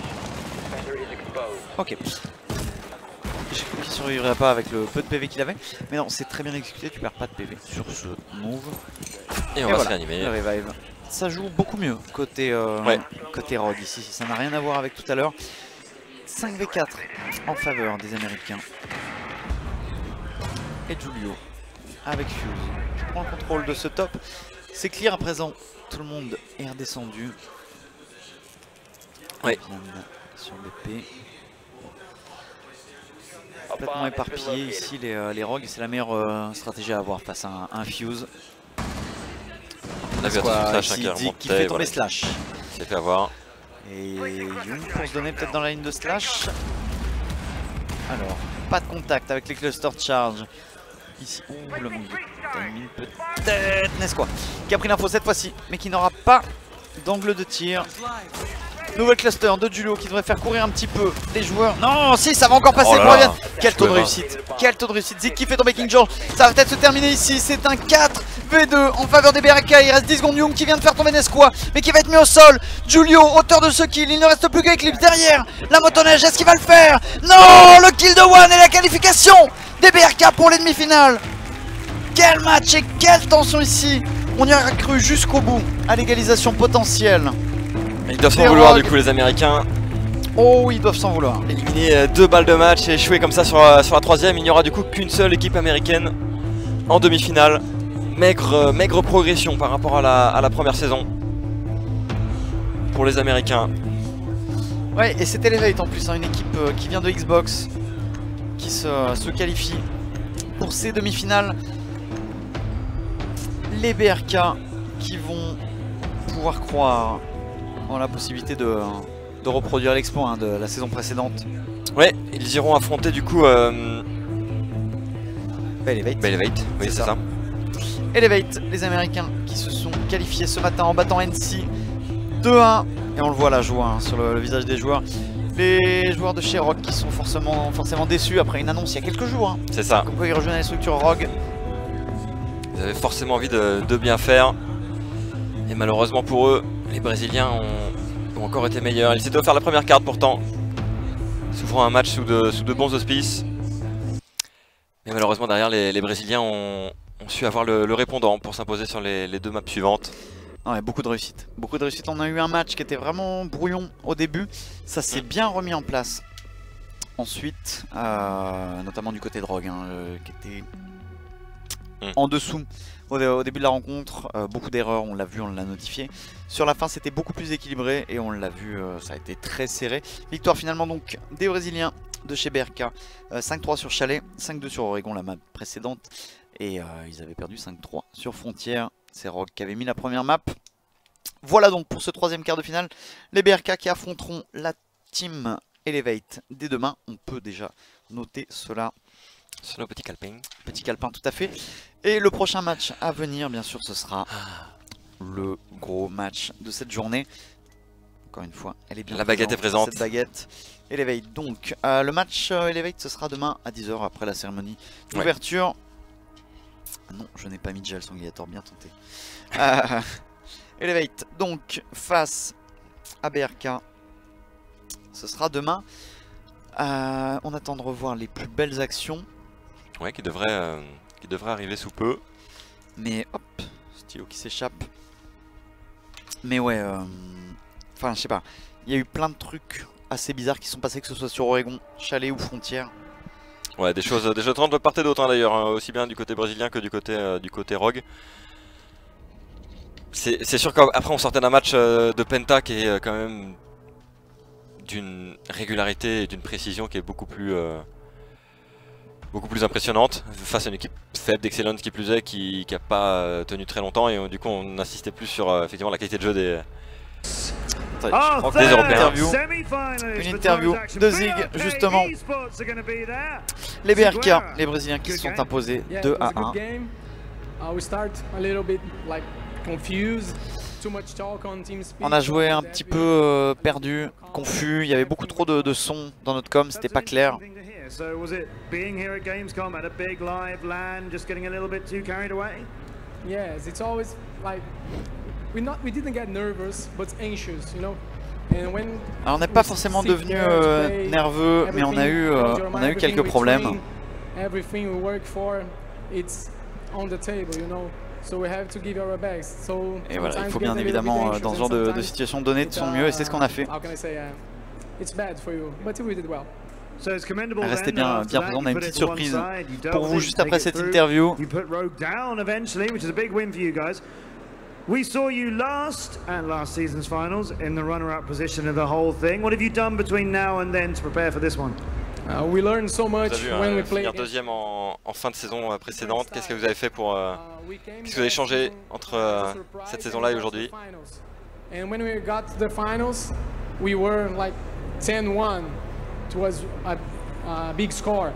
Ok. J'ai cru qu'il survivrait pas avec le peu de P V qu'il avait, mais non, c'est très bien exécuté, tu perds pas de P V sur ce move. Et on Et va voilà, se réanimer. le revive. Ça joue beaucoup mieux côté, euh, ouais. côté Rogue ici, ça n'a rien à voir avec tout à l'heure. cinq v quatre en faveur des Américains. Et Julio avec Fuse qui prend le contrôle de ce top. C'est clear à présent, tout le monde est redescendu. Ouais. Sur B P. Complètement éparpillé ici les, euh, les Rogues, c'est la meilleure euh, stratégie à avoir face à un, un Fuse. On a vu un slash qui, remontait, qui fait tomber voilà. slash. Il s'est fait avoir. Et Young pour se donner peut-être dans la ligne de slash. Alors, pas de contact avec les cluster charge. Ici, ouh, le manque de timing peut-être Nesquik qui a pris l'info cette fois-ci, mais qui n'aura pas d'angle de tir. Nouvelle cluster de Julio qui devrait faire courir un petit peu les joueurs. Non, si, ça va encore passer. Oh là là. Quel taux de réussite. Quel taux de réussite. Zik qui fait tomber King George. Ça va peut-être se terminer ici. C'est un quatre v deux en faveur des B R K. Il reste dix secondes. Young qui vient de faire tomber Nesquik, mais qui va être mis au sol. Julio, auteur de ce kill. Il ne reste plus qu'Eclipse derrière. La motoneige, est-ce qu'il va le faire? Non, le kill de One et la qualification des B R K pour les demi-finales. Quel match et quelle tension ici. On y aura cru jusqu'au bout à l'égalisation potentielle. Ils doivent s'en vouloir du coup les Américains. Oh, ils doivent s'en vouloir. Éliminer euh, deux balles de match et échouer comme ça sur, euh, sur la troisième. Il n'y aura du coup qu'une seule équipe américaine en demi-finale. Maigre, euh, maigre progression par rapport à la, à la première saison pour les Américains. Ouais, et c'est Elevate en plus, hein, une équipe euh, qui vient de Xbox qui se, se qualifie pour ces demi-finales. Les B R K qui vont pouvoir croire en la possibilité de, de reproduire l'exploit hein, de la saison précédente. Ouais, ils iront affronter du coup euh... Elevate. Bah, Elevate, oui c'est ça. ça. Elevate, les Américains qui se sont qualifiés ce matin en battant N C deux un. Et on le voit la joie hein, sur le, le visage des joueurs. Les joueurs de chez Rogue qui sont forcément, forcément déçus après une annonce il y a quelques jours. Hein, c'est ça. Qu'on peut y rejoindre les structures Rogue. Ils avaient forcément envie de, de bien faire. Et malheureusement pour eux, les Brésiliens ont, ont encore été meilleurs. Ils s'étaient offert la première carte pourtant, s'ouvrant un match sous de, sous de bons auspices. Mais malheureusement derrière, les, les Brésiliens ont, ont su avoir le, le répondant pour s'imposer sur les, les deux maps suivantes. Ouais, beaucoup de réussite. Beaucoup de réussite. On a eu un match qui était vraiment brouillon au début. Ça s'est bien remis en place. Ensuite, euh, notamment du côté de Rogue, hein, euh, qui était mm. en dessous. Au, au début de la rencontre, euh, beaucoup d'erreurs, on l'a vu, on l'a notifié. Sur la fin, c'était beaucoup plus équilibré et on l'a vu, euh, ça a été très serré. Victoire finalement donc des Brésiliens de chez B R K. Euh, cinq trois sur Chalet, cinq deux sur Oregon, la map précédente. Et euh, ils avaient perdu cinq trois sur Frontière. C'est Rogue qui avait mis la première map. Voilà donc pour ce troisième quart de finale. Les B R K qui affronteront la team Elevate dès demain. On peut déjà noter cela. Sur le petit calepin. Petit calepin tout à fait. Et le prochain match à venir, bien sûr, ce sera le gros match de cette journée. Encore une fois, elle est bien La baguette est présente. Cette baguette. Elevate. Donc, euh, le match euh, Elevate, ce sera demain à dix heures après la cérémonie d'ouverture. Ouais. Non, je n'ai pas mis de gel sanguinator, bien tenté. euh, Elevate, donc, face à B R K. Ce sera demain. Euh, on attend de revoir les plus belles actions. Ouais, qui devrait, euh, qui devrait arriver sous peu. Mais hop, stylo qui s'échappe. Mais ouais, euh, enfin je sais pas. Il y a eu plein de trucs assez bizarres qui sont passés, que ce soit sur Oregon, Chalet ou Frontière. Ouais, des choses, des choses de part et d'autre hein, d'ailleurs, hein, aussi bien du côté brésilien que du côté, euh, du côté Rogue. C'est sûr qu'après on sortait d'un match euh, de Penta qui est euh, quand même d'une régularité et d'une précision qui est beaucoup plus... Euh, beaucoup plus impressionnante face à une équipe faible d'Excellence qui plus est, qui n'a pas euh, tenu très longtemps et euh, du coup on insistait plus sur euh, effectivement la qualité de jeu des, Attendez, je crois que des Européens. Une interview de Zig justement. Les B R K, les Brésiliens qui se sont imposés deux à un. On a joué un petit peu euh, perdu, confus, il y avait beaucoup trop de, de sons dans notre com, c'était pas clair. So was it being here at Gamescom at a big live LAN just getting a little bit too carried away? Yes, it's always like we not we didn't get nervous but anxious, you know. And when Alors on n'est pas forcément devenu euh, nerveux, mais on a eu euh, on a eu quelques problèmes. Everything we work for, it's on the table, you know. So we have to give our best. So et voilà, il faut bien évidemment euh, dans ce genre de, de situation donner de son mieux, et c'est ce qu'on a fait. It's bad for you, but we did well. Restez bien, bien présents, on a une petite surprise pour vous juste après cette interview. We saw you last and last season's finals in the runner-up position of the whole thing. What have you done between now and then to prepare for this one? Uh, we learned so much vous avez when vu, we euh, played. finir deuxième en, en fin de saison euh, précédente. Qu'est-ce que vous avez fait pour euh, qu'est-ce que vous avez changé entre euh, cette saison-là et aujourd'hui? And when we got to the finals, we were like ten one. It was a, a big score.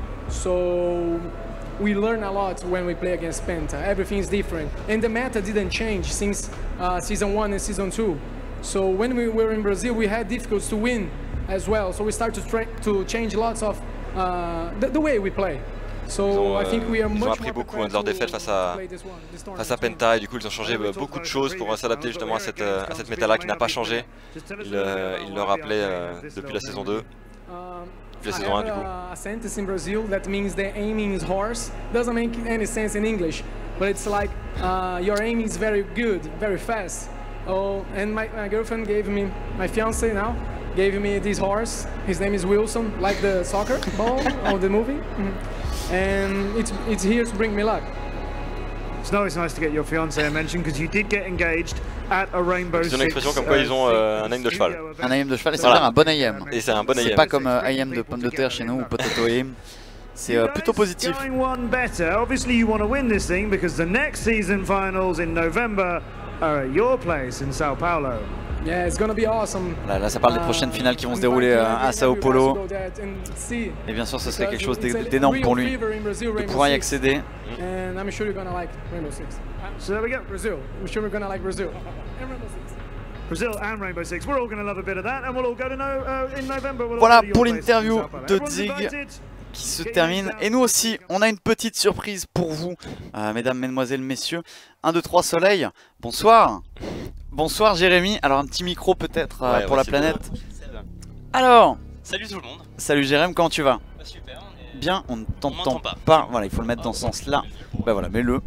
So we learn a lot when we play against Penta. Everything's different. And the meta didn't change since uh, season one and season two. So when we were in Brazil, we had difficulties to win as well. So we started to, try to change lots of uh, the, the way we play. So Ils ont, I think we are euh, ils much ont appris beaucoup de leur défaite face à, face à Penta, et du coup ils ont changé euh, beaucoup de choses pour euh, s'adapter justement à cette, euh, à cette méta-là qui n'a pas changé. Ils, euh, ils le rappelaient euh, depuis la saison deux. I have a, a sentence in Brazil that means the aiming is horse. Doesn't make any sense in English, but it's like uh, your aim is very good, very fast. Oh, and my, my girlfriend gave me, my fiance now, gave me this horse. His name is Wilson, like the soccer ball of the movie. Mm-hmm. And it's, it's here to bring me luck. It's always nice to get your fiance mentioned because you did get engaged at a Rainbow Six. C'est une expression comme quoi ils ont euh, un aim de cheval. Un aim de cheval, et c'est voilà. Un bon aim. Et c'est un bon aim. C'est pas comme euh, aim de pomme de terre chez nous ou potato aim. C'est euh, plutôt positif. Going one better. Obviously you want to win this thing because the next season finals in November are at your place in Sao Paulo. Yeah, it's gonna be awesome. Là, là, ça parle des prochaines finales qui vont se dérouler à, à Sao Paulo. Et bien sûr, ce serait quelque chose d'énorme pour lui de pouvoir y accéder. And I'm sure you're gonna like Rainbow Six. So there we go. Brazil. I'm sure we're gonna like Brazil. And Rainbow Six. Brazil and Rainbow Six. We're all gonna love a bit of that, and we'll all go to know uh, in November. We'll voilà pour l'interview de Zig qui se termine. Et nous aussi, on a une petite surprise pour vous, euh, mesdames, mesdemoiselles, messieurs. un, deux, trois soleil. Bonsoir. Bonsoir Jérémy. Alors un petit micro peut-être euh, ouais, pour ouais, la planète. Bon. Alors. Salut tout le monde. Salut Jérémy, comment tu vas? Bah, super. On est... Bien, on ne t'entend pas. pas. Voilà, il faut le mettre dans ce sens-là. Bah voilà, mets-le.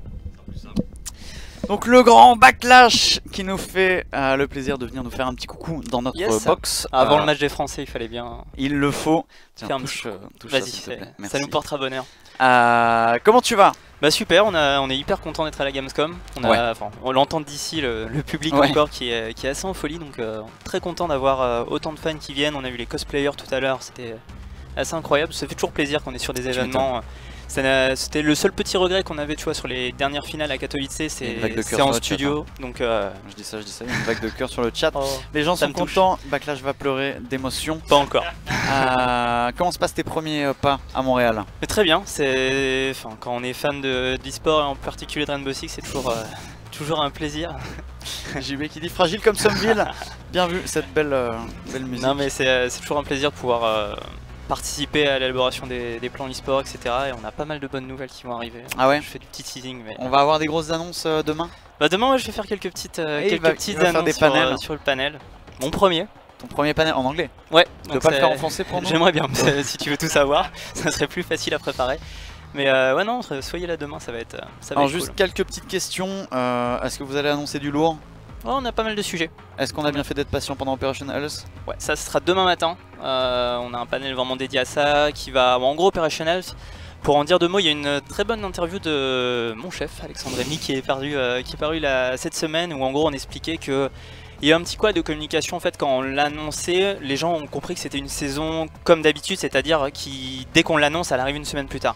Donc le grand Backlash qui nous fait euh, le plaisir de venir nous faire un petit coucou dans notre yes. box. Avant euh, le match des Français, il fallait bien. Il le faut. Tiens, faire un touche, touche Vas-y, ça, ça, ça nous portera bonheur. Euh, comment tu vas? Bah super, on, a, on est hyper content d'être à la Gamescom. On, a, ouais. on l'entend d'ici, le, le public ouais. encore qui est, qui est assez en folie. Donc euh, très content d'avoir euh, autant de fans qui viennent. On a vu les cosplayers tout à l'heure, c'était assez incroyable. Ça fait toujours plaisir qu'on est sur des événements. C'était le seul petit regret qu'on avait, tu vois, sur les dernières finales à Katowice, c'est en studio. Chat, hein. Donc euh... je dis ça, je dis ça, il y a une vague de cœur sur le chat. Oh, les gens sont touche. contents, Backlash va pleurer d'émotion. Pas encore. euh, comment se passent tes premiers pas à Montréal? Mais très bien, c'est enfin, quand on est fan de d'e-sport et en particulier de Rainbow Six, c'est toujours, euh, toujours un plaisir. J B qui dit fragile comme Somerville. Bien vu cette belle, euh, belle musique. Non mais c'est toujours un plaisir de pouvoir euh, participer à l'élaboration des, des plans e-sport, et cetera. Et on a pas mal de bonnes nouvelles qui vont arriver. Ah ouais. Je fais du petit teasing. Mais... On va avoir des grosses annonces euh, demain. Bah demain, ouais, je vais faire quelques petites, euh, quelques va, petites annonces faire des sur, panels. Euh, sur le panel. Mon premier. Ton premier panel en anglais? Ouais. Tu peux pas le faire en français pour nous? J'aimerais bien, si tu veux tout savoir, ça serait plus facile à préparer. Mais euh, ouais non, soyez là demain, ça va être, ça va Alors être juste cool. Quelques petites questions. Euh, Est-ce que vous allez annoncer du lourd? Oh, on a pas mal de sujets. Est-ce qu'on a bien fait d'être patient pendant Operation Health? Ouais, ça sera demain matin. Euh, on a un panel vraiment dédié à ça qui va, en gros, Operation Health. Pour en dire deux mots, il y a une très bonne interview de mon chef, Alexandre Rémy, qui est paru, euh, qui est paru là, cette semaine, où en gros on expliquait que il y a eu un petit quoi de communication en fait quand on l'annonçait, les gens ont compris que c'était une saison comme d'habitude, c'est-à-dire qui dès qu'on l'annonce, elle arrive une semaine plus tard.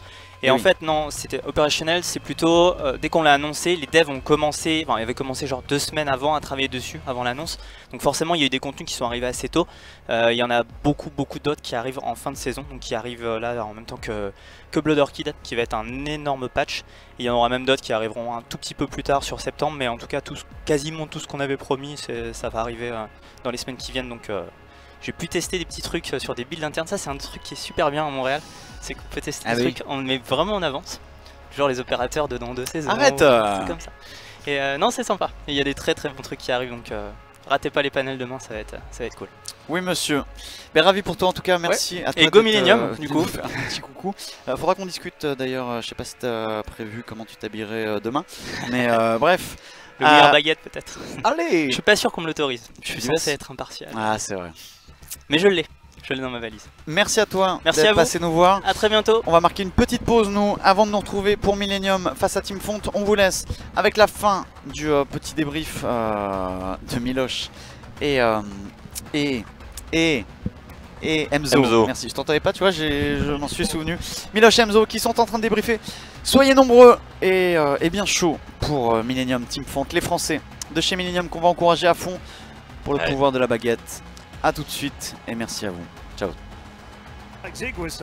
Et oui. en fait, non, c'était opérationnel, c'est plutôt, euh, dès qu'on l'a annoncé, les devs ont commencé, enfin, ils avaient commencé genre deux semaines avant à travailler dessus, avant l'annonce. Donc forcément, il y a eu des contenus qui sont arrivés assez tôt. Euh, il y en a beaucoup, beaucoup d'autres qui arrivent en fin de saison, donc qui arrivent euh, là en même temps que, que Blood Orchid, qui va être un énorme patch. Et il y en aura même d'autres qui arriveront un tout petit peu plus tard sur septembre, mais en tout cas, tout, quasiment tout ce qu'on avait promis, ça va arriver euh, dans les semaines qui viennent. Donc euh, j'ai pu tester des petits trucs sur des builds internes, ça c'est un truc qui est super bien à Montréal. C'est qu'on peut tester Ah des oui. trucs, on met vraiment en avance. Genre les opérateurs de dans deux saisons. Arrête C'est comme ça. Et euh, non, c'est sympa. Il y a des très très bons trucs qui arrivent, donc euh, ratez pas les panels demain, ça va être, ça va être cool. Oui monsieur, ben, ravi pour toi en tout cas, merci ouais. à toi. Et Go Millennium du coup. Un petit coucou. Euh, faudra qu'on discute euh, d'ailleurs, euh, je sais pas si t'as prévu comment tu t'habillerais euh, demain, mais euh, bref. Le meilleur euh, baguette peut-être. Allez. Je suis pas sûr qu'on me l'autorise, je suis Du censé S. être impartial. Ah c'est vrai. Mais je l'ai, je l'ai dans ma valise. Merci à toi Merci à d'être vous. passé nous voir. A très bientôt. On va marquer une petite pause nous avant de nous retrouver pour Millennium face à Team Font. On vous laisse avec la fin du euh, petit débrief euh, de Miloche et euh, et et et Emzo. Emzo. Merci, je t'entendais pas, tu vois, je m'en suis souvenu. Miloche et Emzo qui sont en train de débriefer. Soyez nombreux et, euh, et bien chauds pour euh, Millennium Team Font, les Français de chez Millennium qu'on va encourager à fond pour le Allez. pouvoir de la baguette. A tout de suite et merci à vous. Ciao. Like Zig was